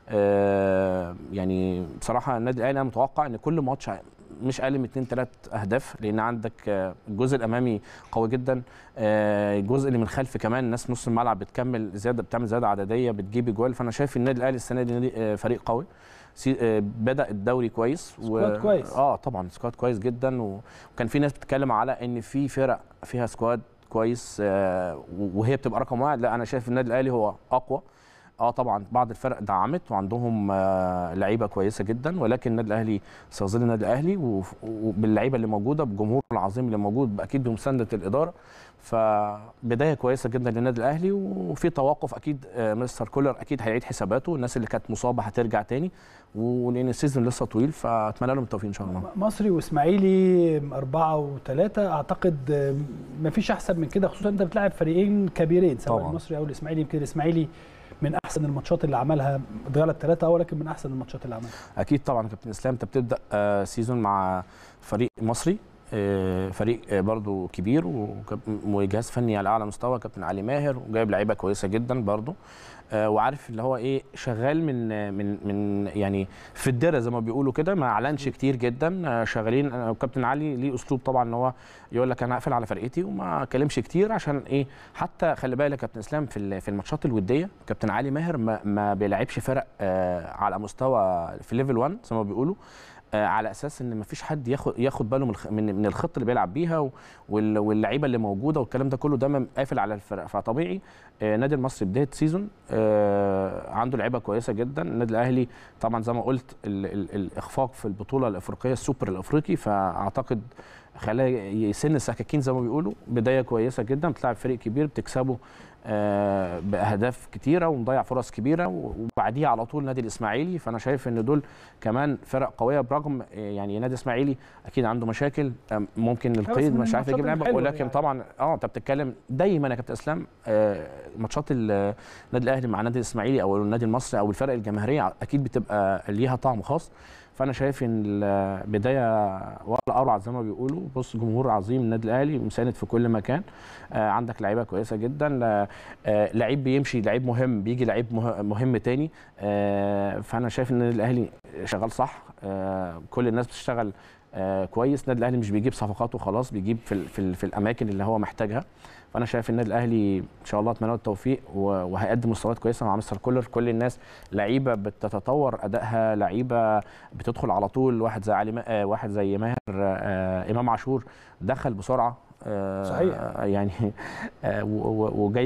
يعني بصراحه النادي الاهلي انا متوقع ان كل ماتش مش اقل من 2-3 اهداف، لان عندك الجزء الامامي قوي جدا، الجزء اللي من الخلف كمان ناس نص الملعب بتعمل زياده عدديه بتجيب اجوال. فانا شايف النادي الاهلي السنه دي نادي فريق قوي، بدا الدوري كويس كويس طبعا سكواد كويس جدا. وكان في ناس بتتكلم على ان في فرق فيها سكواد كويس وهي بتبقى رقم واحد، لا انا شايف النادي الاهلي هو اقوى. طبعا بعض الفرق دعمت وعندهم لعيبه كويسه جدا، ولكن النادي الاهلي سيظل النادي الاهلي وباللعيبه اللي موجوده بالجمهور العظيم اللي موجود اكيد بمسانده الاداره. فبدايه كويسه جدا للنادي الاهلي، وفي توقف اكيد مستر كولر اكيد هيعيد حساباته، الناس اللي كانت مصابه هترجع تاني، ولان السيزون لسه طويل، فاتمنى لهم التوفيق ان شاء الله. مصري واسماعيلي 4-3 اعتقد ما فيش احسن من كده، خصوصا انت بتلعب فريقين كبيرين سواء المصري او الاسماعيلي. يمكن الاسماعيلي من احسن الماتشات اللي عملها، اتغلب 3 ولكن من احسن الماتشات اللي عملها. اكيد طبعا كابتن اسلام، انت بتبدا سيزون مع فريق مصري، فريق برضو كبير وجهاز فني على اعلى مستوى، كابتن علي ماهر، وجايب لعيبه كويسه جدا برضو، وعارف اللي هو ايه، شغال من يعني في الدره زي ما بيقولوا كده، ما اعلنش كتير جدا، شغالين. وكابتن علي ليه اسلوب طبعا ان هو يقول لك انا هقفل على فرقتي وما اتكلمش كتير، عشان ايه، حتى خلي بالك كابتن اسلام في الماتشات الوديه كابتن علي ماهر ما بيلعبش فرق على مستوى في ليفل 1 زي ما بيقولوا، على اساس ان مفيش حد ياخد باله من الخطه اللي بيلعب بيها واللعيبه اللي موجوده والكلام ده كله، ده قافل على الفرق. فطبيعي النادي المصري بدايه سيزون عنده لعيبه كويسه جدا. النادي الاهلي طبعا زي ما قلت الاخفاق في البطوله الافريقيه السوبر الافريقي، فاعتقد خلاه يسن السكاكين زي ما بيقولوا. بدايه كويسه جدا، بتلعب فريق كبير بتكسبه باهداف كتيره ومضيع فرص كبيره، وبعديها على طول نادي الاسماعيلي. فانا شايف ان دول كمان فرق قويه، برغم يعني نادي الاسماعيلي اكيد عنده مشاكل، ممكن القيد مش عارف يجيب لعيبه، ولكن يعني طبعا انت بتتكلم دايما يا كابتن اسلام ماتشات النادي الاهلي مع النادي الاسماعيلي او النادي المصري او الفرق الجماهيريه اكيد بتبقى ليها طعم خاص. فانا شايف ان البدايه ولا اروع زي ما بيقولوا. بص، جمهور عظيم النادي الاهلي مساند في كل مكان، عندك لعيبه كويسه جدا، لعيب بيمشي لعيب مهم بيجي لعيب مهم تاني، فانا شايف ان النادي الاهلي شغال صح، كل الناس بتشتغل كويس. النادي الاهلي مش بيجيب صفقات وخلاص، بيجيب في الاماكن اللي هو محتاجها. فانا شايف النادي الاهلي ان شاء الله اتمنى له التوفيق وهيقدم مستويات كويسه مع مستر كولر. كل الناس لعيبه بتتطور ادائها، لعيبه بتدخل على طول. واحد زي ماهر امام عاشور دخل بسرعه صحيح. يعني وجاي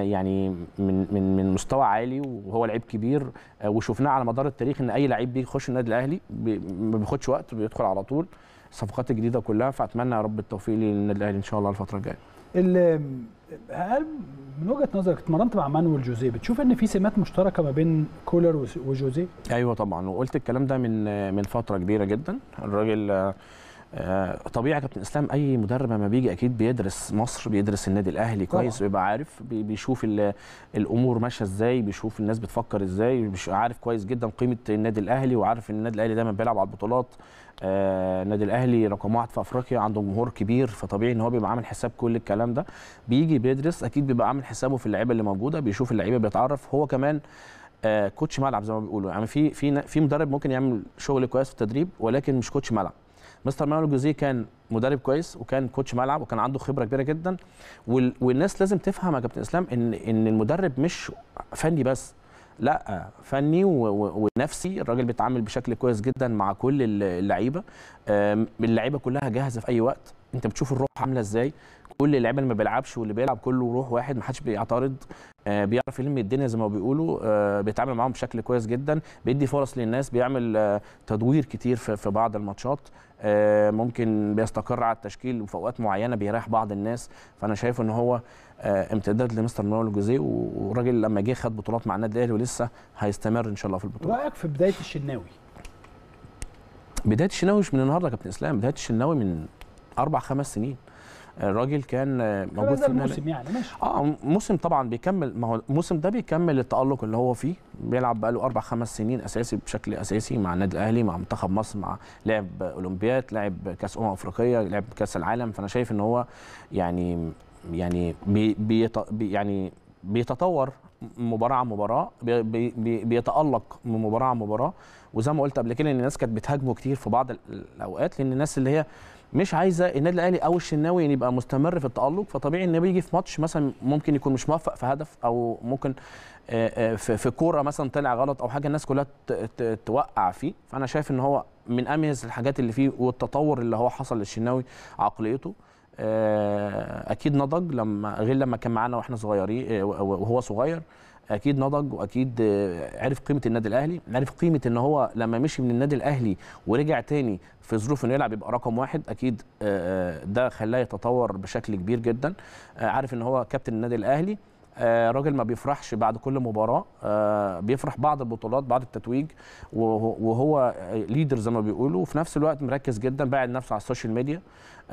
من مستوى عالي، وهو لعيب كبير، وشفناه على مدار التاريخ ان اي لعيب بيخش النادي الاهلي ما بياخدش وقت، بيدخل على طول. الصفقات الجديده كلها، فاتمنى يا رب التوفيق للنادي الاهلي ان شاء الله الفتره الجايه. هل من وجهه نظرك اتمرنت مع مانويل جوزيه، بتشوف ان في سمات مشتركه ما بين كولر وجوزيه؟ ايوه طبعا، وقلت الكلام ده من فتره كبيره جدا. الراجل طبيعي يا كابتن اسلام، اي مدرب لما بيجي اكيد بيدرس مصر، بيدرس النادي الاهلي كويس، ويبقى عارف بيشوف الامور ماشيه ازاي، بيشوف الناس بتفكر ازاي، عارف كويس جدا قيمه النادي الاهلي، وعارف ان النادي الاهلي دايما بيلعب على البطولات. النادي الاهلي رقم 1 في افريقيا، عنده جمهور كبير، فطبيعي ان هو بيبقى عامل حساب كل الكلام ده. بيجي بيدرس، اكيد بيبقى عامل حسابه في اللعيبه اللي موجوده، بيشوف اللعيبه، بيتعرف. هو كمان كوتش ملعب زي ما بيقولوا، يعني في مدرب ممكن يعمل شغل كويس في التدريب ولكن مش كوتش ملعب. مستر مانويل جوزيه كان مدرب كويس، وكان كوتش ملعب، وكان عنده خبره كبيره جدا. والناس لازم تفهم يا كابتن اسلام ان المدرب مش فني بس، لا، فني ونفسي. الراجل بيتعامل بشكل كويس جدا مع كل اللعيبه. اللعيبه كلها جاهزه في اي وقت. انت بتشوف الروح عامله ازاي، كل اللعيبه اللي ما بيلعبش واللي بيلعب كله روح واحد، ما حدش بيعترض. بيعرف يلم الدنيا زي ما بيقولوا. بيتعامل معاهم بشكل كويس جدا، بيدي فرص للناس، بيعمل تدوير كتير في بعض الماتشات. ممكن بيستقر على التشكيل، وفي اوقات معينه بيريح بعض الناس. فانا شايف ان هو امتداد لمستر مانويل جوزيه، والراجل لما جه خد بطولات مع النادي الاهلي، ولسه هيستمر ان شاء الله في البطولات. رايك في بدايه الشناوي؟ بدايه الشناوي مش من النهارده يا كابتن اسلام، بدايه الشناوي من 4-5 سنين. الراجل كان موجود في الموسم، يعني ماشي. موسم طبعا بيكمل، ما هو الموسم ده بيكمل التألق اللي هو فيه. بيلعب بقاله 4-5 سنين اساسي، بشكل اساسي مع النادي الاهلي، مع منتخب مصر، مع لعب اولمبياد، لعب كاس افريقيا، لعب كاس العالم. فانا شايف ان هو يعني بيتطور مباراه عن مباراه، بيتألق من مباراه عن مباراه. وزي ما قلت قبل كده ان الناس كانت بتهاجمه كتير في بعض الاوقات، لان الناس اللي هي مش عايزه النادي الاهلي او الشناوي يبقى مستمر في التألق. فطبيعي ان بيجي في ماتش مثلا ممكن يكون مش موفق في هدف، او ممكن في كوره مثلا طلع غلط او حاجه، الناس كلها توقع فيه. فانا شايف ان هو من اميز الحاجات اللي فيه، والتطور اللي هو حصل للشناوي، عقليته اكيد نضج غير لما كان معانا واحنا صغيرين، وهو صغير. اكيد نضج، واكيد عرف قيمه النادي الاهلي، عرف قيمه ان هو لما مشي من النادي الاهلي ورجع تاني في ظروف انه يلعب يبقى رقم 1. اكيد ده خلاه يتطور بشكل كبير جدا. عارف ان هو كابتن النادي الاهلي، راجل ما بيفرحش بعد كل مباراه، بيفرح بعد البطولات، بعد التتويج، وهو ليدر زي ما بيقولوا. وفي نفس الوقت مركز جدا، باعد نفسه على السوشيال ميديا،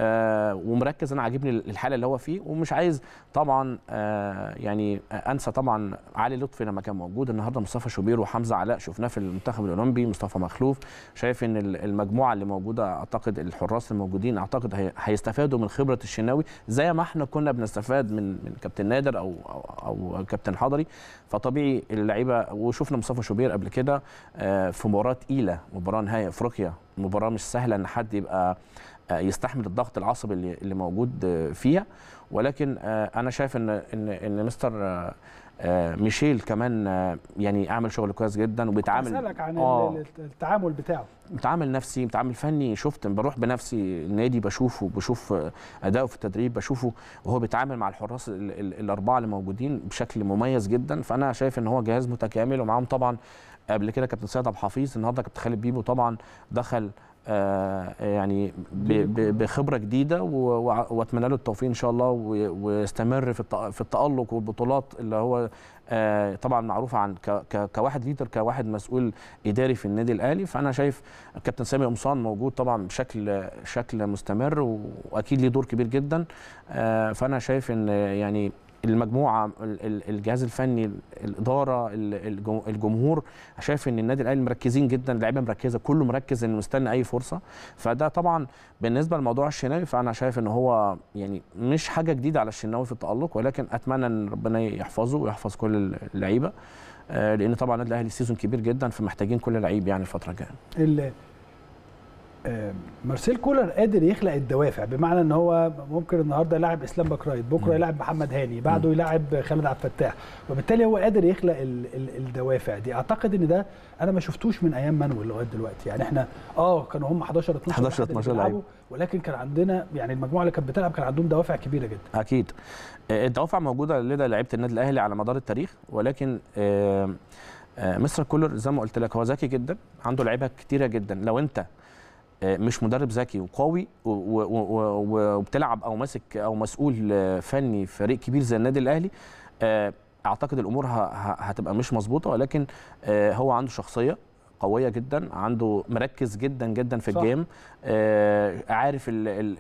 ومركز. انا عاجبني الحاله اللي هو فيه، ومش عايز طبعا يعني انسى طبعا علي لطفي لما كان موجود النهارده، مصطفى شوبير وحمزه علاء شفناه في المنتخب الاولمبي، مصطفى مخلوف. شايف ان المجموعه اللي موجوده، اعتقد الحراس الموجودين اعتقد هيستفادوا من خبره الشناوي زي ما احنا كنا بنستفاد من كابتن نادر او كابتن حضري. فطبيعي اللعيبه، وشفنا مصطفى شوبير قبل كده في مباراه تقيله، مباراه نهائي افريقيا، مباراه مش سهله ان حد يبقى يستحمل الضغط العصبي اللي موجود فيها. ولكن انا شايف ان مستر ميشيل كمان يعني عامل شغل كويس جدا، وبيتعامل. اسالك عن التعامل بتاعه، بتعامل نفسي، بتعامل فني. شفت بروح بنفسي النادي، بشوف اداؤه في التدريب، بشوفه وهو بيتعامل مع الحراس الاربعه اللي موجودين بشكل مميز جدا. فانا شايف ان هو جهاز متكامل، ومعاهم طبعا قبل كده كابتن سيد عبد الحفيظ، النهارده كابتن خالد بيبو طبعا دخل يعني بخبره جديده، واتمنى له التوفيق ان شاء الله، ويستمر في التألق والبطولات اللي هو طبعا معروف عن كواحد ليدر، كواحد مسؤول اداري في النادي الاهلي. فانا شايف الكابتن سامي قمصان موجود طبعا بشكل مستمر، واكيد ليه دور كبير جدا. فانا شايف ان يعني المجموعه، الجهاز الفني، الاداره، الجمهور، شايف ان النادي الاهلي مركزين جدا، اللعيبه مركزه، كله مركز انه مستني اي فرصه. فده طبعا بالنسبه لموضوع الشناوي، فانا شايف ان هو يعني مش حاجه جديده على الشناوي في التالق، ولكن اتمنى ان ربنا يحفظه ويحفظ كل اللعيبه، لان طبعا النادي الاهلي سيزون كبير جدا، فمحتاجين كل لعيب يعني الفتره الجايه. مارسيل كولر قادر يخلق الدوافع، بمعنى ان هو ممكن النهارده يلاعب اسلام باكرايت، بكره يلاعب محمد هاني، بعده يلاعب خالد عبد الفتاح، وبالتالي هو قادر يخلق الدوافع دي. اعتقد ان ده انا ما شفتوش من ايام مانويل لغايه دلوقتي. يعني احنا كانوا هم 11 12 لعيبه، ولكن كان عندنا يعني المجموعه اللي كانت بتلعب كان عندهم دوافع كبيره جدا. اكيد الدوافع موجوده لدى لعيبه النادي الاهلي على مدار التاريخ، ولكن مستر كولر زي ما قلت لك هو ذكي جدا، عنده لعيبه كتيره جدا. لو انت مش مدرب ذكي وقوي وبتلعب او ماسك او مسؤول فني في فريق كبير زي النادي الاهلي، اعتقد الامور هتبقى مش مظبوطه. ولكن هو عنده شخصيه قويه جدا، عنده مركز جدا جدا في الجيم، عارف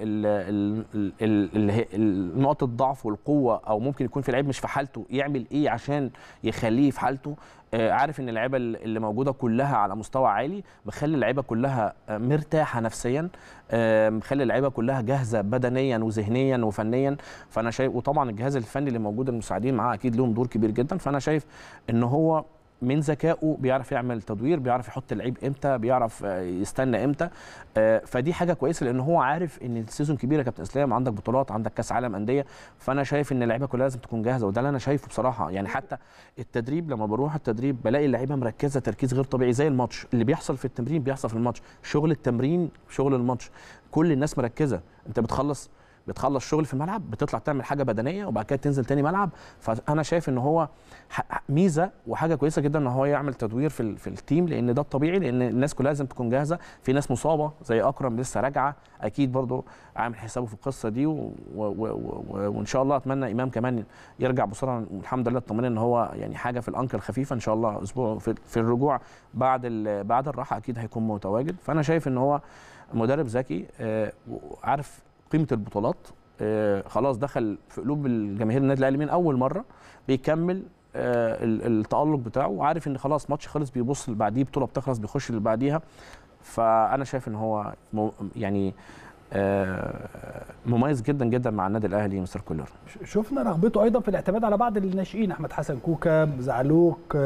نقط الضعف والقوه، او ممكن يكون في لعيب مش في حالته يعمل ايه عشان يخليه في حالته. عارف ان اللعيبه اللي موجوده كلها على مستوى عالي، مخلي اللعيبه كلها مرتاحه نفسيا، مخلي اللعيبه كلها جاهزه بدنيا وذهنيا وفنيا. فانا شايف، وطبعا الجهاز الفني اللي موجود المساعدين معاه اكيد لهم دور كبير جدا. فانا شايف ان هو من ذكائه بيعرف يعمل تدوير، بيعرف يحط اللعيب امتى، بيعرف يستنى امتى. فدي حاجه كويسه، لان هو عارف ان السيزون كبير يا كابتن اسلام، عندك بطولات، عندك كاس عالم انديه. فانا شايف ان اللعيبه كلها لازم تكون جاهزه، وده اللي انا شايفه بصراحه. يعني حتى التدريب، لما بروح التدريب بلاقي اللعيبه مركزه تركيز غير طبيعي، زي الماتش اللي بيحصل في التمرين بيحصل في الماتش، شغل التمرين شغل الماتش، كل الناس مركزه. انت بتخلص شغل في الملعب، بتطلع تعمل حاجه بدنيه، وبعد كده تنزل تاني ملعب. فانا شايف ان هو ميزه وحاجه كويسه جدا ان هو يعمل تدوير في التيم، لان ده الطبيعي، لان الناس كلها لازم تكون جاهزه. في ناس مصابه زي اكرم لسه راجعه، اكيد برضو عامل حسابه في القصه دي، وان شاء الله اتمنى امام كمان يرجع بسرعه، والحمد لله اطمنا ان هو يعني حاجه في الانكل خفيفه، ان شاء الله اسبوع في الرجوع بعد الراحه اكيد هيكون متواجد. فانا شايف ان هو مدرب ذكي، عارف قيمه البطولات، خلاص دخل في قلوب الجماهير النادي الاهلي من اول مره، بيكمل التالق بتاعه، وعارف ان خلاص ماتش خلص بيبص اللي بعديه، بطوله بتخلص بيخش اللي بعديها. فانا شايف ان هو يعني مميز جدا جدا مع النادي الاهلي مستر كولر. شفنا رغبته ايضا في الاعتماد على بعض الناشئين، احمد حسن كوكا، زعلوك،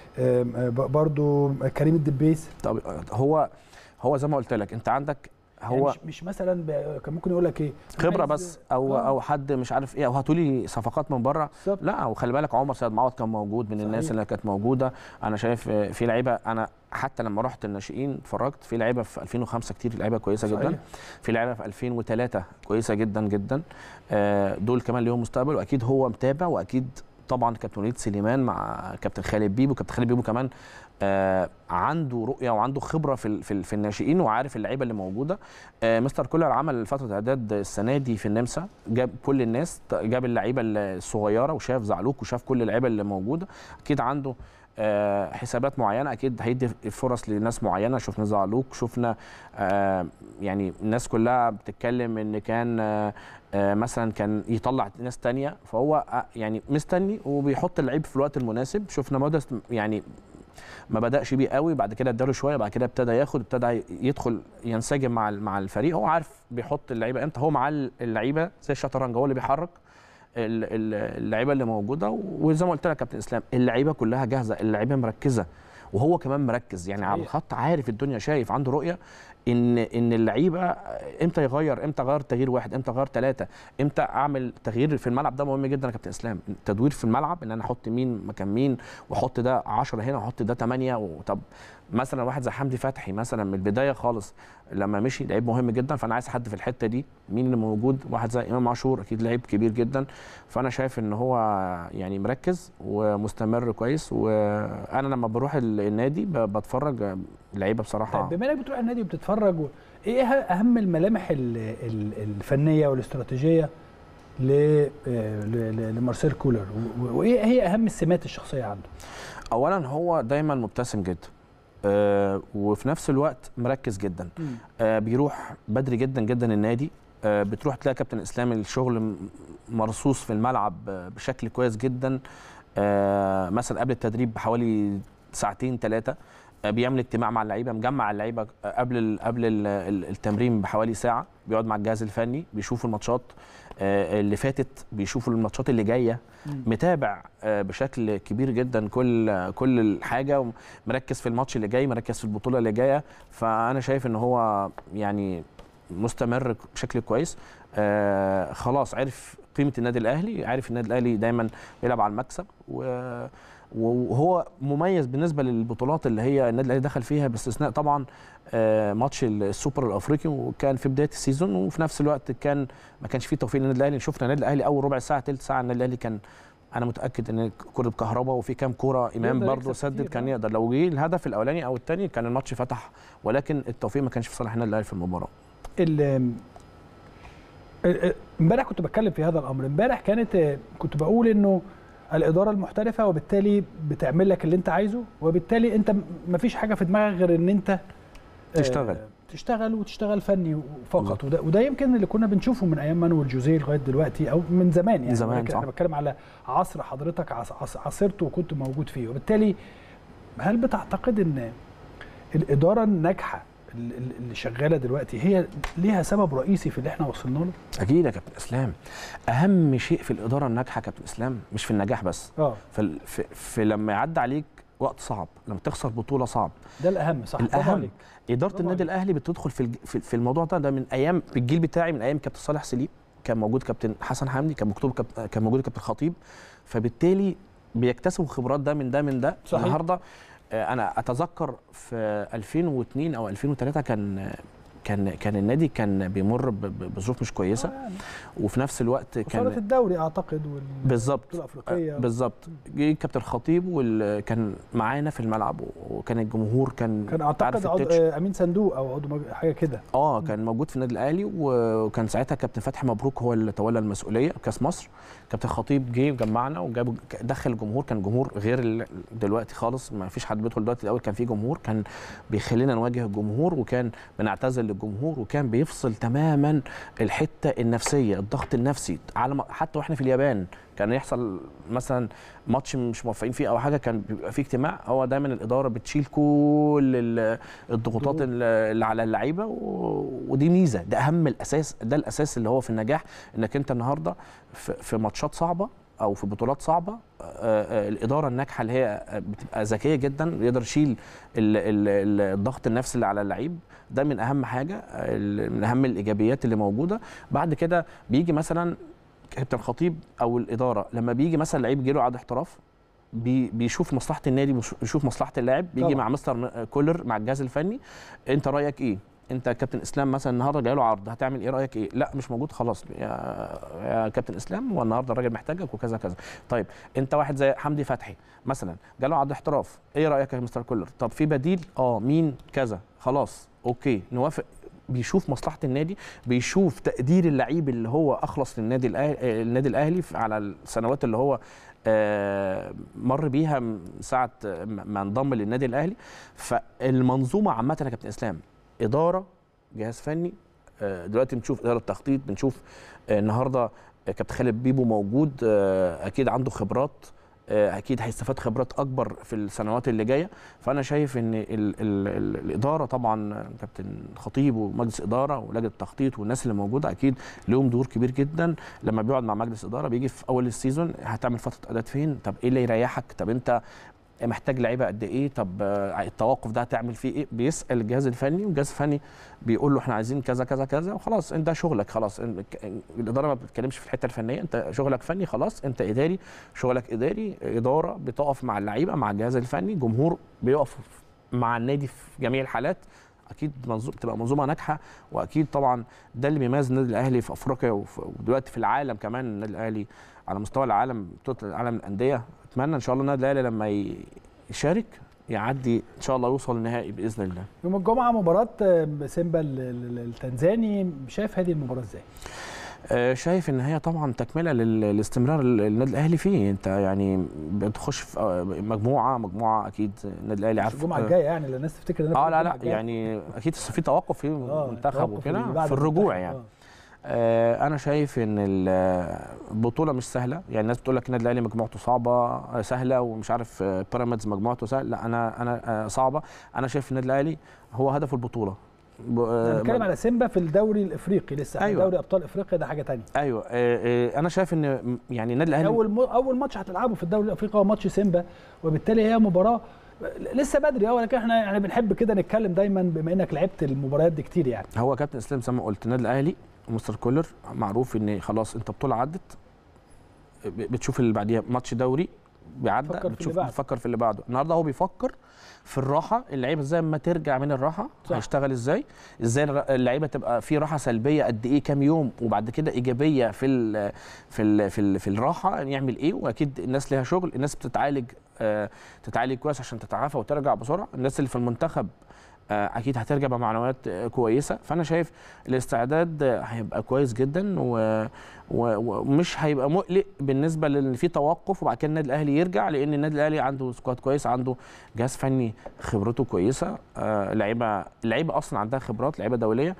برضو كريم الدبيس. طب هو زي ما قلت لك، انت عندك هو يعني مش مثلا كان ممكن يقول لك ايه خبره بس، او حد مش عارف ايه، او هاتولي صفقات من بره. لا، وخلي بالك عمر سيد معوض كان موجود من صحيح. الناس اللي كانت موجوده. انا شايف في لعيبه، انا حتى لما رحت الناشئين اتفرجت في لعيبه في 2005 كتير لعيبه كويسه صحيح. جدا، في لعيبه في 2003 كويسه جدا جدا. دول كمان ليهم مستقبل، واكيد هو متابع، واكيد طبعا كابتن وليد سليمان مع كابتن خالد بيبو. كابتن خالد بيبو كمان عنده رؤيه وعنده خبره في الناشئين، وعارف اللعيبه اللي موجوده. مستر كولر عمل فتره اعداد السنه دي في النمسا، جاب كل الناس، جاب اللعيبه الصغيره، وشاف زعلوك وشاف كل اللعيبه اللي موجوده. اكيد عنده حسابات معينه، اكيد هيدي فرص لناس معينه. شفنا زعلوك، شفنا يعني الناس كلها بتتكلم ان كان مثلا كان يطلع ناس تانية، فهو يعني مستني وبيحط اللعيب في الوقت المناسب. شفنا مودست يعني ما بدأش بيه قوي، بعد كده اداله شويه، بعد كده ابتدى يدخل ينسجم مع الفريق. هو عارف بيحط اللعيبه امتى، هو مع اللعيبه زي الشطرنج، هو اللي بيحرك اللعيبه اللي موجوده. وزي ما قلت لك كابتن اسلام، اللعيبه كلها جاهزه، اللعيبه مركزه، وهو كمان مركز يعني على الخط، عارف الدنيا، شايف، عنده رؤيه ان اللعيبه امتى اغير تغيير واحد، امتى اغير ثلاثه، امتى اعمل تغيير في الملعب. ده مهم جدا يا كابتن اسلام، التدوير في الملعب، ان انا احط مين مكان مين، واحط ده 10 هنا واحط ده 8. طب مثلا واحد زي حمدي فتحي مثلا من البدايه خالص لما مشي، لعيب مهم جدا، فانا عايز حد في الحته دي. مين اللي موجود؟ واحد زي امام عاشور، اكيد لعيب كبير جدا. فانا شايف ان هو يعني مركز ومستمر كويس. وانا لما بروح النادي بتفرج لعيبه بصراحه. طيب بما انك بتروح النادي وبتتفرج، ايه اهم الملامح الفنيه والاستراتيجيه لمارسيل كولر، وايه هي اهم السمات الشخصيه عنده؟ اولا هو دايما مبتسم جدا، وفي نفس الوقت مركز جدا. بيروح بدري جدا جدا النادي، بتروح تلاقي كابتن اسلام الشغل مرصوص في الملعب بشكل كويس جدا. مثلا قبل التدريب بحوالي ساعتين 3 بيعمل اجتماع مع اللعيبه، مجمع اللعيبه قبل التمرين بحوالي ساعه، بيقعد مع الجهاز الفني، بيشوفوا الماتشات اللي فاتت، بيشوفوا الماتشات اللي جايه، متابع بشكل كبير جدا كل الحاجه، مركز في الماتش اللي جاي، مركز في البطوله اللي جايه. فانا شايف ان هو يعني مستمر بشكل كويس. خلاص عرف قيمه النادي الاهلي، عارف النادي الاهلي دايما بيلعب على المكسب، وهو مميز بالنسبه للبطولات اللي هي النادي الاهلي دخل فيها، باستثناء طبعا ماتش السوبر الافريقي، وكان في بدايه السيزون، وفي نفس الوقت ما كانش فيه توفيق للنادي الاهلي. شفنا النادي الاهلي اول ربع ساعه ثلث ساعه النادي الاهلي كان، انا متاكد ان كره بكهرباء وفي كام كوره امام برضه سدد، كان يقدر لو جه الهدف الاولاني او الثاني كان الماتش فتح، ولكن التوفيق ما كانش في صالح النادي الاهلي في المباراه. امبارح كنت بتكلم في هذا الامر، امبارح كنت بقول انه الاداره المحترفه، وبالتالي بتعمل لك اللي انت عايزه، وبالتالي انت ما فيش حاجه في دماغك غير ان انت تشتغل وتشتغل فني فقط. وده يمكن اللي كنا بنشوفه من ايام مانويل جوزيه لغايه دلوقتي، او من زمان يعني. انا بتكلم على عصر حضرتك عاصرته وكنت موجود فيه. وبالتالي هل بتعتقد ان الاداره الناجحه اللي شغاله دلوقتي هي ليها سبب رئيسي في اللي احنا وصلنا له؟ اكيد يا كابتن اسلام. اهم شيء في الاداره الناجحه يا كابتن اسلام مش في النجاح بس، في لما يعدي عليك وقت صعب، لما تخسر بطوله صعب، ده الاهم. صح، الاهم. اداره النادي الاهلي بتدخل في الموضوع ده من ايام الجيل بتاعي، من ايام كابتن صالح سليم، كان موجود كابتن حسن حمدي، كان موجود كابتن خطيب، فبالتالي بيكتسبوا خبرات ده من ده. صحيح. النهارده انا اتذكر في 2002 او 2003 كان النادي كان بيمر بظروف مش كويسه، وفي نفس الوقت كان خساره الدوري اعتقد بالظبط بالظبط. جه كابتن خطيب وكان معانا في الملعب، وكان الجمهور كان اعتقد امين صندوق او عضو حاجه كده، كان موجود في النادي الاهلي، وكان ساعتها كابتن فتحي مبروك هو اللي تولى المسؤوليه كاس مصر. كابتن خطيب جه وجمعنا وجاب دخل الجمهور، كان جمهور غير دلوقتي خالص، ما فيش حد بيدخل دلوقتي. الاول كان في جمهور، كان بيخلينا نواجه الجمهور، وكان بنعتزل للجمهور، وكان بيفصل تماما الحته النفسيه، الضغط النفسي. حتى واحنا في اليابان كان يحصل مثلا ماتش مش موفقين فيه او حاجه، كان بيبقى فيه اجتماع، هو دايما الاداره بتشيل كل الضغوطات اللي على اللعيبه، ودي ميزه، ده اهم الاساس، ده الاساس اللي هو في النجاح، انك انت النهارده في ماتشات صعبه او في بطولات صعبه، الاداره الناجحه اللي هي بتبقى ذكيه جدا، يقدر يشيل الضغط النفسي اللي على اللعيب. ده من اهم حاجه، من اهم الايجابيات اللي موجوده. بعد كده بيجي مثلا كابتن خطيب او الاداره، لما بيجي مثلا لعيب يجي له عقد احتراف، بيشوف مصلحه النادي، بيشوف مصلحه اللاعب، بيجي طبعا مع مستر كولر، مع الجهاز الفني، انت رايك ايه؟ انت كابتن اسلام مثلا النهارده جاي له عرض، هتعمل ايه؟ رايك ايه؟ لا مش موجود، خلاص يا كابتن اسلام، هو النهارده الراجل محتاجك وكذا كذا. طيب انت واحد زي حمدي فتحي مثلا جاله عرض احتراف، ايه رايك يا مستر كولر؟ طب في بديل؟ مين؟ كذا. خلاص اوكي نوافق. بيشوف مصلحه النادي، بيشوف تقدير اللعيب اللي هو اخلص للنادي النادي الاهلي على السنوات اللي هو مر بيها من ساعه ما انضم للنادي الاهلي. فالمنظومه عامه يا كابتن اسلام، اداره، جهاز فني، دلوقتي بنشوف اداره تخطيط، بنشوف النهارده كابتن خالد بيبو موجود، اكيد عنده خبرات، اكيد هيستفاد خبرات اكبر في السنوات اللي جايه. فانا شايف ان الاداره طبعا كابتن خطيب ومجلس اداره ولجنه التخطيط والناس اللي موجوده اكيد لهم دور كبير جدا. لما بيقعد مع مجلس اداره، بيجي في اول السيزون هتعمل فتره اداء فين، طب ايه اللي يريحك، طب انت محتاج لعيبه قد ايه، طب التوقف ده هتعمل فيه ايه، بيسال الجهاز الفني، والجهاز الفني بيقول له احنا عايزين كذا كذا كذا، وخلاص انت شغلك، خلاص الاداره ما بتتكلمش في الحته الفنيه، انت شغلك فني، خلاص انت اداري، شغلك اداري، اداره بتقف مع اللعيبه، مع الجهاز الفني، جمهور بيقف مع النادي في جميع الحالات. اكيد بتبقى منظومه ناجحه، واكيد طبعا ده اللي بيميز النادي الاهلي في افريقيا ودلوقتي في العالم كمان. النادي الاهلي على مستوى العالم، بطوله العالم للانديه، اتمنى ان شاء الله النادي الاهلي لما يشارك يعدي ان شاء الله، يوصل للنهائي باذن الله. يوم الجمعه مباراه سيمبا التنزاني، شايف هذه المباراه ازاي؟ شايف ان هي طبعا تكمله للاستمرار النادي الاهلي فيه. انت يعني بتخش في مجموعه اكيد النادي الاهلي عارف الجمعه الجايه، يعني الناس تفتكر ان لا يعني اكيد في توقف في المنتخب وكده في الرجوع يعني. انا شايف ان البطوله مش سهله، يعني الناس بتقول لك النادي الاهلي مجموعته صعبه سهله ومش عارف بيراميدز مجموعته سهله، لا انا صعبه. انا شايف النادي الاهلي هو هدفه البطوله. بنتكلم على سيمبا في الدوري الافريقي لسه. أيوة. دوري ابطال افريقيا ده حاجه ثانيه. ايوه انا شايف ان يعني النادي الاهلي اول ماتش هتلعبه في الدوري الافريقي هو ماتش سيمبا، وبالتالي هي مباراه لسه بدري ولكن احنا يعني بنحب كده نتكلم دايما بما انك لعبت المباريات دي كتير. يعني هو كابتن اسلام زي ما قلت النادي الاهلي ومستر كولر معروف ان خلاص انت بطوله عدت، بتشوف اللي بعديها ماتش دوري بيعدي بتفكر في اللي بعده. النهارده هو بيفكر في الراحه، اللعيبه ازاي ما ترجع من الراحه صح. هيشتغل ازاي اللعيبه تبقى في راحه سلبيه قد ايه كام يوم، وبعد كده ايجابيه في الراحه يعمل ايه. واكيد الناس ليها شغل، الناس تتعالج كويس عشان تتعافى وترجع بسرعه. الناس اللي في المنتخب اكيد هترجع بمعنويات كويسه. فانا شايف الاستعداد هيبقى كويس جدا ومش هيبقى مقلق بالنسبه لان في توقف وبعد كده النادي الاهلي يرجع، لان النادي الاهلي عنده سكواد كويس، عنده جهاز فني خبرته كويسه، لعيبه اصلا عندها خبرات، لعيبه دوليه.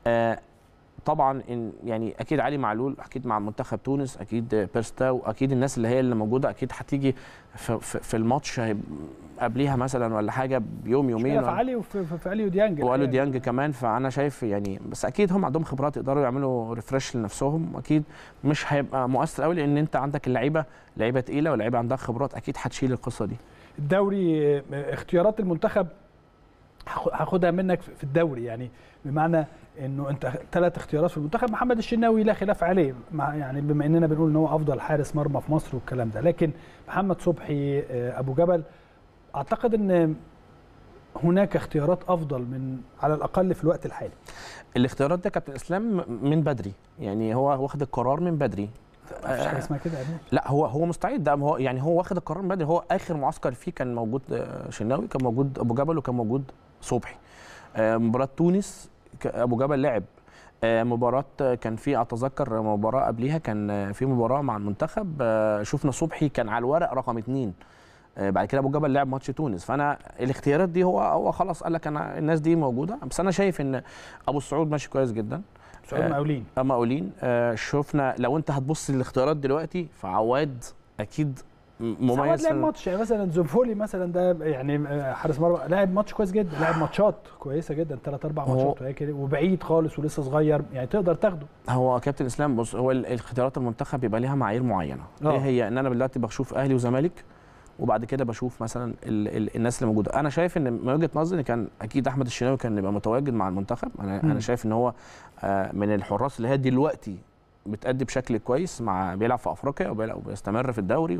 طبعا يعني اكيد علي معلول، اكيد مع منتخب تونس، اكيد بيرستاو، اكيد الناس اللي موجوده اكيد هتيجي في الماتش قبليها مثلا ولا حاجه بيوم يومين. في علي وفي اليو ديانج واليو ديانج كمان. فانا شايف يعني بس اكيد هم عندهم خبرات يقدروا يعملوا ريفرش لنفسهم، اكيد مش هيبقى مؤثر قوي لان انت عندك اللعيبه تقيله واللعيبه عندها خبرات، اكيد هتشيل القصه دي. الدوري اختيارات المنتخب هاخدها منك في الدوري، يعني بمعنى انه انت 3 اختيارات في المنتخب. محمد الشناوي لا خلاف عليه، يعني بما اننا بنقول ان هو افضل حارس مرمى في مصر والكلام ده، لكن محمد صبحي، ابو جبل، اعتقد ان هناك اختيارات افضل من على الاقل في الوقت الحالي. الاختيارات ده كابتن اسلام من بدري، يعني هو واخد القرار من بدري. مفيش حاجه اسمها كده. لا هو مستعد، ده هو يعني هو واخد القرار من بدري. هو اخر معسكر فيه كان موجود شناوي، كان موجود ابو جبل، وكان موجود صبحي. مباراه تونس ابو جبل لعب، مباراه كان في اتذكر مباراه قبليها كان في مباراه مع المنتخب شفنا صبحي كان على الورق رقم 2، بعد كده ابو جبل لعب ماتش تونس. فانا الاختيارات دي هو خلاص قال لك انا الناس دي موجوده. بس انا شايف ان ابو السعود ماشي كويس جدا. سعود مقاولين شفنا لو انت هتبص للاختيارات دلوقتي فعواد اكيد مميز. لعب ماتش يعني مثلا زنفولي مثلا ده يعني حارس مرمى لاعب ماتش كويس جدا، لاعب ماتشات كويسه جدا 3-4 ماتشات وبعيد خالص ولسه صغير، يعني تقدر تاخده. هو كابتن اسلام بص، هو الاختيارات المنتخب بيبقى ليها معايير معينه. ايه هي؟ ان انا دلوقتي بشوف اهلي وزمالك وبعد كده بشوف مثلا الناس اللي موجوده. انا شايف ان من وجهه نظري كان اكيد احمد الشناوي كان يبقى متواجد مع المنتخب. انا شايف ان هو من الحراس اللي هي دلوقتي بتأدي بشكل كويس، بيلعب في افريقيا وبيستمر في الدوري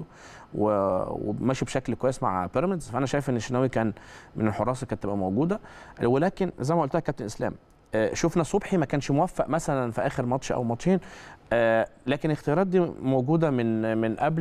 وماشي بشكل كويس مع بيراميدز. فانا شايف ان الشناوي كان من الحراس اللي كانت تبقى موجوده. ولكن زي ما قلت لك كابتن اسلام شفنا صبحي ما كانش موفق مثلا في اخر ماتش او ماتشين، لكن الاختيارات دي موجوده من قبل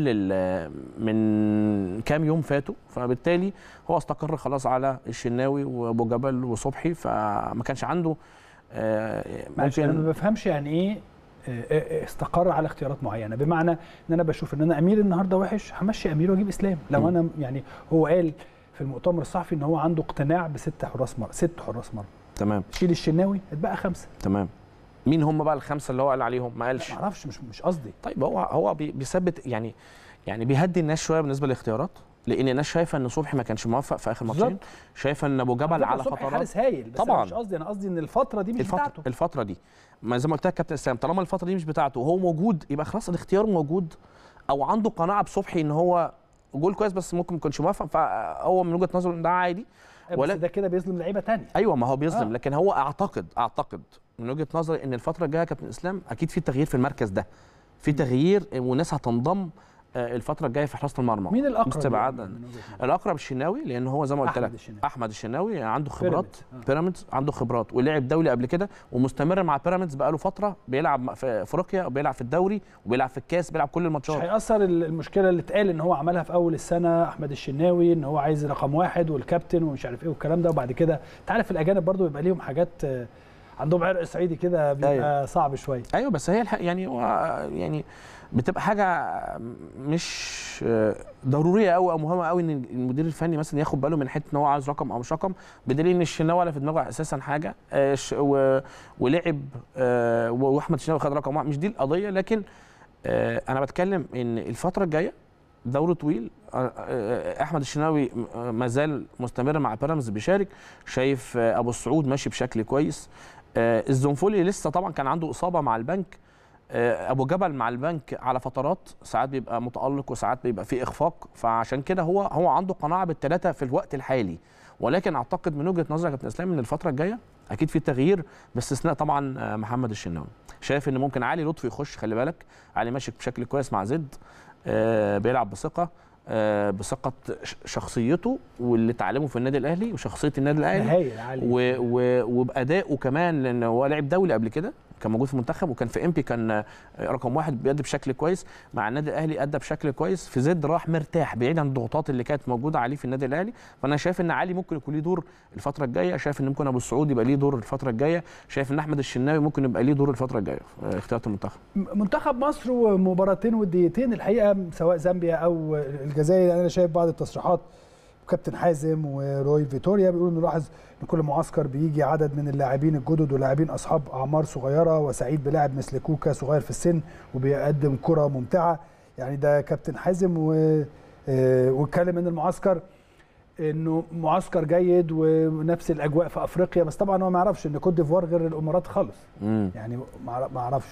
من كام يوم فاتوا. فبالتالي هو استقر خلاص على الشناوي وابو جبل وصبحي، فما كانش عنده ممكن. انا ما بفهمش يعني ايه استقر على اختيارات معينه، بمعنى ان انا بشوف ان انا امير النهارده وحش همشي امير واجيب اسلام. لو انا يعني هو قال في المؤتمر الصحفي ان هو عنده اقتناع ب6 حراس مرمى، 6 حراس مرمى. تمام. شيل الشناوي اتبقى 5. تمام. مين هم بقى ال5 اللي هو قال عليهم؟ ما قالش. ما اعرفش، مش قصدي. طيب هو بيثبت يعني بيهدي الناس شويه بالنسبه للاختيارات، لان الناس شايفه ان صبحي ما كانش موفق في اخر ماتشين، شايفه ان ابو جبل على فترات. حارس هايل، بس طبعا مش قصدي، انا قصدي ان الفتره دي مش بتاعته. الفتره دي ما زي ما قلت لك كابتن اسلام، طالما الفتره دي مش بتاعته وهو موجود يبقى خلاص الاختيار موجود، او عنده قناعه بصبحي ان هو جول كويس بس ممكن ما يكونش موفق، فهو من وجهه نظره ده عادي. بس ده كده بيظلم لعيبه ثانيه. ايوه ما هو بيظلم. لكن هو اعتقد من وجهه نظري ان الفتره الجايه كابتن اسلام اكيد في تغيير في المركز ده، في تغيير وناس هتنضم الفتره الجايه في حراسه المرمى. مين الاقرب؟ استبعادا الاقرب الشناوي، لان هو زي ما قلت لك احمد الشناوي عنده خبرات بيراميدز، عنده خبرات ولعب دولي قبل كده ومستمر مع بيراميدز بقاله فتره، بيلعب في افريقيا وبيلعب في الدوري وبيلعب في الكاس، بيلعب كل الماتشات. مش هيأثر المشكله اللي اتقال ان هو عملها في اول السنه احمد الشناوي، ان هو عايز رقم 1 والكابتن ومش عارف ايه والكلام ده، وبعد كده انت عارف الاجانب برضو بيبقى ليهم عندهم عرق صعيدي كده بيبقى صعب شويه. ايوه بس هي يعني بتبقى حاجه مش ضروريه قوي او مهمه قوي ان المدير الفني مثلا ياخد باله من حته ان هو عايز رقم او مش رقم، بدليل ان الشناوي ولا في دماغه اساسا حاجه ولعب واحمد الشناوي خد رقم واحد، مش دي القضيه. لكن انا بتكلم ان الفتره الجايه دوري طويل، احمد الشناوي ما زال مستمر مع بيراميدز بيشارك، شايف ابو السعود ماشي بشكل كويس، الزنفولي لسه طبعا كان عنده اصابه مع البنك، ابو جبل مع البنك على فترات ساعات بيبقى متالق وساعات بيبقى فيه اخفاق، فعشان كده هو عنده قناعه بالثلاثه في الوقت الحالي. ولكن اعتقد من وجهه نظري يا كابتن اسلام ان الفتره الجايه اكيد في تغيير باستثناء طبعا محمد الشناوي. شايف ان ممكن علي لطفي يخش، خلي بالك علي ماشي بشكل كويس مع زد، بيلعب بثقه، بثقه شخصيته واللي اتعلمه في النادي الاهلي وشخصيه النادي الاهلي وبادائه كمان، لان هو لعب دولي قبل كده، كان موجود في المنتخب وكان في امبي كان رقم واحد بيأدي بشكل كويس، مع النادي الاهلي ادى بشكل كويس، في زد راح مرتاح بعيد عن الضغوطات اللي كانت موجوده عليه في النادي الاهلي. فانا شايف ان علي ممكن يكون ليه دور الفتره الجايه، شايف ان ممكن ابو السعود يبقى ليه دور الفتره الجايه، شايف ان احمد الشناوي ممكن يبقى ليه دور الفتره الجايه في اختيارات المنتخب. منتخب مصر ومباراتين وديتين الحقيقه سواء زامبيا او الجزائر، انا شايف بعض التصريحات كابتن حازم وروي فيتوريا بيقولوا نلاحظ ان كل معسكر بيجي عدد من اللاعبين الجدد ولاعبين اصحاب اعمار صغيره، وسعيد بلاعب مثل كوكا صغير في السن وبيقدم كره ممتعه. يعني ده كابتن حازم واتكلم ان المعسكر انه معسكر جيد ونفس الاجواء في افريقيا، بس طبعا هو ما يعرفش ان كوت ديفوار غير الامارات خالص. يعني ما اعرفش.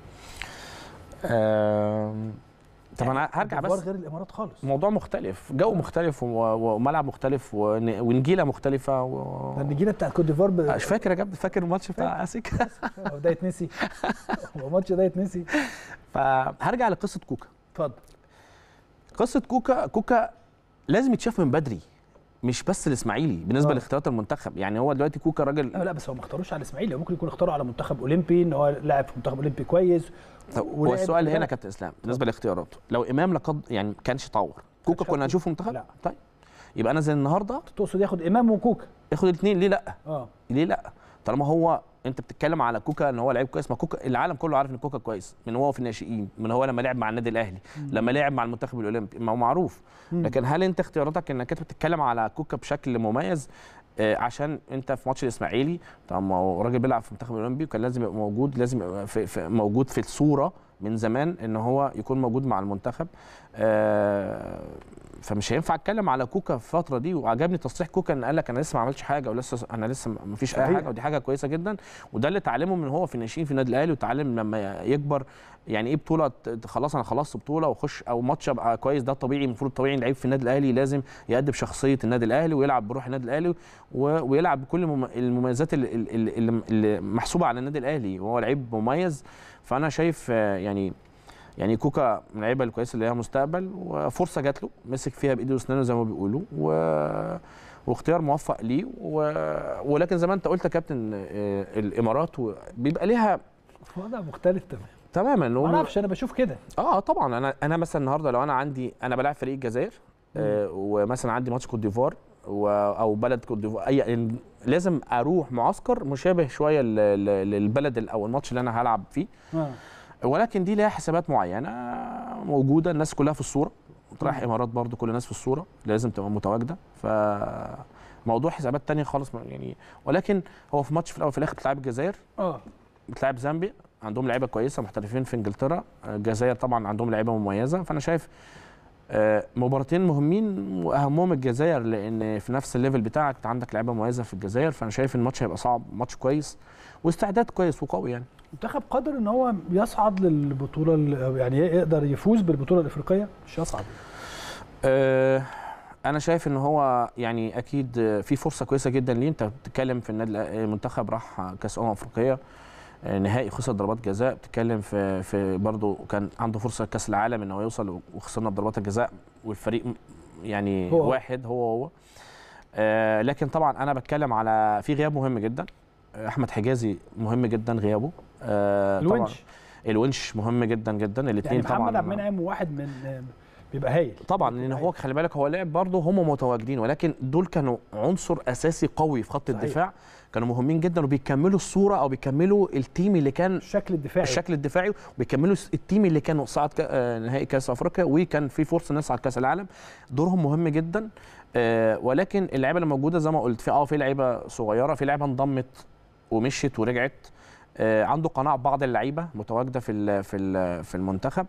طب انا هرجع بس غير الامارات خالص، موضوع مختلف، جو مختلف وملعب مختلف ونجيله مختلفه النجيله بتاعت كوت ديفوار مش فاكر يا جد، فاكر الماتش بتاع اسك هو ده يتنسي؟ هو الماتش ده يتنسي؟ فهرجع لقصه كوكا. اتفضل. قصه كوكا لازم يتشاف من بدري، مش بس الاسماعيلي بالنسبه لاختيارات المنتخب. يعني هو دلوقتي كوكا راجل لا بس هو ما اختاروش على الاسماعيلي، ممكن يكون اختاروا على منتخب اولمبي ان هو لاعب في منتخب اولمبي كويس. هو السؤال هنا كابتن اسلام بالنسبه لاختياراته، لو امام لقد يعني ما كانش طور كوكا كنا هنشوفه منتخب؟ لا. طيب يبقى انا زي النهارده تقصد ياخد امام وكوكا؟ ياخد الاثنين، ليه لا؟ ليه لا؟ طالما هو انت بتتكلم على كوكا ان هو لعيب كويس، ما كوكا العالم كله عارف ان كوكا كويس من هو في الناشئين، من هو لما لعب مع النادي الاهلي، لما لعب مع المنتخب الاولمبي، ما هو معروف. لكن هل انت اختياراتك انك انت بتتكلم على كوكا بشكل مميز عشان انت في ماتش الاسماعيلي؟ طب ما هو راجل بيلعب في المنتخب الاولمبي وكان لازم يبقى موجود، لازم يبقى موجود في الصوره من زمان ان هو يكون موجود مع المنتخب. فمش هينفع اتكلم على كوكا في الفتره دي. وعجبني تصريح كوكا ان قال لك انا لسه ما عملتش حاجه ولسه انا لسه ما فيش اي حاجه، ودي حاجه كويسه جدا. وده اللي اتعلمه من هو في الناشئين في النادي الاهلي، وتعلم لما يكبر يعني ايه بطوله خلاص انا خلصت بطوله واخش او ماتش ابقى كويس. ده الطبيعي، المفروض طبيعي لعيب في النادي الاهلي لازم يقدم شخصيه النادي الاهلي ويلعب بروح النادي الاهلي ويلعب بكل المميزات اللي محسوبه على النادي الاهلي، وهو لعيب مميز. فانا شايف يعني كوكا من اللعيبه الكويسه اللي ليها مستقبل، وفرصه جات له مسك فيها بايده واسنانه زي ما بيقولوا، واختيار موفق ليه. ولكن زي ما انت قلت يا كابتن الامارات بيبقى ليها وضع مختلف تماما. ما اعرفش، انا بشوف كده. طبعا انا مثلا النهارده لو انا بلاعب فريق الجزائر ومثلا عندي ماتش كوت ديفوار او بلد كوت ديفوار، لازم اروح معسكر مشابه شويه للبلد او الماتش اللي انا هلعب فيه. ولكن دي ليها حسابات معينه موجوده، الناس كلها في الصوره. رايح امارات برضو كل الناس في الصوره لازم تبقى متواجده، فموضوع حسابات تانية خالص يعني. ولكن هو في ماتش في الاول في الاخر بتلعب الجزائر، بتلعب زامبيا، عندهم لعيبه كويسه محترفين في انجلترا، الجزائر طبعا عندهم لعيبه مميزه. فانا شايف مباراتين مهمين واهمهم الجزائر، لان في نفس الليفل بتاعك انت عندك لعيبه مميزه في الجزائر. فانا شايف الماتش هيبقى صعب، ماتش كويس واستعداد كويس وقوي. يعني المنتخب قادر ان هو يصعد للبطوله، يعني يقدر يفوز بالبطوله الافريقيه، مش يصعد. انا شايف ان هو يعني اكيد في فرصه كويسه جدا ليه. انت بتتكلم في النادي المنتخب راح كاس افريقيا نهائي خسر ضربات جزاء، بتتكلم في برضه كان عنده فرصه كاس العالم ان هو يوصل وخسرنا بضربات الجزاء، والفريق يعني واحد هو لكن طبعا انا بتكلم على في غياب مهم جدا. احمد حجازي مهم جدا غيابه. الونش مهم جدا الاثنين يعني طبعا. محمد عبد المنعم واحد من بيبقى هايل طبعا، لان هو خلي بالك هو لعب برضه هم متواجدين، ولكن دول كانوا عنصر اساسي قوي في خط الدفاع، كانوا مهمين جدا وبيكملوا الصوره او بيكملوا التيم اللي كان الشكل الدفاعي وبيكملوا التيم اللي كان صعد نهائي كاس افريقيا وكان في فرصه نصعد كاس العالم. دورهم مهم جدا. ولكن اللعيبه اللي موجوده زي ما قلت في لعيبه صغيره، في لعيبه انضمت ومشيت ورجعت. عنده قناعه بعض اللعيبه متواجده في المنتخب.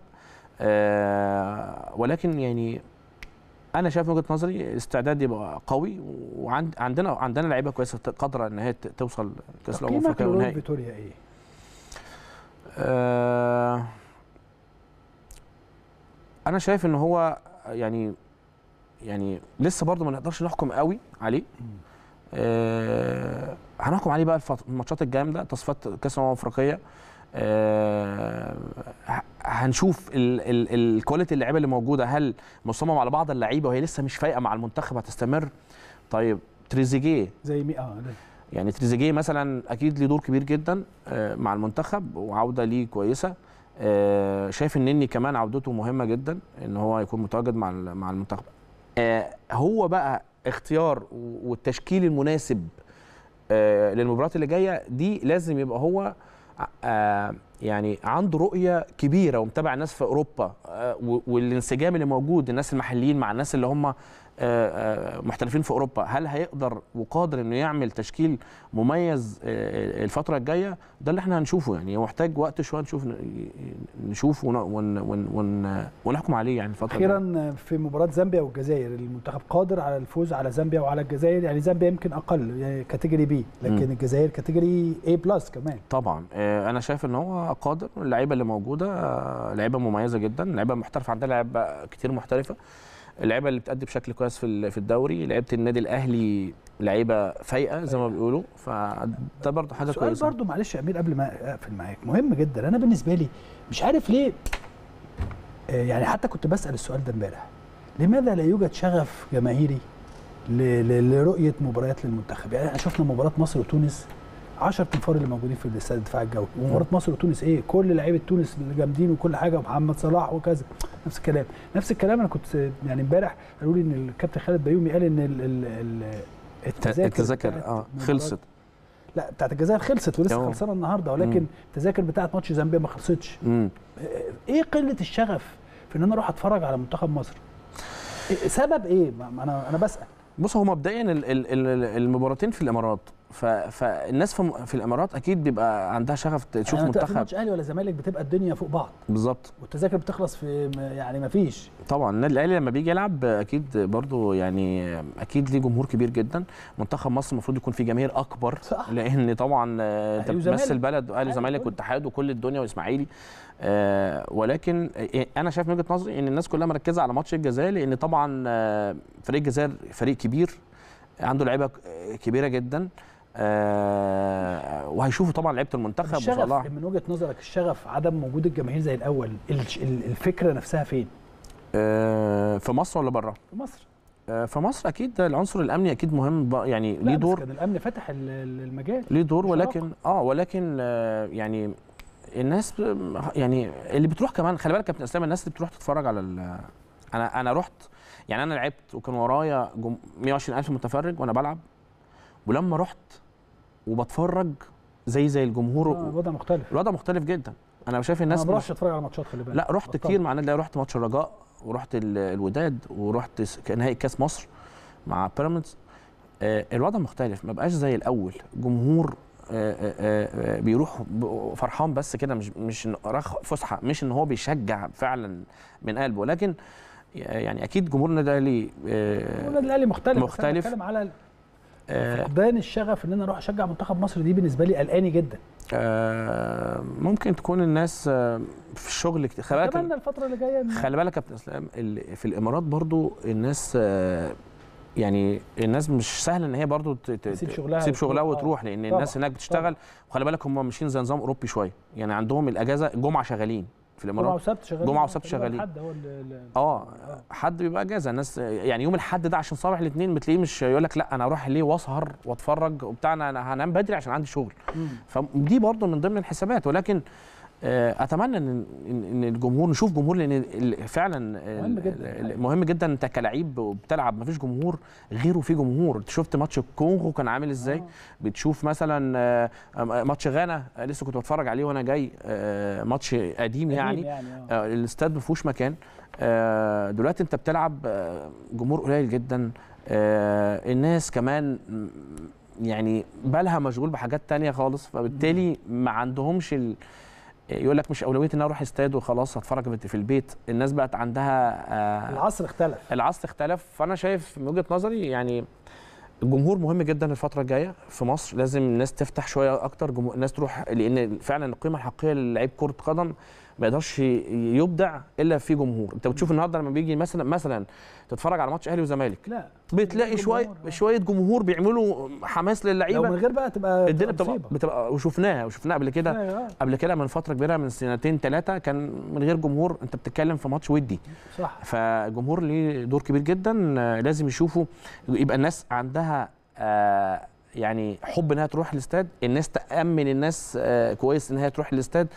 ولكن يعني انا شايف من وجهه نظري استعداد يبقى قوي، وعندنا لعيبه كويسه قادره ان هي توصل كاس الامم الافريقيه والنهائي. فيتوريا ايه؟ انا شايف ان هو يعني لسه برضه ما نقدرش نحكم قوي عليه. هنحكم عليه بقى الماتشات الجامده، تصفيات كاس الامم الافريقيه. هنشوف الكواليتي اللعيبه اللي موجوده، هل مصمم على بعض اللعيبه وهي لسه مش فايقه مع المنتخب هتستمر. طيب تريزيجيه زي يعني تريزيجيه مثلا اكيد ليه دور كبير جدا مع المنتخب وعوده ليه كويسه. شايف ان كمان عودته مهمه جدا ان هو يكون متواجد مع المنتخب. هو بقى اختيار والتشكيل المناسب للمباريات اللي جايه دي لازم يبقى هو يعني عنده رؤيه كبيره ومتابع الناس في اوروبا والانسجام اللي موجود، الناس المحليين مع الناس اللي هم محترفين في اوروبا. هل هيقدر وقادر انه يعمل تشكيل مميز الفتره الجايه؟ ده اللي احنا هنشوفه. يعني هو محتاج وقت شويه نشوف ونحكم عليه يعني الفتره اخيرا الجايه. في مباراه زامبيا والجزائر المنتخب قادر على الفوز على زامبيا وعلى الجزائر. يعني زامبيا يمكن اقل يعني كاتيجوري بي، لكن الجزائر كاتيجوري اي بلس كمان. طبعا انا شايف ان هو قادر. اللعيبه اللي موجوده لعيبه مميزه جدا، لعيبه محترفه، عندنا لعيبه كتير محترفه. اللعيبه اللي بتأدي بشكل كويس في الدوري، لعيبه النادي الاهلي لعيبه فايقه زي ما بيقولوا، فده برضه حاجه كويسه. سؤال برضه معلش يا امير قبل ما اقفل معاك مهم جدا. انا بالنسبه لي مش عارف ليه، يعني حتى كنت بسأل السؤال ده امبارح، لماذا لا يوجد شغف جماهيري لرؤيه مباريات للمنتخب؟ يعني احنا شفنا مباراه مصر وتونس 10 تنفار اللي موجودين في الاستاد الدفاع الجوي، ومباراه مصر وتونس ايه؟ كل لعيبه تونس اللي جامدين وكل حاجه، ومحمد صلاح وكذا. نفس الكلام. انا كنت يعني امبارح قالوا لي ان الكابتن خالد بيومي قال ان التذاكر خلصت. لا بتاعت الجزائر خلصت ولسه خلصانه النهارده، ولكن التذاكر بتاعت ماتش زامبيا ما خلصتش. ايه قله الشغف في ان انا اروح اتفرج على منتخب مصر؟ سبب ايه؟ انا بسال. بص، هو مبدئيا المباراتين في الامارات، فالناس في الامارات اكيد بيبقى عندها شغف تشوف منتخب. ماتش اهلي ولا زمالك بتبقى الدنيا فوق بعض بالظبط، والتذاكر بتخلص في يعني ما فيش. طبعا النادي الاهلي لما بيجي يلعب اكيد برضو يعني اكيد ليه جمهور كبير جدا. منتخب مصر المفروض يكون فيه جماهير اكبر، صح. لان طبعا انت بتمثل بلد، اهلي وزمالك والاتحاد وكل الدنيا والاسماعيلي. ولكن انا شايف من وجهه نظري ان الناس كلها مركزه على ماتش الجزائر، لان طبعا فريق الجزائر فريق كبير عنده لعيبه كبيره جدا. وهيشوفوا طبعا لعيبه المنتخب وصلاح. من وجهه نظرك الشغف عدم وجود الجماهير زي الاول، الفكره نفسها فين؟ في مصر ولا بره؟ في مصر. في مصر اكيد العنصر الامني اكيد مهم، يعني ليه دور. كان الامن فتح المجال، ليه دور، ولكن يعني الناس يعني اللي بتروح كمان، خلي بالك يا كابتن اسلام، الناس اللي بتروح تتفرج على انا رحت، يعني انا لعبت وكان ورايا 120,000 متفرج وانا بلعب، ولما رحت وبتفرج زي الجمهور الوضع مختلف جدا. انا شايف الناس ما بروحش اتفرج على ماتشات، خلي بالك. لا رحت كتير مع النادي، رحت ماتش الرجاء ورحت الوداد ورحت نهائي كاس مصر مع بيراميدز. الوضع مختلف، ما بقاش زي الاول. جمهور بيروح فرحان بس كده، مش فسحه، مش ان هو بيشجع فعلا من قلبه. ولكن يعني اكيد جمهور النادي الاهلي النادي الاهلي مختلف. انا بتكلم على فقدان الشغف ان انا اروح اشجع منتخب مصر، دي بالنسبه لي قلقاني جدا. ممكن تكون الناس في الشغل خلي بالك اتمنى الفتره اللي جايه. خلي بالك يا كابتن اسلام، في الامارات برضو الناس يعني الناس مش سهل ان هي برضو تسيب شغلها وتروح، لان طبعا. الناس هناك بتشتغل، وخلي بالك هم ماشيين زي نظام اوروبي شويه، يعني عندهم الاجازه جمعه شغالين في الامارات، جمعه وسبت شغالين. حد بيبقى اجازه. الناس يعني يوم الاحد ده عشان صباح الاثنين بتلاقيه مش يقول لك لا انا اروح ليه واسهر واتفرج وبتاع، انا هنام بدري عشان عندي شغل. فدي برضو من ضمن الحسابات. ولكن اتمنى ان الجمهور نشوف جمهور، لان فعلا مهم جدا. انت كلاعب بتلعب مفيش جمهور غيره، في جمهور. انت شفت ماتش الكونغو كان عامل ازاي؟ بتشوف مثلا ماتش غانا لسه كنت بتفرج عليه وانا جاي، ماتش قديم يعني الاستاد ما فيهوش مكان. دلوقتي انت بتلعب جمهور قليل جدا، الناس كمان يعني بالها مشغول بحاجات تانية خالص، فبالتالي ما عندهمش يقول لك مش اولويه ان انا اروح استاد وخلاص هتفرج في البيت. الناس بقت عندها العصر اختلف. فانا شايف من وجهه نظري يعني الجمهور مهم جدا الفتره الجايه في مصر. لازم الناس تفتح شويه اكتر، الناس تروح، لان فعلا القيمه الحقيقيه للاعيب كره قدم ما يقدرش يبدع الا في جمهور. انت بتشوف النهارده لما بيجي مثلا تتفرج على ماتش اهلي وزمالك، لا بتلاقي شويه جمهور بيعملوا حماس للعيبه. لو من غير بقى تبقى الدنيا بتبقى وشفناها قبل كده من فتره كبيره، من سنتين 3 كان من غير جمهور. انت بتتكلم في ماتش ودي، صح. فالجمهور ليه دور كبير جدا، لازم يشوفوا، يبقى الناس عندها يعني حب انها تروح الاستاد، الناس تامن الناس كويس انها تروح الاستاد،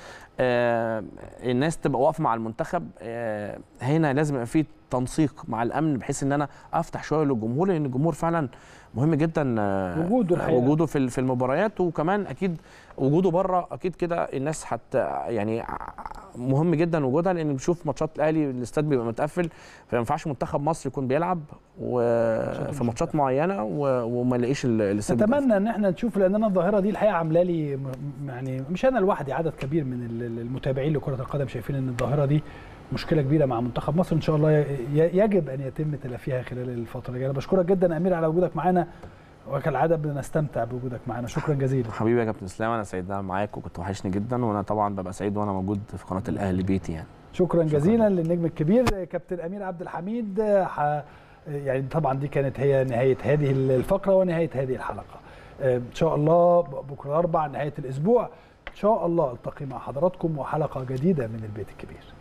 الناس تبقى واقفه مع المنتخب. هنا لازم يبقى في تنسيق مع الامن بحيث ان انا افتح شويه للجمهور، لان الجمهور فعلا مهم جدا وجوده في المباريات، وكمان اكيد وجوده بره اكيد كده الناس يعني مهم جدا وجودها، لان بنشوف ماتشات الاهلي الاستاد بيبقى متقفل، فما ينفعش منتخب مصر يكون بيلعب في ماتشات معينه وما يلاقيش الاستاد. اتمنى ان احنا نشوف، لان انا الظاهره دي الحقيقه عامله لي يعني مش انا لوحدي، عدد كبير من المتابعين لكره القدم شايفين ان الظاهره دي مشكله كبيره مع منتخب مصر. ان شاء الله يجب ان يتم تلافيها خلال الفتره الجايه. بشكرك جدا امير على وجودك معانا، وكالعاده بنستمتع بوجودك معانا. شكرا جزيلا حبيبي يا كابتن اسلام، انا سعيد معاك وكنت وحشني جدا، وانا طبعا ببقى سعيد وانا موجود في قناه الاهلي بيتي يعني. شكرا جزيلا للنجم الكبير كابتن امير عبد الحميد. يعني طبعا دي كانت هي نهايه هذه الفقره ونهايه هذه الحلقه. ان شاء الله بكره الاربعاء نهايه الاسبوع ان شاء الله التقي مع حضراتكم وحلقه جديده من البيت الكبير.